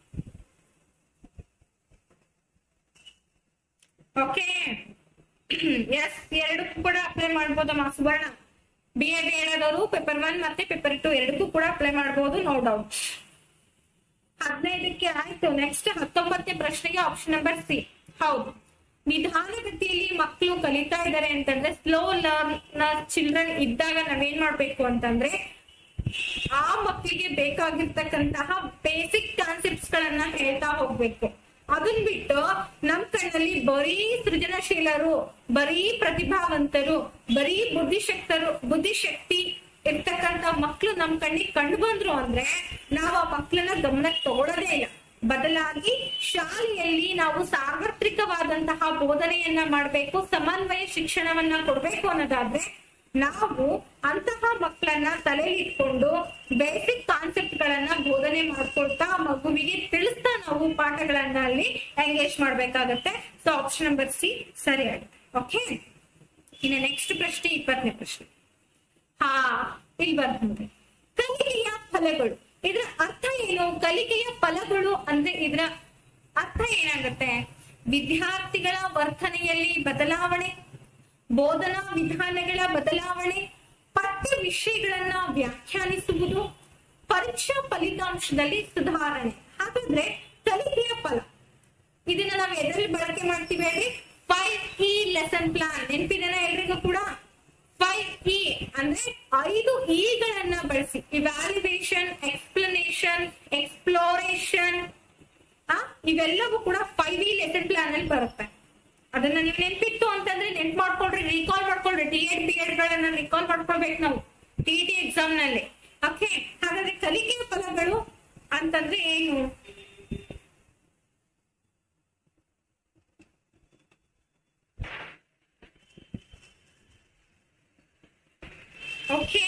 ಓಕೆ, ಎಸ್, ಎರಡಕ್ಕೂ ಕೂಡ ಅಪ್ಲೈ ಮಾಡ್ಬೋದಮ್ಮ ಸುವರ್ಣ. BA ಹೇಳೋದವರು ಪೇಪರ್ 1 ಮತ್ತೆ ಪೇಪರ್ 2 ಎರಡಕ್ಕೂ ಕೂಡ ಅಪ್ಲೈ ಮಾಡಬಹುದು, ನೋ ಡೌಟ್. 15ಕ್ಕೆ ಆಯ್ತು. ನೆಕ್ಸ್ಟ್ 19ನೇ ಪ್ರಶ್ನೆಗೆ ಆಪ್ಷನ್ ನಂಬರ್ ಸಿ. ಹೌದು, ನಿಧಾನಗತಿಯಲ್ಲಿ ಮಕ್ಕಳು ಕಲಿತಾ ಇದ್ದಾರೆ ಅಂತಂದ್ರೆ, ಸ್ಲೋ ಲರ್ನರ್ ಚಿಲ್ಡ್ರನ್ ಇದ್ದಾಗ ನಾವೇನ್ ಮಾಡ್ಬೇಕು ಅಂತಂದ್ರೆ, ಆ ಮಕ್ಕಳಿಗೆ ಬೇಕಾಗಿರ್ತಕ್ಕಂತಹ ಬೇಸಿಕ್ ಕಾನ್ಸೆಪ್ಟ್ಸ್ ಗಳನ್ನ ಹೇಳ್ತಾ ಹೋಗ್ಬೇಕು. ಅದನ್ ಬಿಟ್ಟು ನಮ್ ಕಣ್ಣಲ್ಲಿ ಬರೀ ಸೃಜನಶೀಲರು, ಬರೀ ಪ್ರತಿಭಾವಂತರು, ಬರೀ ಬುದ್ಧಿಶಕ್ತಿ ಇರ್ತಕ್ಕಂತ ಮಕ್ಳು ನಮ್ ಕಣ್ಣಿಗೆ ಕಂಡು ಬಂದ್ರು ಅಂದ್ರೆ ನಾವು ಆ ಮಕ್ಳನ್ನ ಗಮನಕ್ಕೆ ತಗೊಳ್ಳೋದೇ ಇಲ್ಲ. ಬದಲಾಗಿ ಶಾಲೆಯಲ್ಲಿ ನಾವು ಸಾರ್ವತ್ರಿಕವಾದಂತಹ ಬೋಧನೆಯನ್ನ ಮಾಡ್ಬೇಕು, ಸಮನ್ವಯ ಶಿಕ್ಷಣವನ್ನ ಕೊಡ್ಬೇಕು ಅನ್ನೋದಾದ್ರೆ ನಾವು ಅಂತಹ ಮಕ್ಕಳನ್ನ ತಲೆಯಲ್ಲಿ ಇಟ್ಕೊಂಡು ಬೇಸಿಕ್ ಕಾನ್ಸೆಪ್ಟ್ ಗಳನ್ನ ಬೋಧನೆ ಮಾಡ್ಕೊಳ್ತಾ ಮಗುವಿಗೆ ತಿಳಿಸ್ತಾ ನಾವು ಪಾಠಗಳನ್ನ ಅಲ್ಲಿ ಎಂಗೇಜ್ ಮಾಡ್ಬೇಕಾಗತ್ತೆ. ಸೊ ಆಪ್ಷನ್ ನಂಬರ್ ಸಿ ಸರಿಯಾಗಿದೆ. ಓಕೆ, ಇನ್ನು ನೆಕ್ಸ್ಟ್ ಪ್ರಶ್ನೆ 20ನೇ ಪ್ರಶ್ನೆ. ಇಲ್ಲಿ ಬರ್ತೀನಿ. ಕಲಿಕೆಯ ಫಲಗಳು, ಇದ್ರ ಅರ್ಥ ಏನು? ಕಲಿಕೆಯ ಫಲಗಳು ಅಂದ್ರೆ ಇದ್ರ ಅರ್ಥ ಏನಾಗುತ್ತೆ? ವಿದ್ಯಾರ್ಥಿಗಳ ವರ್ತನೆಯಲ್ಲಿ ಬದಲಾವಣೆ, ಬೋಧನಾ ವಿಧಾನಗಳ ಬದಲಾವಣೆ, ಪಠ್ಯ ವಿಷಯಗಳನ್ನ ವ್ಯಾಖ್ಯಾನಿಸುವುದು, ಪರೀಕ್ಷಾ ಫಲಿತಾಂಶದಲ್ಲಿ ಸುಧಾರಣೆ. ಹಾಗಾದ್ರೆ ಕಲಿಕೆಯ ಫಲ ಇದನ್ನ ನಾವು ಎದರಲ್ಲಿ ಬಳಕೆ ಮಾಡ್ತೀವಿ ಹೇಳಿ? 5E lesson plan. ನೆನಪಿದೆನ ಎಲ್ರಿಗೂ ಕೂಡ? 5E ಅಂದ್ರೆ 5 ಇಗಳನ್ನ ಬಳಸಿ ಇವ್ಯಾಲ್ಯುವೇಷನ್, ಎಕ್ಸ್ಪ್ಲನೇಷನ್, ಎಕ್ಸ್ಪ್ಲೋರೇಷನ್, ಇವೆಲ್ಲವೂ ಕೂಡ 5E ಲೆಸನ್ ಪ್ಲಾನ್ ಅಲ್ಲಿ ಬರುತ್ತೆ. ಅದನ್ನ ನೀವು ನೆನ್ಪಿತ್ತು ಅಂತಂದ್ರೆ ನೆನ್ಪು ಮಾಡ್ಕೊಳ್ರಿ, ರೀಕಾಲ್ ಮಾಡ್ಕೊಳ್ರಿ. TET BEd ಗಳನ್ನ ರೀಕಾಲ್ ಮಾಡ್ಕೊಳ್ಬೇಕು ನಾವು TET ಎಕ್ಸಾಮ್ ನಲ್ಲಿ. ಓಕೆ, ಹಾಗಾದ್ರೆ ಕಲಿಕೆಯ ಫಲಗಳು ಅಂತಂದ್ರೆ ಏನು? ಓಕೆ,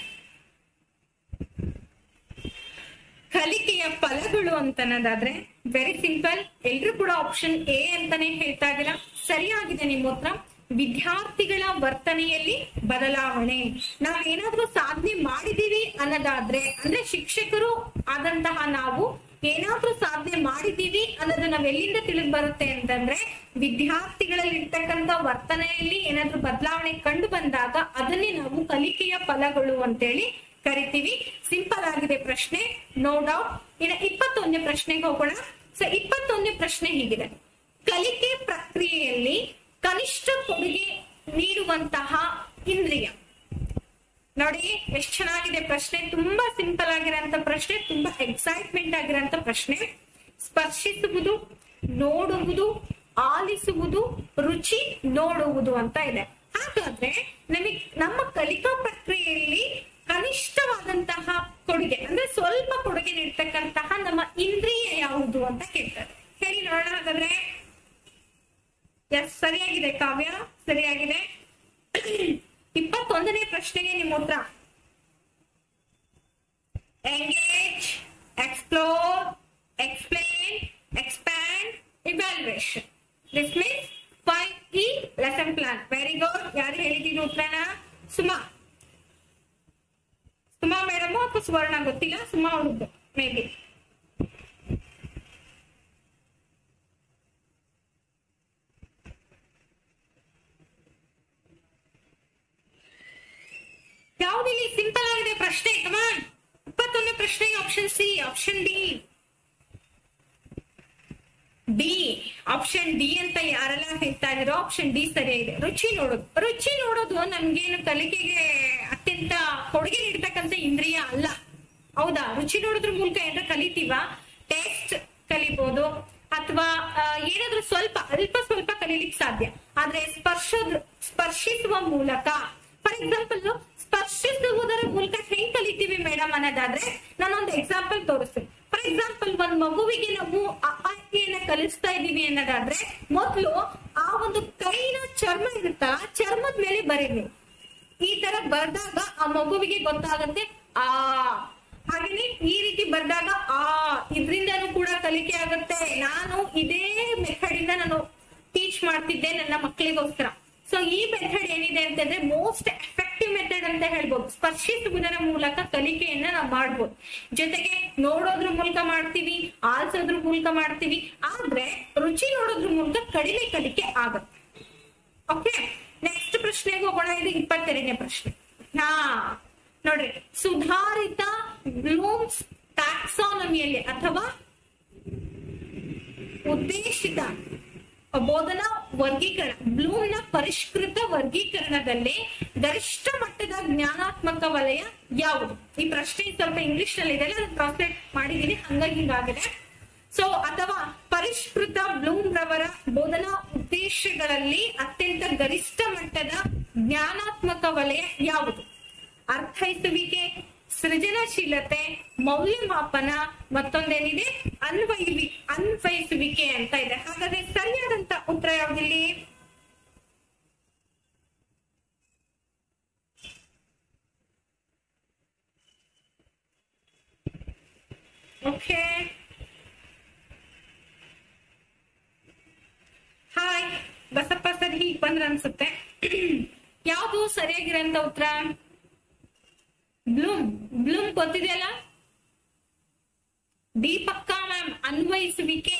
ಕಲಿಕೆಯ ಫಲಗಳು ಅಂತನ್ನೋದಾದ್ರೆ ವೆರಿ ಸಿಂಪಲ್. ಎಲ್ರು ಕೂಡ ಆಪ್ಷನ್ ಎ ಅಂತಾನೆ ಹೇಳ್ತಾ ಇದ್ದೀರಾ, ಸರಿಯಾಗಿದೆ ನಿಮ್ಮ ಉತ್ತರ. ವಿದ್ಯಾರ್ಥಿಗಳ ವರ್ತನೆಯಲ್ಲಿ ಬದಲಾವಣೆ. ನಾವೇನಾದ್ರೂ ಸಾಧನೆ ಮಾಡಿದೀವಿ ಅನ್ನೋದಾದ್ರೆ, ಅಂದ್ರೆ ಶಿಕ್ಷಕರು ಆದಂತಹ ನಾವು ಏನಾದ್ರೂ ಸಾಧನೆ ಮಾಡಿದೀವಿ ಅನ್ನೋದು ನಾವ್ ಎಲ್ಲಿಂದ ತಿಳಿದು ಬರುತ್ತೆ ಅಂತಂದ್ರೆ, ವಿದ್ಯಾರ್ಥಿಗಳಲ್ಲಿ ಇರ್ತಕ್ಕಂಥ ವರ್ತನೆಯಲ್ಲಿ ಏನಾದ್ರೂ ಬದಲಾವಣೆ ಕಂಡು ಬಂದಾಗ ಅದನ್ನೇ ನಾವು ಕಲಿಕೆಯ ಫಲಗಳು ಅಂತೇಳಿ ಕರಿತೀವಿ. ಸಿಂಪಲ್ ಆಗಿದೆ ಪ್ರಶ್ನೆ, ನೋ ಡೌಟ್. ಇನ್ನು 21ನೇ ಪ್ರಶ್ನೆಗೆ ಹೋಗೋಣ. ಸೊ 21ನೇ ಪ್ರಶ್ನೆ ಹೀಗಿದೆ: ಕಲಿಕೆ ಪ್ರಕ್ರಿಯೆಯಲ್ಲಿ ಕನಿಷ್ಠ ಕೊಡುಗೆ ನೀಡುವಂತಹ ಇಂದ್ರಿಯ. ನೋಡಿ ಎಷ್ಟು ಚೆನ್ನಾಗಿದೆ ಪ್ರಶ್ನೆ, ತುಂಬಾ ಸಿಂಪಲ್ ಆಗಿರೋಂಥ ಪ್ರಶ್ನೆ, ತುಂಬಾ ಎಕ್ಸೈಟ್ಮೆಂಟ್ ಆಗಿರೋಂಥ ಪ್ರಶ್ನೆ. ಸ್ಪರ್ಶಿಸುವುದು, ನೋಡುವುದು, ಆಲಿಸುವುದು, ರುಚಿ ನೋಡುವುದು ಅಂತ ಇದೆ. ಹಾಗಾದ್ರೆ ನಮ್ಮ ಕಲಿಕಾ ಪ್ರಕ್ರಿಯೆಯಲ್ಲಿ ಕನಿಷ್ಠವಾದಂತಹ ಕೊಡುಗೆ ಅಂದ್ರೆ ಸ್ವಲ್ಪ ಕೊಡುಗೆ ನೀಡ್ತಕ್ಕಂತಹ ನಮ್ಮ ಇಂದ್ರಿಯ ಯಾವುದು ಅಂತ ಕೇಳ್ತಾರೆ. ಹೇಳಿ ನೋಡೋಣ. ಹಾಗಾದ್ರೆ ಎಸ್, ಸರಿಯಾಗಿದೆ ಕಾವ್ಯ, ಸರಿಯಾಗಿದೆ. 21ನೇ ಪ್ರಶ್ನೆಗೆ ನಿಮ್ಮ ಉತ್ತರ engage, explore, explain, expand, evaluation. This means 5E lesson plan. Very good. ಯಾರು ಹೇಳಿದೀನಿ ಉತ್ತರನ? ಸುಮಾ ಮೇಡಮ್ ಅಥವಾ ಸುವರ್ಣ ಗೊತ್ತಿಲ್ಲ, ಸುಮಾ ಅವ್ರದ್ದು ಮೇ ಬಿ. ಯಾವ್ದಿಲ್ಲಿ ಸಿಂಪಲ್ ಆಗಿದೆ ಪ್ರಶ್ನೆ. ಕಮಾನ್, 21ನೇ ಪ್ರಶ್ನೆಗೆ option C, option D option D ಅಂತ ಯಾರೆಲ್ಲ ಹೇಳ್ತಾ ಇದಾರೋ ಆಪ್ಷನ್ ಡಿ ಸರಿಯಾಗಿದೆ. ರುಚಿ ನೋಡೋದು ನಮ್ಗೇನು ಕಲಿಕೆಗೆ ಅತ್ಯಂತ ಕೊಡುಗೆ ನೀಡ್ತಕ್ಕಂಥ ಇಂದ್ರಿಯ ಅಲ್ಲ, ಹೌದಾ? ರುಚಿ ನೋಡೋದ್ರ ಮೂಲಕ ಏನಾದ್ರು ಕಲಿತೀವ? ಟೇಸ್ಟ್ ಕಲಿಬಹುದು, ಅಥವಾ ಏನಾದ್ರೂ ಅಲ್ಪ ಸ್ವಲ್ಪ ಕಲೀಲಿಕ್ಕೆ ಸಾಧ್ಯ. ಆದ್ರೆ ಸ್ಪರ್ಶಿಸುವ ಮೂಲಕ, ಫಾರ್ ಎಕ್ಸಾಂಪಲ್ ಸ್ಪರ್ಶಿಸುವುದರ ಮೂಲಕ ಹೆಂಗ್ ಕಲಿತೀವಿ ಮೇಡಮ್ ಅನ್ನೋದಾದ್ರೆ ನಾನೊಂದು ಎಕ್ಸಾಂಪಲ್ ತೋರಿಸ್ತೀನಿ. ಫಾರ್ ಎಕ್ಸಾಂಪಲ್ ಒಂದ್ ಮಗುವಿಗೆ ನಾವು ಅನ್ನ ಕಲಿಸ್ತಾ ಇದೀವಿ ಅನ್ನೋದಾದ್ರೆ ಮೊದ್ಲು ಆ ಒಂದು ಕೈನ ಚರ್ಮ ಇರುತ್ತಾ, ಚರ್ಮದ ಮೇಲೆ ಬರೀರಿ. ಈ ತರ ಬರ್ದಾಗ ಆ ಮಗುವಿಗೆ ಗೊತ್ತಾಗತ್ತೆ ಹಾಗೇನೆ ಈ ರೀತಿ ಬರ್ದಾಗ ಇದ್ರಿಂದನೂ ಕೂಡ ಕಲಿಕೆ ಆಗುತ್ತೆ. ನಾನು ಇದೇ ಮೆಥಡ್ ಇಂದ ನಾನು ಟೀಚ್ ಮಾಡ್ತಿದ್ದೆ ನನ್ನ ಮಕ್ಕಳಿಗೋಸ್ಕರ. ಸೊ ಈ ಮೆಥಡ್ ಏನಿದೆ ಅಂತಂದ್ರೆ ಮೋಸ್ಟ್ ಎಫೆಕ್ಟಿವ್ ಮೆಥಡ್ ಅಂತ ಹೇಳ್ಬೋದು. ಸ್ಪರ್ಶಿಸುವುದರ ಮೂಲಕ ಕಲಿಕೆಯನ್ನ ನಾವು ಮಾಡ್ಬೋದು. ಜೊತೆಗೆ ನೋಡೋದ್ರ ಮೂಲಕ ಮಾಡ್ತೀವಿ, ಆಲ್ಸೋದ್ರ ಮೂಲಕ ಮಾಡ್ತೀವಿ, ಆದ್ರೆ ರುಚಿ ನೋಡೋದ್ರ ಮೂಲಕ ಕಡಿಮೆ ಕಲಿಕೆ ಆಗುತ್ತೆ. ಓಕೆ, ನೆಕ್ಸ್ಟ್ ಪ್ರಶ್ನೆಗೆ ಹೋಗೋಣ. ಇದು 22ನೇ ಪ್ರಶ್ನೆ. ನೋಡ್ರಿ, ಸುಧಾರಿತ ಬ್ಲೂಮ್ಸ್ ಟ್ಯಾಕ್ಸಾನಮಿಯಲ್ಲಿ ಅಥವಾ ಉದ್ದೇಶಿತ ಬೋಧನಾ ವರ್ಗೀಕರಣ, ಬ್ಲೂಮ್ ನ ಪರಿಷ್ಕೃತ ವರ್ಗೀಕರಣದಲ್ಲಿ ಗರಿಷ್ಠ ಮಟ್ಟದ ಜ್ಞಾನಾತ್ಮಕ ವಲಯ ಯಾವುದು? ಈ ಪ್ರಶ್ನೆ ಸ್ವಲ್ಪ ಇಂಗ್ಲಿಷ್ ನಲ್ಲಿ ಇದೆ, ಟ್ರಾನ್ಸ್ಲೇಟ್ ಮಾಡಿದೀನಿ, ಹಂಗಾಗಿ ಹಿಂಗಾಗಿದೆ. ಸೊ ಅಥವಾ ಪರಿಷ್ಕೃತ ಬ್ಲೂಮ್ ರವರ ಬೋಧನಾ ಉದ್ದೇಶಗಳಲ್ಲಿ ಅತ್ಯಂತ ಗರಿಷ್ಠ ಮಟ್ಟದ ಜ್ಞಾನಾತ್ಮಕ ವಲಯ ಯಾವುದು? ಅರ್ಥೈಸುವಿಕೆ, ಸೃಜನಶೀಲತೆ, ಮೌಲ್ಯಮಾಪನ, ಮತ್ತೊಂದೇನಿದೆ ಅನ್ವಯಿಸುವಿಕೆ ಅಂತ ಇದೆ. ಹಾಗಾದ್ರೆ ಸರಿಯಾದಂತ ಉತ್ತರ ಯಾವ್ದಿಲ್ಲಿ? ಓಕೆ, ಹಾಯ್ ಬಸಪ್ಪ ಸರ್, ಹೀಗ್ ಬಂದ್ರ ಅನ್ಸುತ್ತೆ. ಯಾವ್ದು ಸರಿಯಾಗಿರೋಂತ ಉತ್ತರ? ಬ್ಲೂಮ್ ಗೊತ್ತಿದೆಯಲ್ಲ? ದೀಪಕ್ಕ ಮ್ಯಾಮ್, ಅನ್ವಯಿಸುವಿಕೆ.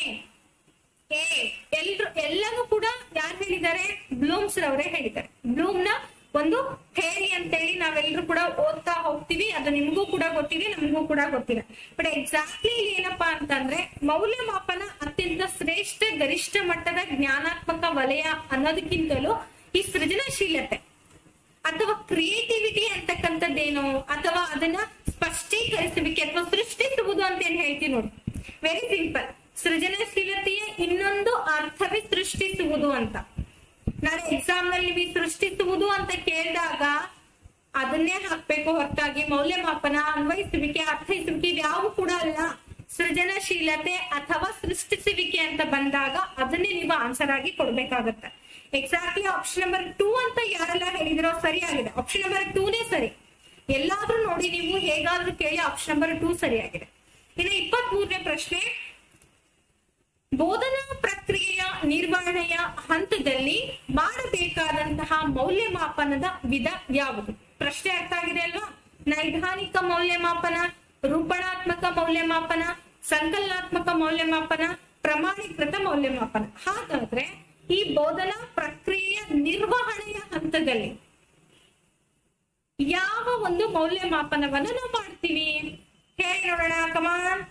ಎಲ್ಲರೂ ಕೂಡ ಯಾರು ಹೇಳಿದ್ದಾರೆ? ಬ್ಲೂಮ್ಸ್ ರವರೇ ಹೇಳಿದ್ದಾರೆ. ಬ್ಲೂಮ್ ನ ಒಂದು ಥೇರಿ ಅಂತೇಳಿ ನಾವೆಲ್ಲರೂ ಕೂಡ ಓದ್ತಾ ಹೋಗ್ತೀವಿ, ಅದು ನಿಮ್ಗೂ ಕೂಡ ಗೊತ್ತಿದೆ, ನಮಗೂ ಕೂಡ ಗೊತ್ತಿದೆ. ಬಟ್ ಎಕ್ಸಾಕ್ಟ್ಲಿ ಇಲ್ಲಿ ಏನಪ್ಪಾ ಅಂತಂದ್ರೆ ಮೌಲ್ಯಮಾಪನ ಅತ್ಯಂತ ಶ್ರೇಷ್ಠ ಗರಿಷ್ಠ ಮಟ್ಟದ ಜ್ಞಾನಾತ್ಮಕ ವಲಯ ಅನ್ನೋದಕ್ಕಿಂತಲೂ ಈ ಸೃಜನಶೀಲತೆ ಅಥವಾ ಕ್ರಿಯೇಟಿವಿಟಿ ಅಂತಕ್ಕಂಥದ್ದೇನು, ಅಥವಾ ಅದನ್ನ ಸ್ಪಷ್ಟೀಕರಿಸುವಿಕೆ ಅಥವಾ ಸೃಷ್ಟಿಸುವುದು ಅಂತ ಏನ್ ಹೇಳ್ತೀವಿ ನೋಡಿ. Very simple. ಸೃಜನಶೀಲತೆಯ ಇನ್ನೊಂದು ಅರ್ಥವೇ ಸೃಷ್ಟಿಸುವುದು ಅಂತ. ನಾನು ಎಕ್ಸಾಮ್ ನಲ್ಲಿ ಸೃಷ್ಟಿಸುವುದು ಅಂತ ಕೇಳಿದಾಗ ಅದನ್ನೇ ಹಾಕ್ಬೇಕು ಹೊರತಾಗಿ ಮೌಲ್ಯಮಾಪನ, ಅನ್ವಯಿಸುವಿಕೆ, ಅರ್ಥೈಸುವಿಕೆ ಯಾವ ಕೂಡ ಅಲ್ಲ. ಸೃಜನಶೀಲತೆ ಅಥವಾ ಸೃಷ್ಟಿಸುವಿಕೆ ಅಂತ ಬಂದಾಗ ಅದನ್ನೇ ನೀವು ಆನ್ಸರ್ ಆಗಿ ಕೊಡ್ಬೇಕಾಗತ್ತೆ. ಎಕ್ಸಾಕ್ಟ್ಲಿ ಆಪ್ಷನ್ ನಂಬರ್ 2 ಅಂತ ಯಾರೆಲ್ಲ ಹೇಳಿದಿರೋ ಸರಿಯಾಗಿದೆ. ಆಪ್ಷನ್ ನಂಬರ್ 2ನೇ ಸರಿ. ಎಲ್ಲಾದ್ರೂ ನೋಡಿ ನೀವು ಹೇಗಾದ್ರೂ ಕೇಳಿ ಆಪ್ಷನ್ ನಂಬರ್ 2 ಸರಿಯಾಗಿದೆ. ಇನ್ನು 23ನೇ ಪ್ರಶ್ನೆ. ಬೋಧನಾ ಪ್ರಕ್ರಿಯೆಯ ನಿರ್ವಹಣೆಯ ಹಂತದಲ್ಲಿ ಮಾಡಬೇಕಾದಂತಹ ಮೌಲ್ಯಮಾಪನದ ವಿಧ ಯಾವುದು? ಪ್ರಶ್ನೆ ಅರ್ಥ ಆಗಿದೆ ಅಲ್ವಾ? ನೈದಾನಿಕ ಮೌಲ್ಯಮಾಪನ, ರೂಪಣಾತ್ಮಕ ಮೌಲ್ಯಮಾಪನ, ಸಂಕಲನಾತ್ಮಕ ಮೌಲ್ಯಮಾಪನ, ಪ್ರಮಾಣೀಕೃತ ಮೌಲ್ಯಮಾಪನ. ಹಾಗಾದ್ರೆ ಈ ಬೋಧನಾ ಪ್ರಕ್ರಿಯೆಯ ನಿರ್ವಹಣೆಯ ಹಂತದಲ್ಲಿ ಯಾವ ಒಂದು ಮೌಲ್ಯಮಾಪನವನ್ನು ನಾವು ಮಾಡ್ತೀವಿ? ಹೇಳಿ ನೋಡೋಣ, ಕಮಾನ್.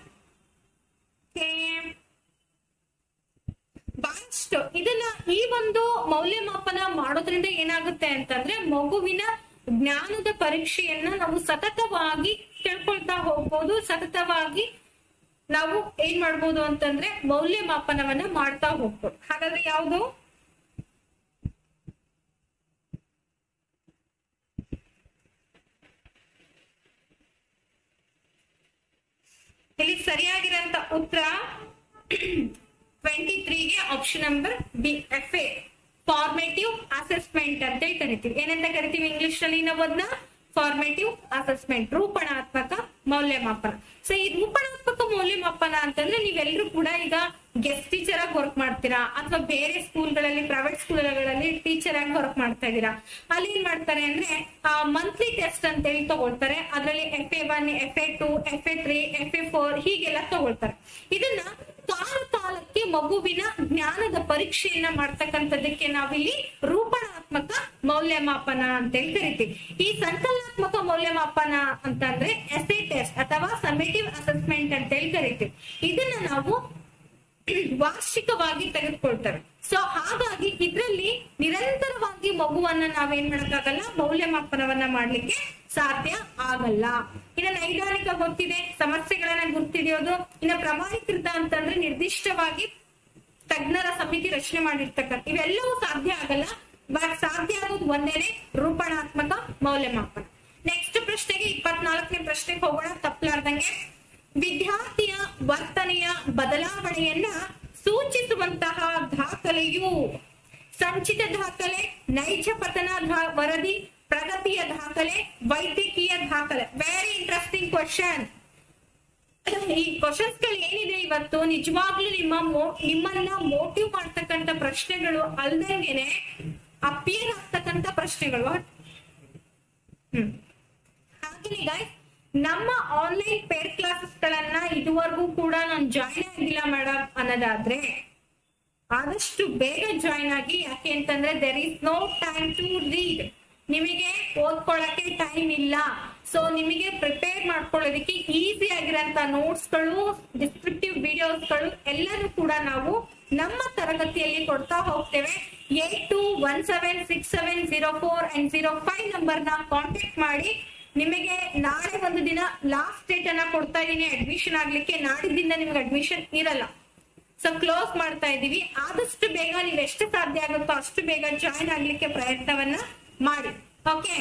ಬಾಸ್ಟ್ ಇದನ್ನ ಈ ಒಂದು ಮೌಲ್ಯಮಾಪನ ಮಾಡೋದ್ರಿಂದ ಏನಾಗುತ್ತೆ ಅಂತಂದ್ರೆ ಮಗುವಿನ ಜ್ಞಾನದ ಪರೀಕ್ಷೆಯನ್ನ ನಾವು ಸತತವಾಗಿ ತಿಳ್ಕೊಳ್ತಾ ಹೋಗ್ಬೋದು. ಸತತವಾಗಿ ನಾವು ಏನ್ ಮಾಡ್ಬೋದು ಅಂತಂದ್ರೆ ಮೌಲ್ಯಮಾಪನವನ್ನ ಮಾಡ್ತಾ ಹೋಗ್ಬೋದು. ಹಾಗಾದ್ರೆ ಯಾವುದು? ಇಲ್ಲಿ ಸರಿಯಾಗಿರಂತ ಉತ್ತರ 23ಗೆ option number B, FA, formative assessment ಅಂತ ಹೇಳಿ ಕರಿತೀವಿ. ಏನಂತ ಕರಿತೀವಿ ಇಂಗ್ಲಿಷ್ ನಲ್ಲಿ ನಾವು ಅದನ್ನ? ಫಾರ್ಮೇಟಿವ್ ಅಸೆಸ್ಮೆಂಟ್, ರೂಪಣಾತ್ಮಕ ಮೌಲ್ಯಮಾಪನ. ಸೊ ಈ ರೂಪಣಾತ್ಮಕ ಮೌಲ್ಯಮಾಪನ ಅಂತಂದ್ರೆ ನೀವೆಲ್ಲರೂ ಕೂಡ ಈಗ ಗೆಸ್ಟ್ ಟೀಚರ್ ಆಗಿ ವರ್ಕ್ ಮಾಡ್ತೀರಾ, ಅಥವಾ ಬೇರೆ ಸ್ಕೂಲ್ಗಳಲ್ಲಿ, ಪ್ರೈವೇಟ್ ಸ್ಕೂಲ್ಗಳಲ್ಲಿ ಟೀಚರ್ ಆಗಿ ವರ್ಕ್ ಮಾಡ್ತಾ ಇದೀರಾ. ಅಲ್ಲಿ ಏನ್ ಮಾಡ್ತಾರೆ ಅಂದ್ರೆ ಮಂತ್ಲಿ ಟೆಸ್ಟ್ ಅಂತ ಹೇಳಿ ತಗೊಳ್ತಾರೆ. ಅದರಲ್ಲಿ FA1, FA2, FA3, FA4 ಹೀಗೆಲ್ಲ ತಗೊಳ್ತಾರೆ. ಇದನ್ನ ಕಾಲಕ್ಕೆ ಮಗುವಿನ ಜ್ಞಾನದ ಪರೀಕ್ಷೆಯನ್ನ ಮಾಡ್ತಕ್ಕಂಥದಕ್ಕೆ ನಾವಿಲ್ಲಿ ರೂಪಣಾತ್ಮಕ ಮೌಲ್ಯಮಾಪನ ಅಂತ ಹೇಳಿ ಕರಿತೀವಿ. ಈ ಸಂಕಲನಾತ್ಮಕ ಮೌಲ್ಯಮಾಪನ ಅಂತಂದ್ರೆ ಎಸ್ಸೆ ಟೆಸ್ಟ್ ಅಥವಾ ಸಮೇಟಿವ್ ಅಸೆಸ್ಮೆಂಟ್ ಅಂತ ಹೇಳಿ ಕರಿತೀವಿ. ಇದನ್ನ ನಾವು ವಾರ್ಷಿಕವಾಗಿ ತೆಗೆದುಕೊಳ್ತೇವೆ. ಸೊ ಹಾಗಾಗಿ ಇದ್ರಲ್ಲಿ ನಿರಂತರವಾಗಿ ಮಗುವನ್ನ ನಾವೇನ್ ಮಾಡಕ್ಕಾಗಲ್ಲ, ಮೌಲ್ಯಮಾಪನವನ್ನ ಮಾಡ್ಲಿಕ್ಕೆ ಸಾಧ್ಯ ಆಗಲ್ಲ. ಇನ್ನು ನೈದಾನಿಕ ಗೊತ್ತಿದೆ, ಸಮಸ್ಯೆಗಳನ್ನ ಗುರ್ತಿಡಿಯೋದು. ಇನ್ನು ಪ್ರಮಾಣೀಕೃತ ಅಂತಂದ್ರೆ ನಿರ್ದಿಷ್ಟವಾಗಿ ತಜ್ಞರ ಸಮಿತಿ ರಚನೆ ಮಾಡಿರ್ತಕ್ಕಂಥ, ಇವೆಲ್ಲವೂ ಸಾಧ್ಯ ಆಗಲ್ಲ. ಬಟ್ ಸಾಧ್ಯ ಆಗೋದು ಒಂದೇನೆ, ರೂಪಣಾತ್ಮಕ ಮೌಲ್ಯಮಾಪನ. ನೆಕ್ಸ್ಟ್ ಪ್ರಶ್ನೆಗೆ 24ನೇ ಪ್ರಶ್ನೆಗೆ ಹೋಗೋಣ ತಪ್ಪಲಾರ್ದಂಗೆ. ವಿದ್ಯಾರ್ಥಿಯ ವರ್ತನೆಯ ಬದಲಾವಣೆಯನ್ನ ಸೂಚಿಸುವಂತಹ ದಾಖಲೆಯು ಸಂಚಿತ ದಾಖಲೆ, ನೈಜ ಪತನ ವರದಿ, ಪ್ರಗತಿಯ ದಾಖಲೆ, ವೈದ್ಯಕೀಯ ದಾಖಲೆ. Very interesting question. ಈ ಕ್ವಶನ್ಸ್ ಗಳು ಏನಿದೆ ಇವತ್ತು ನಿಜವಾಗ್ಲೂ ನಿಮ್ಮನ್ನ ಮೋಟಿವ್ ಮಾಡ್ತಕ್ಕಂತ ಪ್ರಶ್ನೆಗಳು ಅಲ್ದಂಗೆನೆ ಅಪಿಯರ್ ಆಗ್ತಕ್ಕಂತ ಪ್ರಶ್ನೆಗಳು. ಹಾಗೆ ಗೈಸ್, ನಮ್ಮ ಆನ್ಲೈನ್ ಪೇಡ್ ಕ್ಲಾಸಸ್ ಗಳನ್ನ ಇದುವರೆಗೂ ಕೂಡ ನಾನು ಜಾಯಿನ್ ಆಗಿಲ್ಲ ಮೇಡಮ್ ಅನ್ನೋದಾದ್ರೆ ಆದಷ್ಟು ಬೇಗ ಜಾಯಿನ್ ಆಗಿ. ಯಾಕೆ ಅಂತಂದ್ರೆ there is no time to read. ನಿಮಗೆ ಓದ್ಕೊಳ್ಳಕ್ಕೆ ಟೈಮ್ ಇಲ್ಲ. ಸೊ ನಿಮಗೆ ಪ್ರಿಪೇರ್ ಮಾಡ್ಕೊಳ್ಳೋದಕ್ಕೆ ಈಸಿ ಆಗಿರೋಂತ ನೋಟ್ಸ್ಗಳು, ಡಿಸ್ಕ್ರಿಪ್ಟಿವ್ ವಿಡಿಯೋಸ್ಗಳು ಎಲ್ಲರೂ ಕೂಡ ನಾವು ನಮ್ಮ ತರಗತಿಯಲ್ಲಿ ಕೊಡ್ತಾ ಹೋಗ್ತೇವೆ. 82176704 and 05 ನಂಬರ್ನ ಕಾಂಟ್ಯಾಕ್ಟ್ ಮಾಡಿ. ನಿಮಗೆ ನಾಳೆ ಒಂದು ದಿನ ಲಾಸ್ಟ್ ಡೇಟ್ ಅನ್ನ ಕೊಡ್ತಾ ಇದೀನಿ ಅಡ್ಮಿಷನ್ ಆಗ್ಲಿಕ್ಕೆ. ನಾಡಿದ್ದಿಂದ ನಿಮ್ಗೆ ಅಡ್ಮಿಷನ್ ಇರಲ್ಲ. ಸೊ ಕ್ಲೋಸ್ ಮಾಡ್ತಾ ಇದೀವಿ. ಆದಷ್ಟು ಬೇಗ ನೀವು ಎಷ್ಟು ಸಾಧ್ಯ ಆಗುತ್ತೋ ಅಷ್ಟು ಬೇಗ ಜಾಯಿನ್ ಆಗ್ಲಿಕ್ಕೆ ಪ್ರಯತ್ನವನ್ನ ಮಾಡಿ. Okay,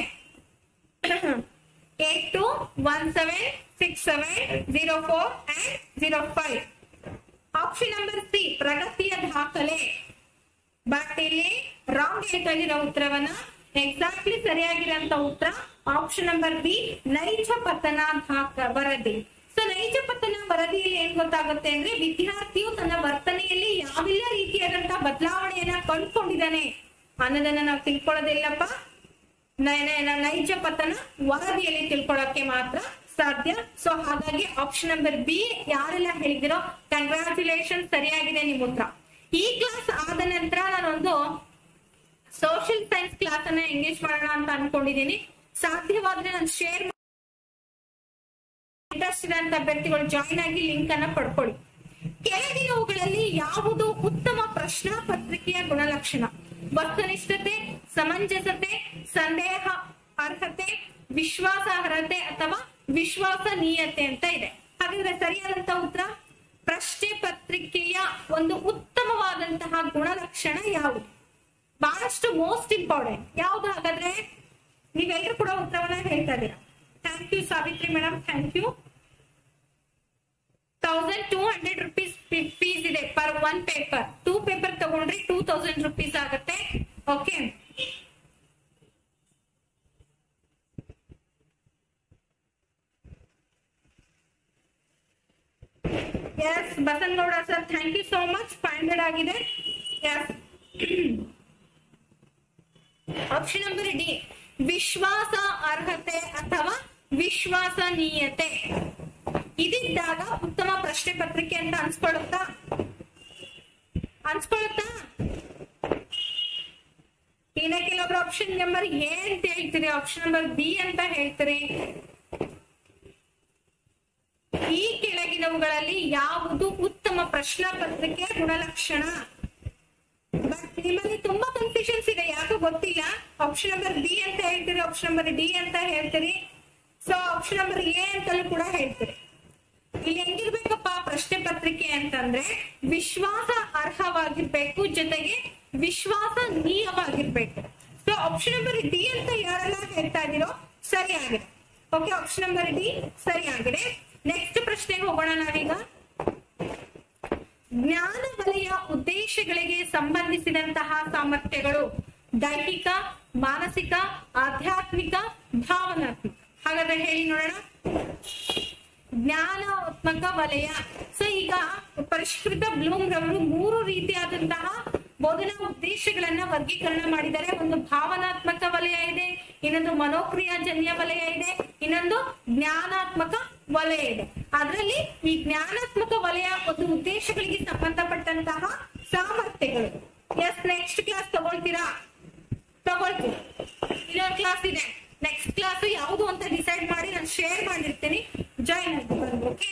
82176704 and 05. Option number C ಪ್ರಗತಿಯ ದಾಖಲೆ. ಬಟ್ ಇಲ್ಲಿ ರಾಂಗ್ ಹೇಳ್ತಾ ಇದೀರ ಉತ್ತರವನ್ನ. ಎಕ್ಸಾಕ್ಟ್ಲಿ ಸರಿಯಾಗಿರೋಂತ ಉತ್ತರ ಆಪ್ಷನ್ ನಂಬರ್ ಬಿ ನೈಜ ಪತನ ವರದಿ. ಸೊ ನೈಜ ಪತನ ವರದಿಯಲ್ಲಿ ಏನ್ ಗೊತ್ತಾಗುತ್ತೆ ಅಂದ್ರೆ ವಿದ್ಯಾರ್ಥಿಯು ತನ್ನ ವರ್ತನೆಯಲ್ಲಿ ಯಾವೆಲ್ಲ ರೀತಿಯಾದಂತಹ ಬದಲಾವಣೆಯನ್ನ ಕಂಡುಕೊಂಡಿದ್ದಾನೆ ಅನ್ನೋದನ್ನ ನಾವು ತಿಳ್ಕೊಳ್ಳೋದಿಲ್ಲಪ್ಪ. ನೈಜ ಪತನ ವರದಿಯಲ್ಲಿ ತಿಳ್ಕೊಳ್ಳೋಕೆ ಮಾತ್ರ ಸಾಧ್ಯ. ಸೊ ಹಾಗಾಗಿ ಆಪ್ಷನ್ ನಂಬರ್ ಬಿ ಯಾರೆಲ್ಲ ಹೇಳಿದಿರೋ ಕಂಗ್ರಾಚುಲೇಷನ್, ಸರಿಯಾಗಿದೆ ನಿಮ್ಮ ಉತ್ತರ. ಈ ಕ್ಲಾಸ್ ಆದ ನಂತರ ನಾನೊಂದು ಸೋಷಿಯಲ್ ಸೈನ್ಸ್ ಕ್ಲಾಸ್ ಅನ್ನ ಎಂಗೇಜ್ ಮಾಡೋಣ ಅಂತ ಅನ್ಕೊಂಡಿದೀನಿ. ಸಾಧ್ಯವಾದ್ರೆ ನಾನು ಶೇರ್ ಇಂಟ್ರೆಸ್ಟ್ ಇರೋಂತ ಅಭ್ಯರ್ಥಿಗಳು ಜಾಯಿನ್ ಆಗಿ ಲಿಂಕ್ ಅನ್ನ ಪಡ್ಕೊಳ್ಳಿ. ಕೆಳಗಿನವುಗಳಲ್ಲಿ ಯಾವುದು ಉತ್ತಮ ಪ್ರಶ್ನಾ ಪತ್ರಿಕೆಯ ಗುಣಲಕ್ಷಣ? ವಸ್ತುನಿಷ್ಠತೆ, ಸಮಂಜಸತೆ, ಸಂದೇಹ ಅರ್ಹತೆ, ವಿಶ್ವಾಸಾರ್ಹತೆ ಅಥವಾ ವಿಶ್ವಾಸನೀಯತೆ ಅಂತ ಇದೆ. ಹಾಗಾದ್ರೆ ಸರಿಯಾದಂತಹ ಉತ್ತರ ಪ್ರಶ್ನೆ ಪತ್ರಿಕೆಯ ಒಂದು ಉತ್ತಮವಾದಂತಹ ಗುಣಲಕ್ಷಣ ಯಾವುದು? ಬಹಳಷ್ಟು ಮೋಸ್ಟ್ ಇಂಪಾರ್ಟೆಂಟ್ ಯಾವ್ದು? ಹಾಗಾದ್ರೆ ನೀವೆಲ್ಲರೂ ಕೂಡ ಉತ್ತರವನ್ನ ಹೇಳ್ತಾ ಇದ್ದೀರಾ. Thank you Savitri madam, thank you. 1200 rupees fees ಇದೆ ಪರ್ 1 ಪೇಪರ್. 2 ಪೇಪರ್ ತಗೊಂಡ್ರೆ 2000 rupees ಆಗುತ್ತೆ. Okay, yes Basanagouda sir, thank you so much. 500 ಆಗಿದೆ. ಎಸ್, ಆಪ್ಷನ್ ನಂಬರ್ ಡಿ ವಿಶ್ವಾಸ ಅರ್ಹತೆ ಅಥವಾ ವಿಶ್ವಾಸನೀಯತೆ ಇದಿದ್ದಾಗ ಉತ್ತಮ ಪ್ರಶ್ನೆ ಪತ್ರಿಕೆ ಅಂತ ಅನ್ಸ್ಕೊಳ್ಳುತ್ತಾ? ಇನ್ನ ಕೆಲವೊಬ್ರು ಆಪ್ಷನ್ ನಂಬರ್ ಎ ಅಂತ ಹೇಳ್ತೀರಿ, ಆಪ್ಷನ್ ನಂಬರ್ ಬಿ ಅಂತ ಹೇಳ್ತೀರಿ. ಈ ಕೆಳಗಿನವುಗಳಲ್ಲಿ ಯಾವುದು ಉತ್ತಮ ಪ್ರಶ್ನಾ ಪತ್ರಿಕೆ ಗುಣಲಕ್ಷಣ? ಬಟ್ ನಿಮ್ಮಲ್ಲಿ ತುಂಬಾ ಕನ್ಫ್ಯೂಷನ್ಸ್ ಇದೆ, ಯಾಕೋ ಗೊತ್ತಿಲ್ಲ. ಆಪ್ಷನ್ ನಂಬರ್ ಬಿ ಅಂತ ಹೇಳ್ತೀರಿ, ಆಪ್ಷನ್ ನಂಬರ್ ಡಿ ಅಂತ ಹೇಳ್ತೀರಿ. ಸೊ ಆಪ್ಷನ್ ನಂಬರ್ ಎ ಅಂತಲೂ ಕೂಡ ಹೇಳ್ತೀರಿ. ಇಲ್ಲಿ ಹೆಂಗಿರ್ಬೇಕಪ್ಪ ಪ್ರಶ್ನೆ ಪತ್ರಿಕೆ ಅಂತಂದ್ರೆ ವಿಶ್ವಾಸ ಅರ್ಹವಾಗಿರ್ಬೇಕು, ಜೊತೆಗೆ ವಿಶ್ವಾಸನೀಯವಾಗಿರ್ಬೇಕು. ಸೊ ಆಪ್ಷನ್ ನಂಬರ್ ಡಿ ಅಂತ ಯಾರೆಲ್ಲ ಹೇಳ್ತಾ ಇದೀರೋ ಸರಿಯಾಗಿದೆ. ಓಕೆ, ಆಪ್ಷನ್ ನಂಬರ್ ಡಿ ಸರಿಯಾಗಿದೆ. ನೆಕ್ಸ್ಟ್ ಪ್ರಶ್ನೆಗೆ ಹೋಗೋಣ ನಾವೀಗ. ಜ್ಞಾನ ವಲಯ ಉದ್ದೇಶಗಳಿಗೆ ಸಂಬಂಧಿಸಿದಂತಹ ಸಾಮರ್ಥ್ಯಗಳು ದೈಹಿಕ, ಮಾನಸಿಕ, ಆಧ್ಯಾತ್ಮಿಕ, ಭಾವನಾತ್ಮಕ. ಹಾಗಾದ್ರೆ ಹೇಳಿ ನೋಡೋಣ. ಜ್ಞಾನಾತ್ಮಕ ವಲಯ. ಸೊ ಈಗ ಪರಿಷ್ಕೃತ ಬ್ಲೂಮ್ ರವರು 3 ರೀತಿಯಾದಂತಹ ಬೋಧನಾ ಉದ್ದೇಶಗಳನ್ನ ವರ್ಗೀಕರಣ ಮಾಡಿದ್ದಾರೆ. ಒಂದು ಭಾವನಾತ್ಮಕ ವಲಯ ಇದೆ, ಇನ್ನೊಂದು ಮನೋಕ್ರಿಯಾಜನ್ಯ ವಲಯ ಇದೆ, ಇನ್ನೊಂದು ಜ್ಞಾನಾತ್ಮಕ ವಲಯ ಇದೆ. ಅದರಲ್ಲಿ ಈ ಜ್ಞಾನಾತ್ಮಕ ವಲಯ ಒಂದು ಉದ್ದೇಶಗಳಿಗೆ ಸಂಬಂಧಪಟ್ಟಂತಹ ಸಾಮರ್ಥ್ಯಗಳು. ಎಸ್, ನೆಕ್ಸ್ಟ್ ಕ್ಲಾಸ್ ತಗೊಳ್ತೀರಾ? ತಗೊಳ್ತೀವಿ. ಇನ್ನೊಂದು ಕ್ಲಾಸ್ ಇದೆ. ನೆಕ್ಸ್ಟ್ ಕ್ಲಾಸ್ ಯಾವುದು ಅಂತ ಡಿಸೈಡ್ ಮಾಡಿ ನಾನು ಶೇರ್ ಮಾಡಿರ್ತೀನಿ, ಜಾಯಿನ್ ಆಗ್ಬೋದು. Okay,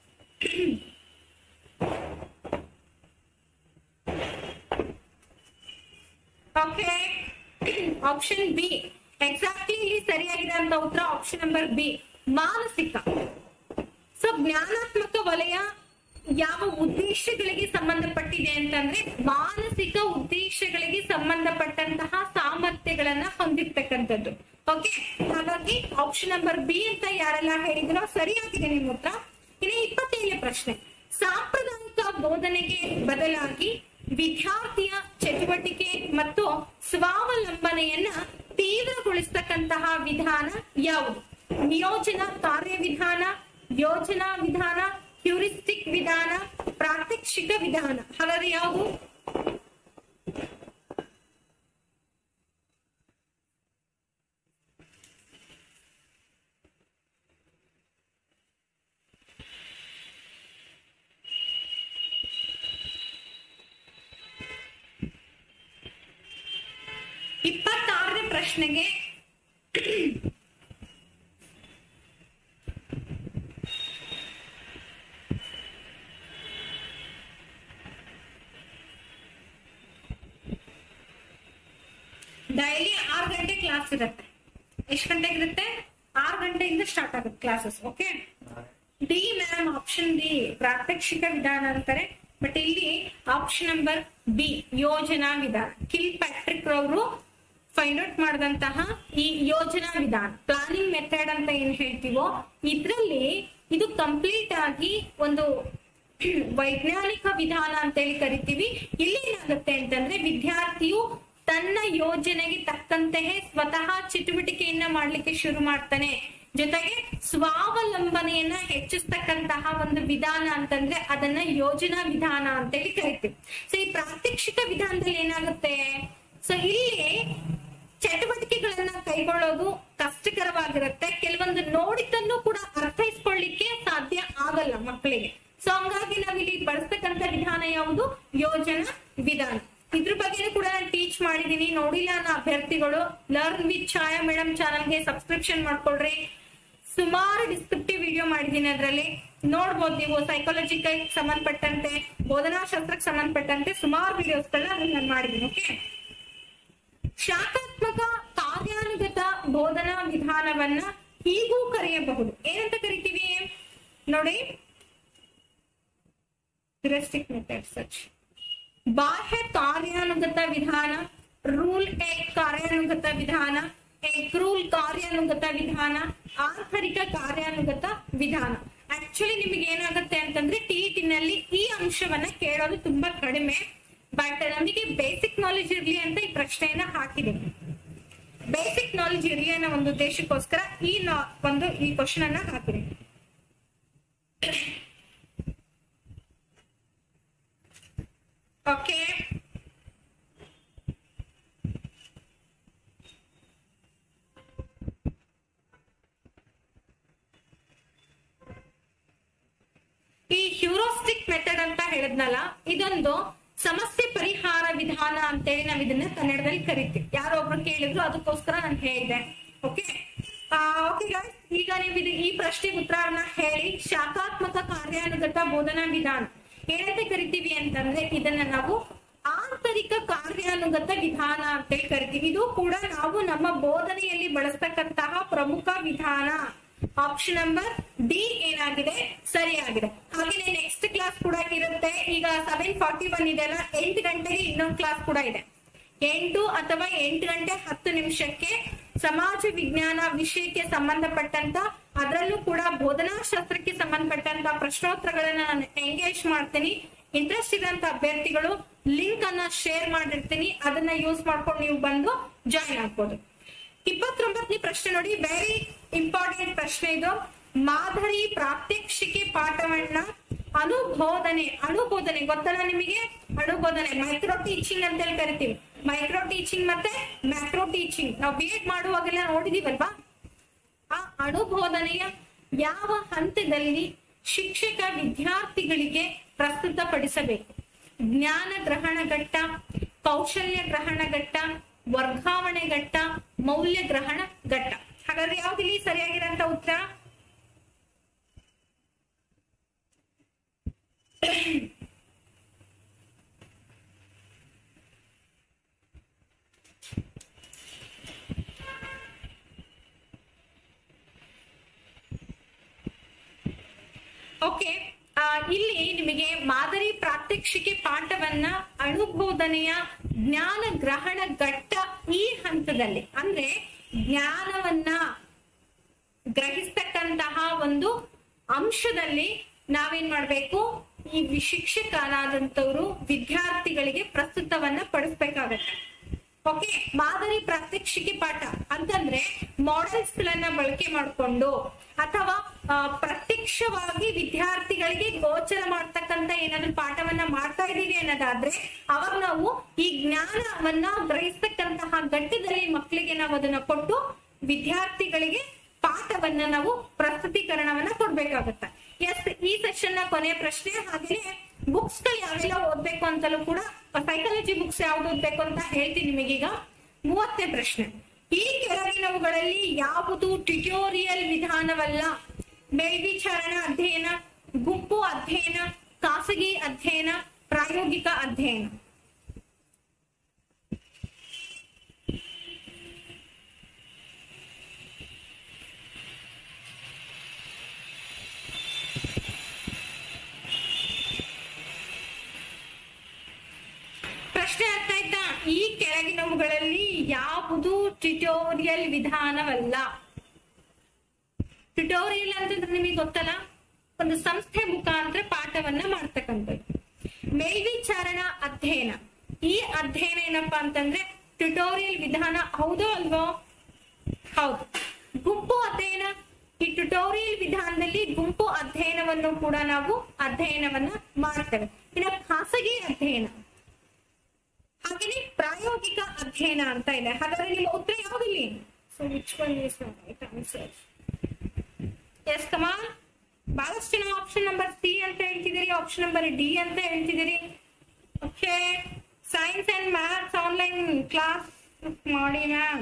okay. Option B exactly ಇಲ್ಲಿ ಸರಿಯಾಗಿದೆ ಅಂತ ಉತ್ತರ ಆಪ್ಷನ್ ನಂಬರ್ ಬಿ ಮಾನಸಿಕ. ಸೊ ಜ್ಞಾನಾತ್ಮಕ ವಲಯ ಯಾವ ಉದ್ದೇಶಗಳಿಗೆ ಸಂಬಂಧಪಟ್ಟಿದೆ ಅಂತಂದ್ರೆ ಮಾನಸಿಕ ಉದ್ದೇಶಗಳಿಗೆ ಸಂಬಂಧಪಟ್ಟಂತಹ ಸಾಮರ್ಥ್ಯಗಳನ್ನ ಹೊಂದಿರ್ತಕ್ಕಂಥದ್ದು. ಓಕೆ, ಹಾಗಾಗಿ ಆಪ್ಷನ್ ನಂಬರ್ ಬಿ ಅಂತ ಯಾರೆಲ್ಲ ಹೇಳಿದ್ರೋ ಸರಿಯಾಗಿದೆ ನಿಮ್ಮ ಉತ್ತರ. ಇನ್ನು 27ನೇ ಪ್ರಶ್ನೆ. ಸಾಂಪ್ರದಾಯಿಕ ಬೋಧನೆಗೆ ಬದಲಾಗಿ ವಿದ್ಯಾರ್ಥಿಯ ಚಟುವಟಿಕೆ ಮತ್ತು ಸ್ವಾವಲಂಬನೆಯನ್ನ ತೀವ್ರಗೊಳಿಸತಕ್ಕಂತಹ ವಿಧಾನ ಯಾವುದು? ನಿಯೋಜನಾ ಕಾರ್ಯವಿಧಾನ, ಯೋಜನಾ ವಿಧಾನ, ಹ್ಯೂರಿಸ್ಟಿಕ್ ವಿಧಾನ, ಪ್ರಾತ್ಯಕ್ಷಿಕ ವಿಧಾನ. ಹಾಗಾದ್ರೆ ಯಾವುದು? ಇಪ್ಪತ್ತಾರನೇ ಪ್ರಶ್ನೆಗೆ ಡೈಲಿ 6 ಗಂಟೆ ಕ್ಲಾಸ್ ಇರುತ್ತೆ. ಎಷ್ಟು ಗಂಟೆಗೆ ಇರುತ್ತೆ? 6 ಗಂಟೆಯಿಂದ ಸ್ಟಾರ್ಟ್ ಆಗುತ್ತೆ classes. Okay, D ma'am, option D ಪ್ರಾತ್ಯಕ್ಷಿಕ ವಿಧಾನ ಅಂತಾರೆ. ಬಟ್ ಇಲ್ಲಿ ಆಪ್ಷನ್ ನಂಬರ್ ಬಿ ಯೋಜನಾ ವಿಧಾನ. ಕಿಲ್ ಪ್ಯಾಟ್ರಿಕ್ ರವರು ಫೈಂಡ್ ಔಟ್ ಮಾಡಿದಂತಹ ಈ ಯೋಜನಾ ವಿಧಾನ, ಪ್ಲಾನಿಂಗ್ ಮೆಥಡ್ ಅಂತ ಏನ್ ಹೇಳ್ತೀವೋ ಇದ್ರಲ್ಲಿ ಇದು ಕಂಪ್ಲೀಟ್ ಆಗಿ ಒಂದು ವೈಜ್ಞಾನಿಕ ವಿಧಾನ ಅಂತ ಹೇಳಿ ಕರಿತೀವಿ. ಇಲ್ಲಿ ಏನಾಗುತ್ತೆ ಅಂತಂದ್ರೆ ವಿದ್ಯಾರ್ಥಿಯು ತನ್ನ ಯೋಜನೆಗೆ ತಕ್ಕಂತೆಯೇ ಸ್ವತಃ ಚಟುವಟಿಕೆಯನ್ನ ಮಾಡ್ಲಿಕ್ಕೆ ಶುರು ಮಾಡ್ತಾನೆ. ಜೊತೆಗೆ ಸ್ವಾವಲಂಬನೆಯನ್ನ ಹೆಚ್ಚಿಸ್ತಕ್ಕಂತಹ ಒಂದು ವಿಧಾನ ಅಂತಂದ್ರೆ ಅದನ್ನ ಯೋಜನಾ ವಿಧಾನ ಅಂತ ಹೇಳಿ ಕರಿತೀವಿ. ಸೊ ಈ ಪ್ರಾತ್ಯಕ್ಷಿಕ ವಿಧಾನದಲ್ಲಿ ಏನಾಗುತ್ತೆ, ಸೊ ಇಲ್ಲಿ ಚಟುವಟಿಕೆಗಳನ್ನ ಕೈಗೊಳ್ಳೋದು ಕಷ್ಟಕರವಾಗಿರುತ್ತೆ. ಕೆಲವೊಂದು ನೋಡಿದ್ದನ್ನು ಕೂಡ ಅರ್ಥೈಸ್ಕೊಳ್ಳಿಕ್ಕೆ ಸಾಧ್ಯ ಆಗಲ್ಲ ಮಕ್ಕಳಿಗೆ. ಸೊ ಹಂಗಾಗಿ ನಾವಿಲ್ಲಿ ಬಳಸ್ತಕ್ಕಂಥ ವಿಧಾನ ಯಾವುದು? ಯೋಜನಾ ವಿಧಾನ. ಇದ್ರ ಬಗ್ಗೆ ಕೂಡ ನಾನು ಟೀಚ್ ಮಾಡಿದೀನಿ. ನೋಡಿಲ್ಲ ಅನ್ನೋ ಅಭ್ಯರ್ಥಿಗಳು ಲರ್ನ್ ವಿತ್ ಛಾಯಾ ಮೇಡಮ್ ಚಾನಲ್ಗೆ ಸಬ್ಸ್ಕ್ರಿಪ್ಷನ್ ಮಾಡ್ಕೊಳ್ರಿ. ಸುಮಾರು ಡಿಸ್ಕ್ರಿಪ್ಟಿವ್ ವಿಡಿಯೋ ಮಾಡಿದೀನಿ, ಅದ್ರಲ್ಲಿ ನೋಡ್ಬೋದು ನೀವು. ಸೈಕಾಲಜಿಗೆ ಸಂಬಂಧಪಟ್ಟಂತೆ, ಬೋಧನಾಶಾಸ್ತ್ರಕ್ಕೆ ಸಂಬಂಧಪಟ್ಟಂತೆ ಸುಮಾರು ವಿಡಿಯೋಸ್ಗಳನ್ನ ನಾನು ಮಾಡಿದೀನಿ. ಓಕೆ, ಶಾಖಾತ್ಮಕ ಕಾರ್ಯಾನುಗತ ಬೋಧನಾ ವಿಧಾನವನ್ನ ಹೀಗೂ ಕರೆಯಬಹುದು. ಏನಂತ ಕರಿತೀವಿ ನೋಡಿ, ಹ್ಯೂರಿಸ್ಟಿಕ್ ಮೆಥಡ್ ಸಚ್. ಬಾಹ್ಯ ಕಾರ್ಯಾನುಗತ ವಿಧಾನ, ರೂಲ್ ಎಗ್ ಕಾರ್ಯಾನುಗತ ವಿಧಾನ, ಎಗ್ ರೂಲ್ ಕಾರ್ಯಾನುಗತ ವಿಧಾನ, ಆಂತರಿಕ ಕಾರ್ಯಾನುಗತ ವಿಧಾನ. ಆಕ್ಚುಲಿ ನಿಮಗೆ ಏನಾಗುತ್ತೆ ಅಂತಂದ್ರೆ ಟಿಇಟಿ ನಲ್ಲಿ ಈ ಅಂಶವನ್ನ ಕೇಳೋದು ತುಂಬಾ ಕಡಿಮೆ. ಬಟ್ ನಮಗೆ ಬೇಸಿಕ್ ನಾಲೆಜ್ ಇರ್ಲಿ ಅಂತ ಈ ಪ್ರಶ್ನೆಯನ್ನ ಹಾಕಿದೆ. ಬೇಸಿಕ್ ನಾಲೆಜ್ ಇರ್ಲಿ ಅನ್ನೋ ಒಂದು ಉದ್ದೇಶಕ್ಕೋಸ್ಕರ ಈ ಕ್ವಶನ್ ಅನ್ನ ಹಾಕಿದೆ. ಓಕೆ, ಈ ಹ್ಯೂರಿಸ್ಟಿಕ್ ಮೆಥಡ್ ಅಂತ ಹೇಳಿದ್ನಲ್ಲ, ಇದೊಂದು ಸಮಸ್ಯೆ ಪರಿಹಾರ ವಿಧಾನ ಅಂತೇಳಿ ನಾವ್ ಇದನ್ನ ಕನ್ನಡದಲ್ಲಿ ಕರಿತೀವಿ. ಯಾರೋ ಒಬ್ರು ಕೇಳಿದ್ರು, ಅದಕ್ಕೋಸ್ಕರ ನಾನು ಹೇಳಿದೆ. ಓಕೆ ಓಕೆ ಗೈಸ್, ಈಗ ನೀವು ಈ ಪ್ರಶ್ನೆಗೆ ಉತ್ತರವನ್ನ ಹೇಳಿ. ಶಾಖಾತ್ಮಕ ಕಾರ್ಯಾನುಗತ ಬೋಧನಾ ವಿಧಾನ ಏನಂತ ಕರಿತೀವಿ ಅಂತಂದ್ರೆ ಇದನ್ನ ನಾವು ಆಂತರಿಕ ಕಾರ್ಯಾನುಗತ ವಿಧಾನ ಅಂತೇಳಿ ಕರಿತೀವಿ. ಇದು ಕೂಡ ನಾವು ನಮ್ಮ ಬೋಧನೆಯಲ್ಲಿ ಬಳಸ್ತಕ್ಕಂತಹ ಪ್ರಮುಖ ವಿಧಾನ. ಆಪ್ಷನ್ ನಂಬರ್ ಡಿ ಏನಾಗಿದೆ, ಸರಿಯಾಗಿದೆ. ಹಾಗೆ ನೆಕ್ಸ್ಟ್ ಕ್ಲಾಸ್ ಕೂಡ ಇರುತ್ತೆ. ಈಗ 7:41 ಇದೆ ಅಲ್ಲ, 8 ಗಂಟೆಗೆ ಇನ್ನೊಂದು ಕ್ಲಾಸ್ ಕೂಡ ಇದೆ. 8 ಅಥವಾ 8 ಗಂಟೆ 10 ನಿಮಿಷಕ್ಕೆ ಸಮಾಜ ವಿಜ್ಞಾನ ವಿಷಯಕ್ಕೆ ಸಂಬಂಧಪಟ್ಟಂತ, ಅದರಲ್ಲೂ ಕೂಡ ಬೋಧನಾಶಾಸ್ತ್ರಕ್ಕೆ ಸಂಬಂಧಪಟ್ಟಂತ ಪ್ರಶ್ನೋತ್ತರಗಳನ್ನ ನಾನು ಎಂಗೇಜ್ ಮಾಡ್ತೀನಿ. ಇಂಟ್ರೆಸ್ಟ್ ಇರೋಂತ ಅಭ್ಯರ್ಥಿಗಳು ಲಿಂಕ್ ಅನ್ನ ಶೇರ್ ಮಾಡಿರ್ತೀನಿ, ಅದನ್ನ ಯೂಸ್ ಮಾಡ್ಕೊಂಡು ನೀವು ಬಂದು ಜಾಯಿನ್ ಆಗ್ಬೋದು. 29ನೇ ಪ್ರಶ್ನೆ ನೋಡಿ, ವೆರಿ ಇಂಪಾರ್ಟೆಂಟ್ ಪ್ರಶ್ನೆ ಇದು. ಮಾದರಿ ಪ್ರಾತ್ಯಕ್ಷಿಕೆ ಪಾಠವನ್ನ ಅನುಬೋಧನೆ ಗೊತ್ತಲ್ಲ ನಿಮಗೆ? ಅನುಬೋಧನೆ ಮೈಕ್ರೋ ಟೀಚಿಂಗ್ ಅಂತ ಹೇಳಿ ಕರಿತೀವಿ. ಮೈಕ್ರೋ ಟೀಚಿಂಗ್ ಮತ್ತೆ ಮ್ಯಾಕ್ರೋ ಟೀಚಿಂಗ್ ನಾವು BEd ಮಾಡುವಾಗೆಲ್ಲ ನೋಡಿದೀವಲ್ವಾ? ಆ ಅನುಬೋಧನೆಯ ಯಾವ ಹಂತದಲ್ಲಿ ಶಿಕ್ಷಕ ವಿದ್ಯಾರ್ಥಿಗಳಿಗೆ ಪ್ರಸ್ತುತಪಡಿಸಬೇಕು? ಜ್ಞಾನ ಗ್ರಹಣ ಘಟ್ಟ, ಕೌಶಲ್ಯ ಗ್ರಹಣ ಘಟ್ಟ, ವರ್ಗಾವಣೆ ಘಟ್ಟ, ಮೌಲ್ಯ ಗ್ರಹಣ ಘಟ್ಟ. ಹಾಗಾದ್ರೆ ಯಾವ್ದಿಲ್ಲಿ ಸರಿಯಾಗಿರಂತ ಉತ್ತರ? ಓಕೆ, ಇಲ್ಲಿ ನಿಮಗೆ ಮಾದರಿ ಪ್ರಾತ್ಯಕ್ಷಿಕೆ ಪಾಠವನ್ನ ಅನುಬೋಧನೆಯ ಜ್ಞಾನ ಗ್ರಹಣ ಘಟ್ಟ ಈ ಹಂತದಲ್ಲಿ, ಅಂದ್ರೆ ಜ್ಞಾನವನ್ನ ಗ್ರಹಿಸ್ತಕ್ಕಂತಹ ಒಂದು ಅಂಶದಲ್ಲಿ ನಾವೇನ್ ಮಾಡ್ಬೇಕು? ಈ ಶಿಕ್ಷಕನಾದಂತವ್ರು ವಿದ್ಯಾರ್ಥಿಗಳಿಗೆ ಪ್ರಸ್ತುತವನ್ನ ಪಡಿಸ್ಬೇಕಾಗತ್ತೆ. ಓಕೆ, ಮಾದರಿ ಪ್ರಾತ್ಯಕ್ಷಿಕೆ ಪಾಠ ಅಂತಂದ್ರೆ ಮಾಡೆಲ್ಸ್ ಗಳನ್ನ ಬಳಕೆ ಮಾಡಿಕೊಂಡು ಅಥವಾ ಪ್ರತ್ಯಕ್ಷವಾಗಿ ವಿದ್ಯಾರ್ಥಿಗಳಿಗೆ ಗೋಚರ ಮಾಡ್ತಕ್ಕಂತ ಏನಾದ್ರು ಪಾಠವನ್ನ ಮಾಡ್ತಾ ಇದೀವಿ ಅನ್ನೋದಾದ್ರೆ ಅವಾಗ ನಾವು ಈ ಜ್ಞಾನವನ್ನ ಗ್ರಹಿಸ್ತಕ್ಕಂತಹ ಘಟ್ಟದಲ್ಲಿ ಮಕ್ಕಳಿಗೆ ನಾವು ಅದನ್ನ ಕೊಟ್ಟು ವಿದ್ಯಾರ್ಥಿಗಳಿಗೆ ಪಾಠವನ್ನ ನಾವು ಪ್ರಸ್ತುತೀಕರಣವನ್ನ ಕೊಡ್ಬೇಕಾಗತ್ತೆ. ಎಸ್, ಈ ಸೆಷನ್ ನ ಕೊನೆಯ ಪ್ರಶ್ನೆ. ಹಾಗೆಯೇ ಬುಕ್ಸ್ ಗಳು ಯಾವೆಲ್ಲ ಓದ್ಬೇಕು ಅಂತಲೂ ಕೂಡ, ಸೈಕಾಲಜಿ ಬುಕ್ಸ್ ಯಾವ್ದು ಓದ್ಬೇಕು ಅಂತ ಹೇಳ್ತೀನಿ ನಿಮಗೀಗ. 30ನೇ ಪ್ರಶ್ನೆ, ಈ ಕೆಳಗಿನವುಗಳಲ್ಲಿ ಯಾವುದು ಟ್ಯುಟೋರಿಯಲ್ ವಿಧಾನವಲ್ಲ? ಮೇಲ್ವಿಚಾರಣಾ ಅಧ್ಯಯನ, ಗುಂಪು ಅಧ್ಯಯನ, ಖಾಸಗಿ ಅಧ್ಯಯನ, ಪ್ರಾಯೋಗಿಕ ಅಧ್ಯಯನ. ಪ್ರಶ್ನೆ ಅರ್ಥ ಆಯ್ತಾ? ಈ ಕೆಳಗಿನವುಗಳಲ್ಲಿ ಯಾವುದು ಟ್ಯುಟೋರಿಯಲ್ ವಿಧಾನವಲ್ಲ? ಟ್ಯುಟೋರಿಯಲ್ ಅಂತಂದ್ರೆ ನಿಮಗೆ ಗೊತ್ತಲ್ಲ, ಒಂದು ಸಂಸ್ಥೆ ಮುಖಾಂತರ ಪಾಠವನ್ನ ಮಾಡ್ತಕ್ಕಂಥದ್ದು. ಮೇಲ್ವಿಚಾರಣಾ ಅಧ್ಯಯನ, ಈ ಅಧ್ಯಯನ ಏನಪ್ಪಾ ಅಂತಂದ್ರೆ ಟ್ಯುಟೋರಿಯಲ್ ವಿಧಾನ, ಹೌದೋ ಅಲ್ವೋ? ಹೌದು. ಗುಂಪು ಅಧ್ಯಯನ, ಈ ಟ್ಯುಟೋರಿಯಲ್ ವಿಧಾನದಲ್ಲಿ ಗುಂಪು ಅಧ್ಯಯನವನ್ನು ಕೂಡ ನಾವು ಅಧ್ಯಯನವನ್ನ ಮಾಡ್ತೇವೆ. ಇನ್ನು ಖಾಸಗಿ ಅಧ್ಯಯನ, ಹಾಗೆಯೇ ಪ್ರಾಯೋಗಿಕ ಅಧ್ಯಯನ ಅಂತ ಇದೆ. ಹಾಗಾದ್ರೆ ನಿಮ್ಮ ಉತ್ತರ ಯಾವ್ದಿಲ್ಲಿ? So which one is right answer? Yes, come on. ಬಹಳಷ್ಟು ಜನ ಆಪ್ಷನ್ ನಂಬರ್ ಸಿ ಅಂತ ಹೇಳ್ತಿದ್ದೀರಿ, ಆಪ್ಷನ್ ನಂಬರ್ ಡಿ ಅಂತ ಹೇಳ್ತಿದ್ದೀರಿ. Okay, science and maths online class ಮಾಡಿ ಮ್ಯಾಮ್,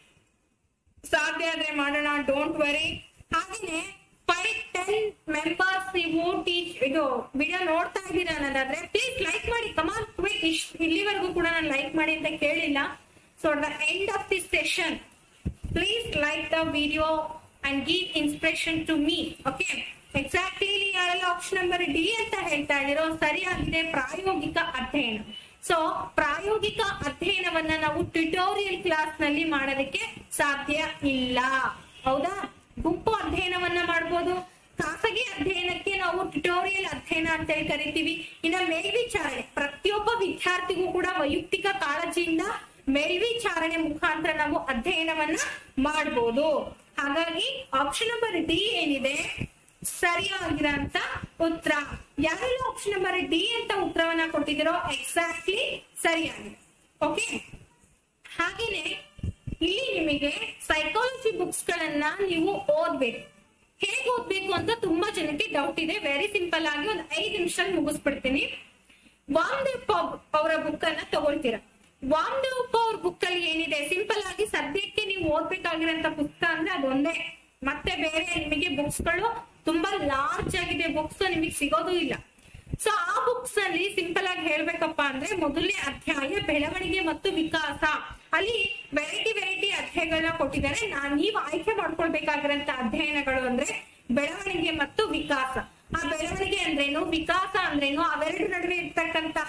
ಸಾಧ್ಯ ಆದ್ರೆ ಮಾಡೋಣ, ಡೋಂಟ್ ವರಿ. ಹಾಗೇನೆ 5-10 ಮೆಂಬರ್ಸ್ ನೀವು ಇದು ವಿಡಿಯೋ ನೋಡ್ತಾ ಇದ್ದೀರಾ ಅನ್ನೋದಾದ್ರೆ ಪ್ಲೀಸ್ ಲೈಕ್ ಮಾಡಿ. ಕಮಾನ್ ಕ್ವಿಕ್, ಇಲ್ಲಿವರೆಗೂ ಕೂಡ ನಾನು ಲೈಕ್ ಮಾಡಿ ಅಂತ ಕೇಳಿಲ್ಲ. So at the end of this session please like the video and give inspiration to me. Okay, exactly ಯಾರೆಲ್ಲ ಆಪ್ಷನ್ ನಂಬರ್ ಡಿ ಅಂತ ಹೇಳ್ತಾ ಇದ್ದೀರೋ ಸರಿಯಾಗಿದೆ, ಪ್ರಾಯೋಗಿಕ ಅಧ್ಯಯನ. ಸೊ ಪ್ರಾಯೋಗಿಕ ಅಧ್ಯಯನವನ್ನ ನಾವು ಟ್ಯುಟೋರಿಯಲ್ ಕ್ಲಾಸ್ ನಲ್ಲಿ ಮಾಡೋದಕ್ಕೆ ಸಾಧ್ಯ ಇಲ್ಲ, ಹೌದಾ? ಗುಂಪು ಅಧ್ಯಯನವನ್ನ ಮಾಡ್ಬೋದು. ಖಾಸಗಿ ಅಧ್ಯಯನಕ್ಕೆ ನಾವು ಟ್ಯುಟೋರಿಯಲ್ ಅಧ್ಯಯನ ಅಂತ ಹೇಳಿ ಕರಿತೀವಿ. ಇನ್ನ ಮೇಲ್ವಿಚಾರಣೆ, ಪ್ರತಿಯೊಬ್ಬ ವಿದ್ಯಾರ್ಥಿಗೂ ಕೂಡ ವೈಯಕ್ತಿಕ ಕಾಳಜಿಯಿಂದ ಮೇಲ್ವಿಚಾರಣೆ ಮುಖಾಂತರ ನಾವು ಅಧ್ಯಯನವನ್ನ ಮಾಡ್ಬೋದು. ಹಾಗಾಗಿ ಆಪ್ಷನ್ ನಂಬರ್ ಡಿ ಏನಿದೆ ಸರಿಯಾಗಿರಂತ ಉತ್ತರ. ಯಾರೆಲ್ಲ ಆಪ್ಷನ್ ನಂಬರ್ ಡಿ ಅಂತ ಉತ್ತರವನ್ನ ಕೊಟ್ಟಿದ್ದೀರೋ ಎಕ್ಸಾಕ್ಟ್ಲಿ ಸರಿಯಾಗಿದೆ. ಓಕೆ, ಹಾಗೇನೆ ಇಲ್ಲಿ ನಿಮಗೆ ಸೈಕಾಲಜಿ ಬುಕ್ಸ್ ಗಳನ್ನ ನೀವು ಓದ್ಬೇಕು. ಹೇಗೆ ಓದ್ಬೇಕು ಅಂತ ತುಂಬಾ ಜನಕ್ಕೆ ಡೌಟ್ ಇದೆ. ವೆರಿ ಸಿಂಪಲ್ ಆಗಿ ಒಂದು 5 ನಿಮಿಷ ಮುಗಿಸ್ಬಿಡ್ತೀನಿ. ವಾಮ್ದೇವ್ ಅವರ ಬುಕ್ ಅನ್ನ ತಗೊಳ್ತೀರಾ. ವಾಮ್ದೇವ್ ಅವ್ರ ಬುಕ್ ಅಲ್ಲಿ ಏನಿದೆ, ಸಿಂಪಲ್ ಆಗಿ ಸದ್ಯಕ್ಕೆ ನೀವು ಓದ್ಬೇಕಾಗಿರೋಂತ ಪುಸ್ತಕ ಅಂದ್ರೆ ಅದೊಂದೇ. ಮತ್ತೆ ಬೇರೆ ನಿಮಗೆ ಬುಕ್ಸ್ ಗಳು ತುಂಬಾ ಲಾರ್ಜ್ ಆಗಿದೆ, ಬುಕ್ಸ್ ನಿಮಗೆ ಸಿಗೋದು ಇಲ್ಲ. ಸೊ ಆ ಬುಕ್ಸ್ ಅಲ್ಲಿ ಸಿಂಪಲ್ ಆಗಿ ಹೇಳ್ಬೇಕಪ್ಪ ಅಂದ್ರೆ ಮೊದಲನೇ ಅಧ್ಯಾಯ ಬೆಳವಣಿಗೆ ಮತ್ತು ವಿಕಾಸ. ಅಲ್ಲಿ ವೆರೈಟಿ ಅಧ್ಯಾಯಗಳನ್ನ ಕೊಟ್ಟಿದ್ದಾರೆ. ನೀವು ಆಯ್ಕೆ ಮಾಡ್ಕೊಳ್ಬೇಕಾಗಿರೋಂತ ಅಧ್ಯಯನಗಳು ಅಂದ್ರೆ ಬೆಳವಣಿಗೆ ಮತ್ತು ವಿಕಾಸ. ಆ ಬೆಳವಣಿಗೆ ಅಂದ್ರೇನು, ವಿಕಾಸ ಅಂದ್ರೇನು, ಅವೆರಡು ನಡುವೆ ಇರ್ತಕ್ಕಂತಹ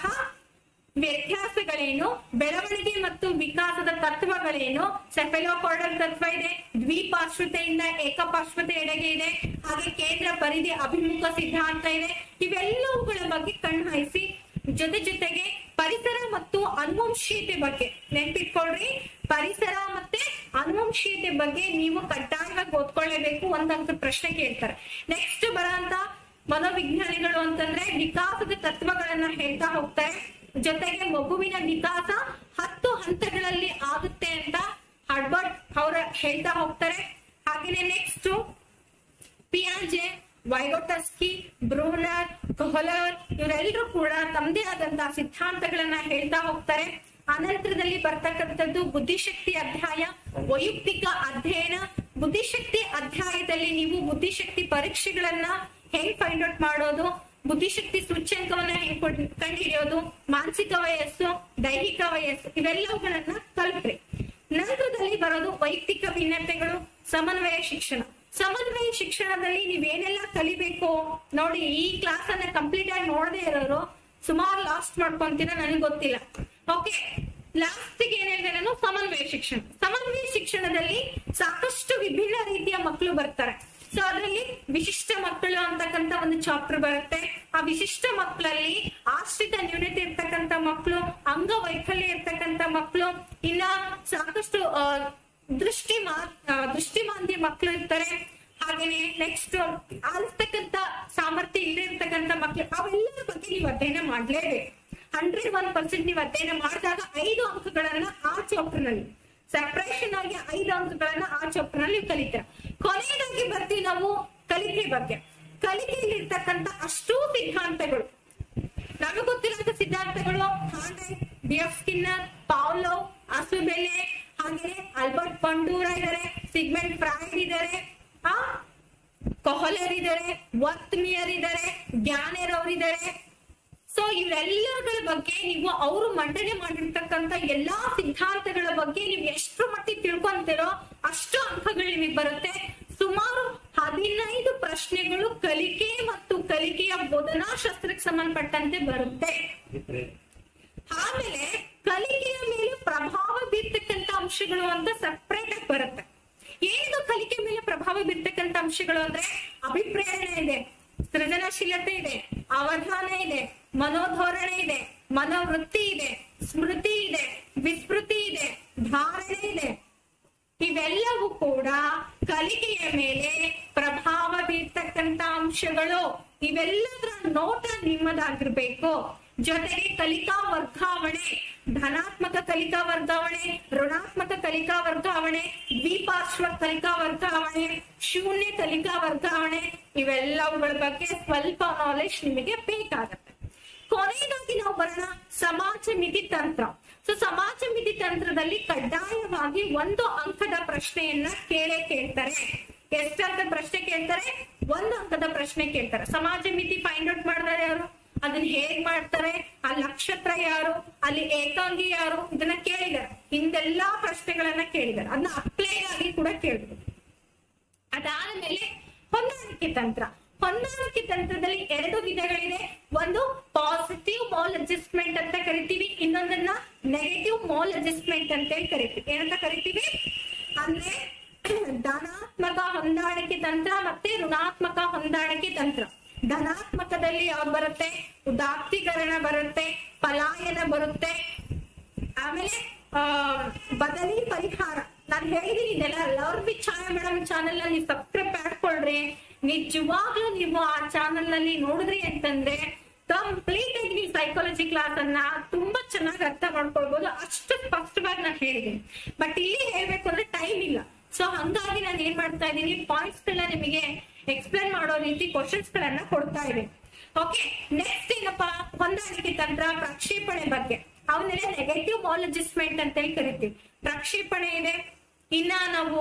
ವ್ಯತ್ಯಾಸಗಳೇನು, ಬೆಳವಣಿಗೆ ಮತ್ತು ವಿಕಾಸದ ತತ್ವಗಳೇನು, ಸೆಫೆಲೋಪಾಯ್ಡಲ್ ತತ್ವ ಇದೆ, ದ್ವಿಪಾರ್ಶ್ವತೆಯಿಂದ ಏಕಪಾರ್ಶ್ವತೆ ಎಡೆಗೆ ಇದೆ, ಹಾಗೆ ಕೇಂದ್ರ ಪರಿಧಿ ಅಭಿಮುಖ ಸಿದ್ಧಾಂತ ಇದೆ. ಇವೆಲ್ಲವುಗಳ ಬಗ್ಗೆ ಕಣ್ಹಾಯಿಸಿ ಜೊತೆಗೆ ಪರಿಸರ ಮತ್ತು ಅನುವಂಶೀಯತೆ ಬಗ್ಗೆ ನೆನ್ಪಿಟ್ಕೊಳ್ರಿ. ಪರಿಸರ ಮತ್ತೆ ಅನುವಂಶೀಯತೆ ಬಗ್ಗೆ ನೀವು ಕಡ್ಡಾಯವಾಗಿ ಓದ್ಕೊಳ್ಳೇಬೇಕು. ಒಂದಂತ ಪ್ರಶ್ನೆ ಕೇಳ್ತಾರೆ. ನೆಕ್ಸ್ಟ್ ಬರೋಂತ ಮನೋವಿಜ್ಞಾನಿಗಳು ಅಂತಂದ್ರೆ ವಿಕಾಸದ ತತ್ವಗಳನ್ನ ಹೇಳ್ತಾ ಹೋಗ್ತಾರೆ. ಜೊತೆಗೆ ಮಗುವಿನ ವಿಕಾಸ 10 ಹಂತಗಳಲ್ಲಿ ಆಗುತ್ತೆ ಅಂತ ಹರ್ಬರ್ಟ್ ಅವರ ಹೇಳ್ತಾ ಹೋಗ್ತಾರೆ. ಹಾಗೇನೆ ನೆಕ್ಸ್ಟ್ ಪಿಯಾಜೆ, ವೈಗೋಟಸ್ಕಿ, ಬ್ರೂನರ್, ಕೊಹ್ಲರ್ ಇವರೆಲ್ಲರೂ ಕೂಡ ತಮ್ಮದೇ ಆದಂತಹ ಸಿದ್ಧಾಂತಗಳನ್ನ ಹೇಳ್ತಾ ಹೋಗ್ತಾರೆ. ಅನಂತರದಲ್ಲಿ ಬರ್ತಕ್ಕಂಥದ್ದು ಬುದ್ಧಿಶಕ್ತಿ ಅಧ್ಯಾಯ, ವೈಯಕ್ತಿಕ ಅಧ್ಯಯನ. ಬುದ್ಧಿಶಕ್ತಿ ಅಧ್ಯಾಯದಲ್ಲಿ ನೀವು ಬುದ್ಧಿಶಕ್ತಿ ಪರೀಕ್ಷೆಗಳನ್ನ ಹೆಂಗ್ ಫೈಂಡ್ ಔಟ್ ಮಾಡೋದು, ಬುದ್ಧಿಶಕ್ತಿ ಸೂಚ್ಯಂಕವನ್ನ ಹೆಂಗ್ ಕಂಡುಹಿಡಿಯೋದು, ಮಾನಸಿಕ ವಯಸ್ಸು, ದೈಹಿಕ ವಯಸ್ಸು ಇವೆಲ್ಲವುಗಳನ್ನ ಕಲ್ತ್ರಿ. ನಂತರದಲ್ಲಿ ಬರೋದು ವೈಯಕ್ತಿಕ ಭಿನ್ನತೆಗಳು, ಸಮನ್ವಯ ಶಿಕ್ಷಣ. ಸಮನ್ವಯ ಶಿಕ್ಷಣದಲ್ಲಿ ನೀವೇನೆಲ್ಲ ಕಲಿಬೇಕು ನೋಡಿ. ಈ ಕ್ಲಾಸ್ ಅನ್ನ ಕಂಪ್ಲೀಟ್ ಆಗಿ ನೋಡದೆ ಇರೋರು ಸುಮಾರು ಲಾಸ್ಟ್ ಮಾಡ್ಕೊಂತೀರ, ನನಗೆ ಗೊತ್ತಿಲ್ಲ. ಓಕೆ, ಲಾಸ್ಟ್ ಗೆ ಏನ್ ಹೇಳಿದೆ ನಾನು, ಸಮನ್ವಯ ಶಿಕ್ಷಣ. ಸಮನ್ವಯ ಶಿಕ್ಷಣದಲ್ಲಿ ಸಾಕಷ್ಟು ವಿಭಿನ್ನ ರೀತಿಯ ಮಕ್ಕಳು ಬರ್ತಾರೆ. ಸೊ ಅದರಲ್ಲಿ ವಿಶಿಷ್ಟ ಮಕ್ಕಳು ಅಂತಕ್ಕಂತ ಒಂದು ಚಾಪ್ಟರ್ ಬರುತ್ತೆ. ಆ ವಿಶಿಷ್ಟ ಮಕ್ಕಳಲ್ಲಿ ಆಶ್ರಿತ ನ್ಯೂನತೆ ಇರ್ತಕ್ಕಂಥ ಮಕ್ಕಳು, ಅಂಗವೈಕಲ್ಯ ಇರ್ತಕ್ಕಂಥ ಮಕ್ಕಳು, ಇನ್ನ ಸಾಕಷ್ಟು ದೃಷ್ಟಿಮಾಂದ್ಯ ಮಕ್ಕಳು ಇರ್ತಾರೆ. ಹಾಗೇನೆ ನೆಕ್ಸ್ಟ್ ಆಲಿಸ್ತಕ್ಕಂಥ ಸಾಮರ್ಥ್ಯ ಇಲ್ಲದೆ ಇರ್ತಕ್ಕಂಥ ಮಕ್ಕಳು, ಅವೆಲ್ಲರ ಬಗ್ಗೆ ನೀವು ಅಧ್ಯಯನ ಮಾಡ್ಲೇಬೇಕು. 101% ನೀವು ಅಧ್ಯಯನ ಮಾಡಿದಾಗ 5 ಅಂಕಗಳನ್ನ ಆ ಚಾಪ್ಟರ್ ನಲ್ಲಿ ಸೆಪರೇಷನ್ ಆಗಿ 5 ಅಂಕಗಳನ್ನ ಆ ಚಾಪ್ಟರ್ ನಲ್ಲಿ ಕಲಿತೀರ. ಕೊನೆಯದಾಗಿ ಬರ್ತೀವಿ ನಾವು ಕಲಿಕೆ ಬಗ್ಗೆ. ಕಲಿಕೆಯಲ್ಲಿ ಇರ್ತಕ್ಕಂಥ ಅಷ್ಟೂ ಸಿದ್ಧಾಂತಗಳು, ನಮಗೆ ಗೊತ್ತಿರುವಂತ ಸಿದ್ಧಾಂತಗಳು ಡಿ.ಎಫ್. ಸ್ಕಿನ್ನರ್, ಪಾವ್ಲೋ, ಅಸುಬೆಲೆ, ಹಾಗೆ ಆಲ್ಬರ್ಟ್ ಬಂಡೂರ ಇದ್ದಾರೆ, ಸಿಗ್ಮೆಂಟ್ ಫ್ರಾಯ್ಡ್ ಇದ್ದಾರೆ, ಕೊಹ್ಲರ್ ಇದ್ದಾರೆ, ವರ್ತ್ಮಿಯರ್ ಇದ್ದಾರೆ, ಗ್ಯಾನೆರ್ ಅವರಿದ್ದಾರೆ. ಸೊ ಇವೆಲ್ಲಗಳ ಬಗ್ಗೆ ನೀವು ಅವರು ಮಂಡನೆ ಮಾಡಿರ್ತಕ್ಕಂಥ ಎಲ್ಲಾ ಸಿದ್ಧಾಂತಗಳ ಬಗ್ಗೆ ನೀವು ಎಷ್ಟು ಮಟ್ಟಿಗೆ ತಿಳ್ಕೊಂತೀರೋ ಅಷ್ಟು ಅಂಕಗಳು ನಿಮಗೆ ಬರುತ್ತೆ. ಸುಮಾರು 15 ಪ್ರಶ್ನೆಗಳು ಕಲಿಕೆ ಮತ್ತು ಕಲಿಕೆಯ ಬೋಧನಾ ಶಾಸ್ತ್ರಕ್ಕೆ ಸಂಬಂಧಪಟ್ಟಂತೆ ಬರುತ್ತೆ. ಆಮೇಲೆ ಕಲಿಕೆಯ ಮೇಲೆ ಪ್ರಭಾವ ಬೀರ್ತಕ್ಕಂಥ ಅಂಶಗಳು ಅಂತ ಸಪ್ರೇಟ್ ಆಗಿ ಬರುತ್ತೆ. ಏನು ಕಲಿಕೆ ಮೇಲೆ ಪ್ರಭಾವ ಬೀರ್ತಕ್ಕಂಥ ಅಂಶಗಳು ಅಂದ್ರೆ ಅಭಿಪ್ರೇರಣೆ ಇದೆ, ಸೃಜನಶೀಲತೆ ಇದೆ, ಅವಧಾನ ಇದೆ, ಮನೋಧೋರಣೆ ಇದೆ, ಮನೋವೃತ್ತಿ ಇದೆ, ಸ್ಮೃತಿ ಇದೆ, ವಿಸ್ಮೃತಿ ಇದೆ, ಧಾರಣೆ ಇದೆ. ಇವೆಲ್ಲವೂ ಕೂಡ ಕಲಿಕೆಯ ಮೇಲೆ ಪ್ರಭಾವ ಬೀರ್ತಕ್ಕಂಥ ಅಂಶಗಳು. ಇವೆಲ್ಲದರ ನೋಟ ನಿಮ್ಮದಾಗಿರ್ಬೇಕು. ಜೊತೆಗೆ ಕಲಿಕಾ ವರ್ಗಾವಣೆ, ಧನಾತ್ಮಕ ಕಲಿಕಾ ವರ್ಗಾವಣೆ, ಋಣಾತ್ಮಕ ಕಲಿಕಾ ವರ್ಗಾವಣೆ, ದ್ವಿಪಾರ್ಶ್ವ ಕಲಿಕಾ ವರ್ಗಾವಣೆ, ಶೂನ್ಯ ಕಲಿಕಾ ವರ್ಗಾವಣೆ, ಇವೆಲ್ಲವುಗಳ ಬಗ್ಗೆ ಸ್ವಲ್ಪ ನಾಲೆಜ್ ನಿಮಗೆ ಬೇಕಾಗತ್ತೆ. ಕೊನೆಯದಾಗಿ ನಾವು ಬರೋಣ ಸಮಾಜ ಮಿತಿ ತಂತ್ರ. ಸೊ ಸಮಾಜ ಮಿತಿ ತಂತ್ರದಲ್ಲಿ ಕಡ್ಡಾಯವಾಗಿ 1 ಅಂಕದ ಪ್ರಶ್ನೆಯನ್ನ ಕೇಳ್ತಾರೆ. ಎಷ್ಟು ಅಂಕದ ಪ್ರಶ್ನೆ ಕೇಳ್ತಾರೆ? 1 ಅಂಕದ ಪ್ರಶ್ನೆ ಕೇಳ್ತಾರೆ. ಸಮಾಜ ಮಿತಿ ಫೈಂಡ್ ಔಟ್ ಮಾಡಿದಾರೆ ಯಾರು, ಅದನ್ನ ಹೇಗ್ ಮಾಡ್ತಾರೆ, ಆ ನಕ್ಷತ್ರ ಯಾರು, ಅಲ್ಲಿ ಏಕಾಂಗಿ ಯಾರು, ಇದನ್ನ ಕೇಳಿದಾರೆ. ಹಿಂದೆಲ್ಲಾ ಪ್ರಶ್ನೆಗಳನ್ನ ಕೇಳಿದಾರೆ. ಅದನ್ನ ಅಪ್ಲೈ ಆಗಿ ಕೂಡ ಕೇಳಿದ್ರು. ಅದಾದ್ಮೇಲೆ ಹೊಂದಾಣಿಕೆ ತಂತ್ರ. ಹೊಂದಾಣಿಕೆ ತಂತ್ರದಲ್ಲಿ 2 ವಿಧಗಳಿದೆ. ಒಂದು ಪಾಸಿಟಿವ್ ಮಾಲ್ ಅಡ್ಜಸ್ಟ್ಮೆಂಟ್ ಅಂತ ಕರಿತೀವಿ, ಇನ್ನೊಂದನ್ನ ನೆಗೆಟಿವ್ ಮಾಲ್ ಅಡ್ಜಸ್ಟ್ಮೆಂಟ್ ಅಂತ ಹೇಳಿ ಕರಿತೀವಿ. ಏನಂತ ಕರಿತೀವಿ ಅಂದ್ರೆ ಧನಾತ್ಮಕ ಹೊಂದಾಣಿಕೆ ತಂತ್ರ ಮತ್ತೆ ಋಣಾತ್ಮಕ ಹೊಂದಾಣಿಕೆ ತಂತ್ರ. ಧನಾತ್ಮಕದಲ್ಲಿ ಯಾವ್ದು ಬರುತ್ತೆ? ಉದಾತ್ತೀಕರಣ ಬರುತ್ತೆ, ಪಲಾಯನ ಬರುತ್ತೆ, ಆಮೇಲೆ ಬದಲಿ ಪರಿಹಾರ. ನಾನು ಹೇಳಿದೀನಿ ಇದೆಲ್ಲ. Love with Chhaya madam channel ನಲ್ಲಿ ಸಬ್ಸ್ಕ್ರೈಬ್ ಮಾಡ್ಕೊಳ್ರಿ. ನಿಜವಾಗ್ಲೂ ನೀವು ಆ ಚಾನೆಲ್ ನಲ್ಲಿ ನೋಡಿದ್ರಿ ಅಂತಂದ್ರೆ ಕಂಪ್ಲೀಟ್ ಆಗಿ ನೀವು ಸೈಕಾಲಜಿ ಕ್ಲಾಸ್ ಅನ್ನ ತುಂಬಾ ಚೆನ್ನಾಗಿ ಅರ್ಥ ಮಾಡ್ಕೊಳ್ಬಹುದು. ಅಷ್ಟು ಸ್ಪಷ್ಟವಾಗಿ ನಾನು ಹೇಳಿದೀನಿ. ಬಟ್ ಇಲ್ಲಿ ಹೇಳ್ಬೇಕು ಅಂದ್ರೆ ಟೈಮ್ ಇಲ್ಲ. ಸೊ ಹಂಗಾಗಿ ನಾನು ಏನ್ ಮಾಡ್ತಾ ಇದ್ದೀನಿ, ಪಾಯಿಂಟ್ಸ್ ಗಳನ್ನ ನಿಮಗೆ ಎಕ್ಸ್ಪ್ಲೇನ್ ಮಾಡೋ ರೀತಿ ಕ್ವಶನ್ಸ್ ಗಳನ್ನ ಕೊಡ್ತಾ ಇದ್ದೀನಿ. ಓಕೆ, ನೆಕ್ಸ್ಟ್ ಏನಪ್ಪಾ, ಹೊಂದಾಣಿಕೆ ತಂತ್ರ ಪ್ರಕ್ಷೇಪಣೆ ಬಗ್ಗೆ. ಅವನ್ನೆಲ್ಲ ನೆಗೆಟಿವ್ ಮಾಲ್ ಅಡ್ಜಸ್ಟ್ಮೆಂಟ್ ಅಂತ ಹೇಳಿ ಕರಿತೀವಿ. ಪ್ರಕ್ಷೇಪಣೆ ಇದೆ. ಇನ್ನ ನಾವು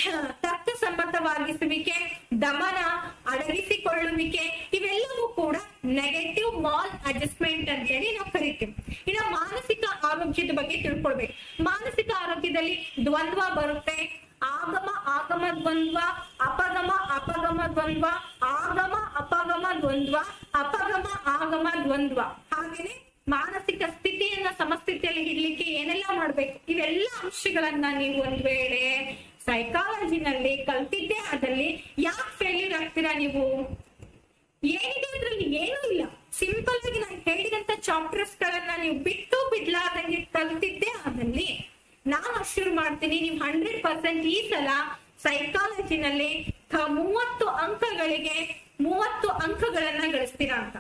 ತರ್ಕಸಮ್ಮತವಾಗಿಸುವಿಕೆ, ದಮನ, ಅಡಗಿಸಿಕೊಳ್ಳುವಿಕೆ, ಇವೆಲ್ಲವೂ ಕೂಡ ನೆಗೆಟಿವ್ ಮಾಲ್ ಅಡ್ಜಸ್ಟ್ಮೆಂಟ್ ಅಂತ ಹೇಳಿ ನಾವು ಕರಿತೀವಿ. ಇನ್ನ ಮಾನಸಿಕ ಆರೋಗ್ಯದ ಬಗ್ಗೆ ತಿಳ್ಕೊಳ್ಬೇಕು. ಮಾನಸಿಕ ಆರೋಗ್ಯದಲ್ಲಿ ದ್ವಂದ್ವ ಬರುತ್ತೆ. ಆಗಮ ಆಗಮ ದ್ವಂದ್ವ, ಅಪಗಮ ಅಪಗಮ ದ್ವಂದ್ವ, ಆಗಮ ಅಪಗಮ ದ್ವಂದ್ವ, ಅಪಗಮ ಆಗಮ ದ್ವಂದ್ವ. ಹಾಗೇನೆ ಮಾನಸಿಕ ಸ್ಥಿತಿಯನ್ನ ಸಮಸ್ಥಿತಿಯಲ್ಲಿ ಇಡ್ಲಿಕ್ಕೆ ಏನೆಲ್ಲ ಮಾಡ್ಬೇಕು, ಇವೆಲ್ಲ ಅಂಶಗಳನ್ನ ನೀವು ಒಂದ್ ವೇಳೆ ಸೈಕಾಲಜಿನಲ್ಲಿ ಕಲ್ತಿದ್ದೆ ಆದಲ್ಲಿ ಯಾಕೆ ಫೇಲ್ಯೂರ್ ಆಗ್ತೀರಾ ನೀವು? ಏನಿದೆ ಅದ್ರಲ್ಲಿ? ಏನೂ ಇಲ್ಲ. ಸಿಂಪಲ್ ಆಗಿ ನಾನು ಹೇಳಿದಂತ ಚಾಪ್ಟರ್ಸ್ ಗಳನ್ನ ನೀವು ಬಿಟ್ಟು ಬಿಡ್ಲಾರ್ದಂಗೆ ಕಲ್ತಿದ್ದೆ ಆದಲ್ಲಿ ನಾನು ಅಶ್ಯೂರ್ ಮಾಡ್ತೀನಿ ನೀವು 100% ಈ ಸಲ ಸೈಕಾಲಜಿನಲ್ಲಿ 30 ಅಂಕಗಳಿಗೆ 30 ಅಂಕಗಳನ್ನ ಗಳಿಸ್ತೀರಾ ಅಂತ.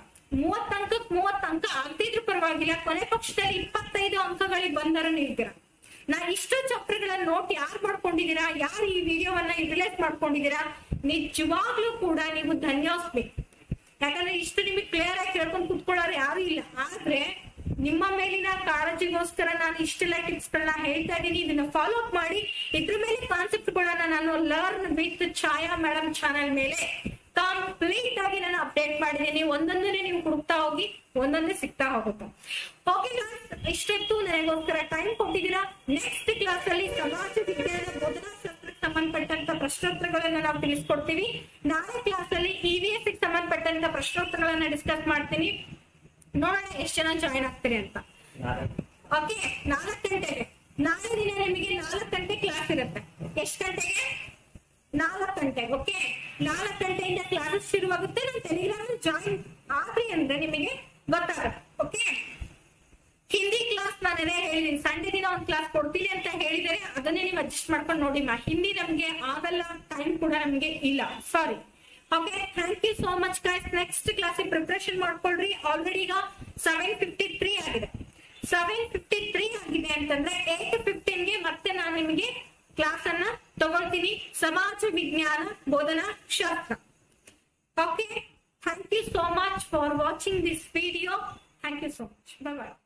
30 ಅಂಕ ಆಗ್ತಿದ್ರು ಪರವಾಗಿಲ್ಲ, ಕೊನೆ ಪಕ್ಷದಲ್ಲಿ 25 ಅಂಕಗಳಿಗೆ ಬಂದರೂ ನಿಲ್ತೀರಾ. ನಾನು ಇಷ್ಟು ಚಾಪ್ಟರ್ಗಳನ್ನ ನೋಟ್ ಯಾರು ಮಾಡ್ಕೊಂಡಿದ್ದೀರಾ, ಯಾರು ಈ ವಿಡಿಯೋವನ್ನ ಯುಟಿಲೈಸ್ ಮಾಡ್ಕೊಂಡಿದ್ದೀರಾ, ನಿಜವಾಗ್ಲೂ ಕೂಡ ನೀವು ಧನ್ಯೋಸ್ಬೇಕು. ಯಾಕಂದ್ರೆ ಇಷ್ಟು ನಿಮಗೆ ಕ್ಲಿಯರ್ ಆಗಿ ಕೇಳ್ಕೊಂಡು ಕುತ್ಕೊಳ್ಳೋರು ಯಾರು ಇಲ್ಲ. ಆದ್ರೆ ನಿಮ್ಮ ಮೇಲಿನ ಕಾಳಜಿಗೋಸ್ಕರ ನಾನು ಇಷ್ಟೆಲ್ಲ ಟಿಪ್ಸ್ ಗಳನ್ನ ಹೇಳ್ತಾ ಇದ್ದೀನಿ. ಇದನ್ನ ಫಾಲೋ ಅಪ್ ಮಾಡಿ. ಇದ್ರ ಮೇಲೆ ಕಾನ್ಸೆಪ್ಟ್ ಗಳನ್ನ ನಾನು learn with Chhaya madam channel ಮೇಲೆ ಕಂಪ್ಲೀಟ್ ಆಗಿ ನಾನು ಅಪ್ಡೇಟ್ ಮಾಡಿದ್ದೀನಿ. ಒಂದೊಂದನ್ನೇ ನೀವು ಹುಡುಕ್ತಾ ಹೋಗಿ ಒಂದೊಂದೇ ಸಿಗ್ತಾ ಹೋಗುತ್ತೆ. ಓಕೆ ಗಾಯ್ಸ್, ಇಷ್ಟೊತ್ತು ನನಗೋಸ್ಕರ ಟೈಮ್ ಕೊಟ್ಟಿದ್ದೀರಾ. ನೆಕ್ಸ್ಟ್ ಕ್ಲಾಸ್ ಅಲ್ಲಿ ಸಮಾಜ ವಿಜ್ಞಾನ ಬೋಧನಾಶಾಸ್ತ್ರಕ್ಕೆ ಸಂಬಂಧಪಟ್ಟಂತ ಪ್ರಶ್ನೋತ್ತರಗಳನ್ನ ನಾವು ತಿಳಿಸ್ಕೊಡ್ತೀವಿ. ನಾಳೆ ಕ್ಲಾಸ್ ಅಲ್ಲಿ EVS ಗೆ ಸಂಬಂಧಪಟ್ಟಂತ ಪ್ರಶ್ನೋತ್ತರಗಳನ್ನ ಡಿಸ್ಕಸ್ ಮಾಡ್ತೀನಿ. ನೋಡೋಣ ಎಷ್ಟು ಜನ ಜಾಯಿನ್ ಆಗ್ತೀರಿ ಅಂತ. ಓಕೆ, 4 ಗಂಟೆಗೆ ನಾಳೆ ದಿನ ನಿಮಗೆ 4 ಗಂಟೆ ಕ್ಲಾಸ್ ಇರುತ್ತೆ. ಎಷ್ಟು ಗಂಟೆಗೆ? 4 ಗಂಟೆಗೆ. ಓಕೆ, 4 ಗಂಟೆಯಿಂದ ಕ್ಲಾಸಸ್ ಶುರುವಾಗುತ್ತೆ. ನಾನು ಟೆಲಿಗ್ರಾಮ್ ಜಾಯಿನ್ ಆಗ್ರಿ ಅಂದ್ರೆ ನಿಮಗೆ ಗೊತ್ತಾಗುತ್ತೆ. ಓಕೆ, ಹಿಂದಿ ಕ್ಲಾಸ್ ನಾನು ಹೇಳಿದೀನಿ, ಸಂಡೇ ದಿನ ಒಂದು ಕ್ಲಾಸ್ ಕೊಡ್ತೀನಿ ಅಂತ ಹೇಳಿದರೆ ಅದನ್ನೇ ನೀವು ಅಡ್ಜಸ್ಟ್ ಮಾಡ್ಕೊಂಡು ನೋಡಿ. ಹಿಂದಿ ನಮ್ಗೆ ಆಗಲ್ಲ, ಟೈಮ್ ಕೂಡ ನಮ್ಗೆ ಇಲ್ಲ, sorry. Okay, thank you so much guys. Next class preparation ಮಾಡ್ಕೊಳ್ರಿ. ಆಲ್ರೆಡಿ ಈಗ 7:53 ಆಗಿದೆ. 7:53 ಆಗಿದೆ ಅಂತಂದ್ರೆ 8:15ಗೆ ಮತ್ತೆ ನಾನು ನಿಮಗೆ ಕ್ಲಾಸ್ ಅನ್ನ ತಗೊಳ್ತೀನಿ, ಸಮಾಜ ವಿಜ್ಞಾನ ಬೋಧನಾ ಶಾಸ್ತ್ರ. Okay, thank you so much for watching this video. Thank you so much. Bye bye.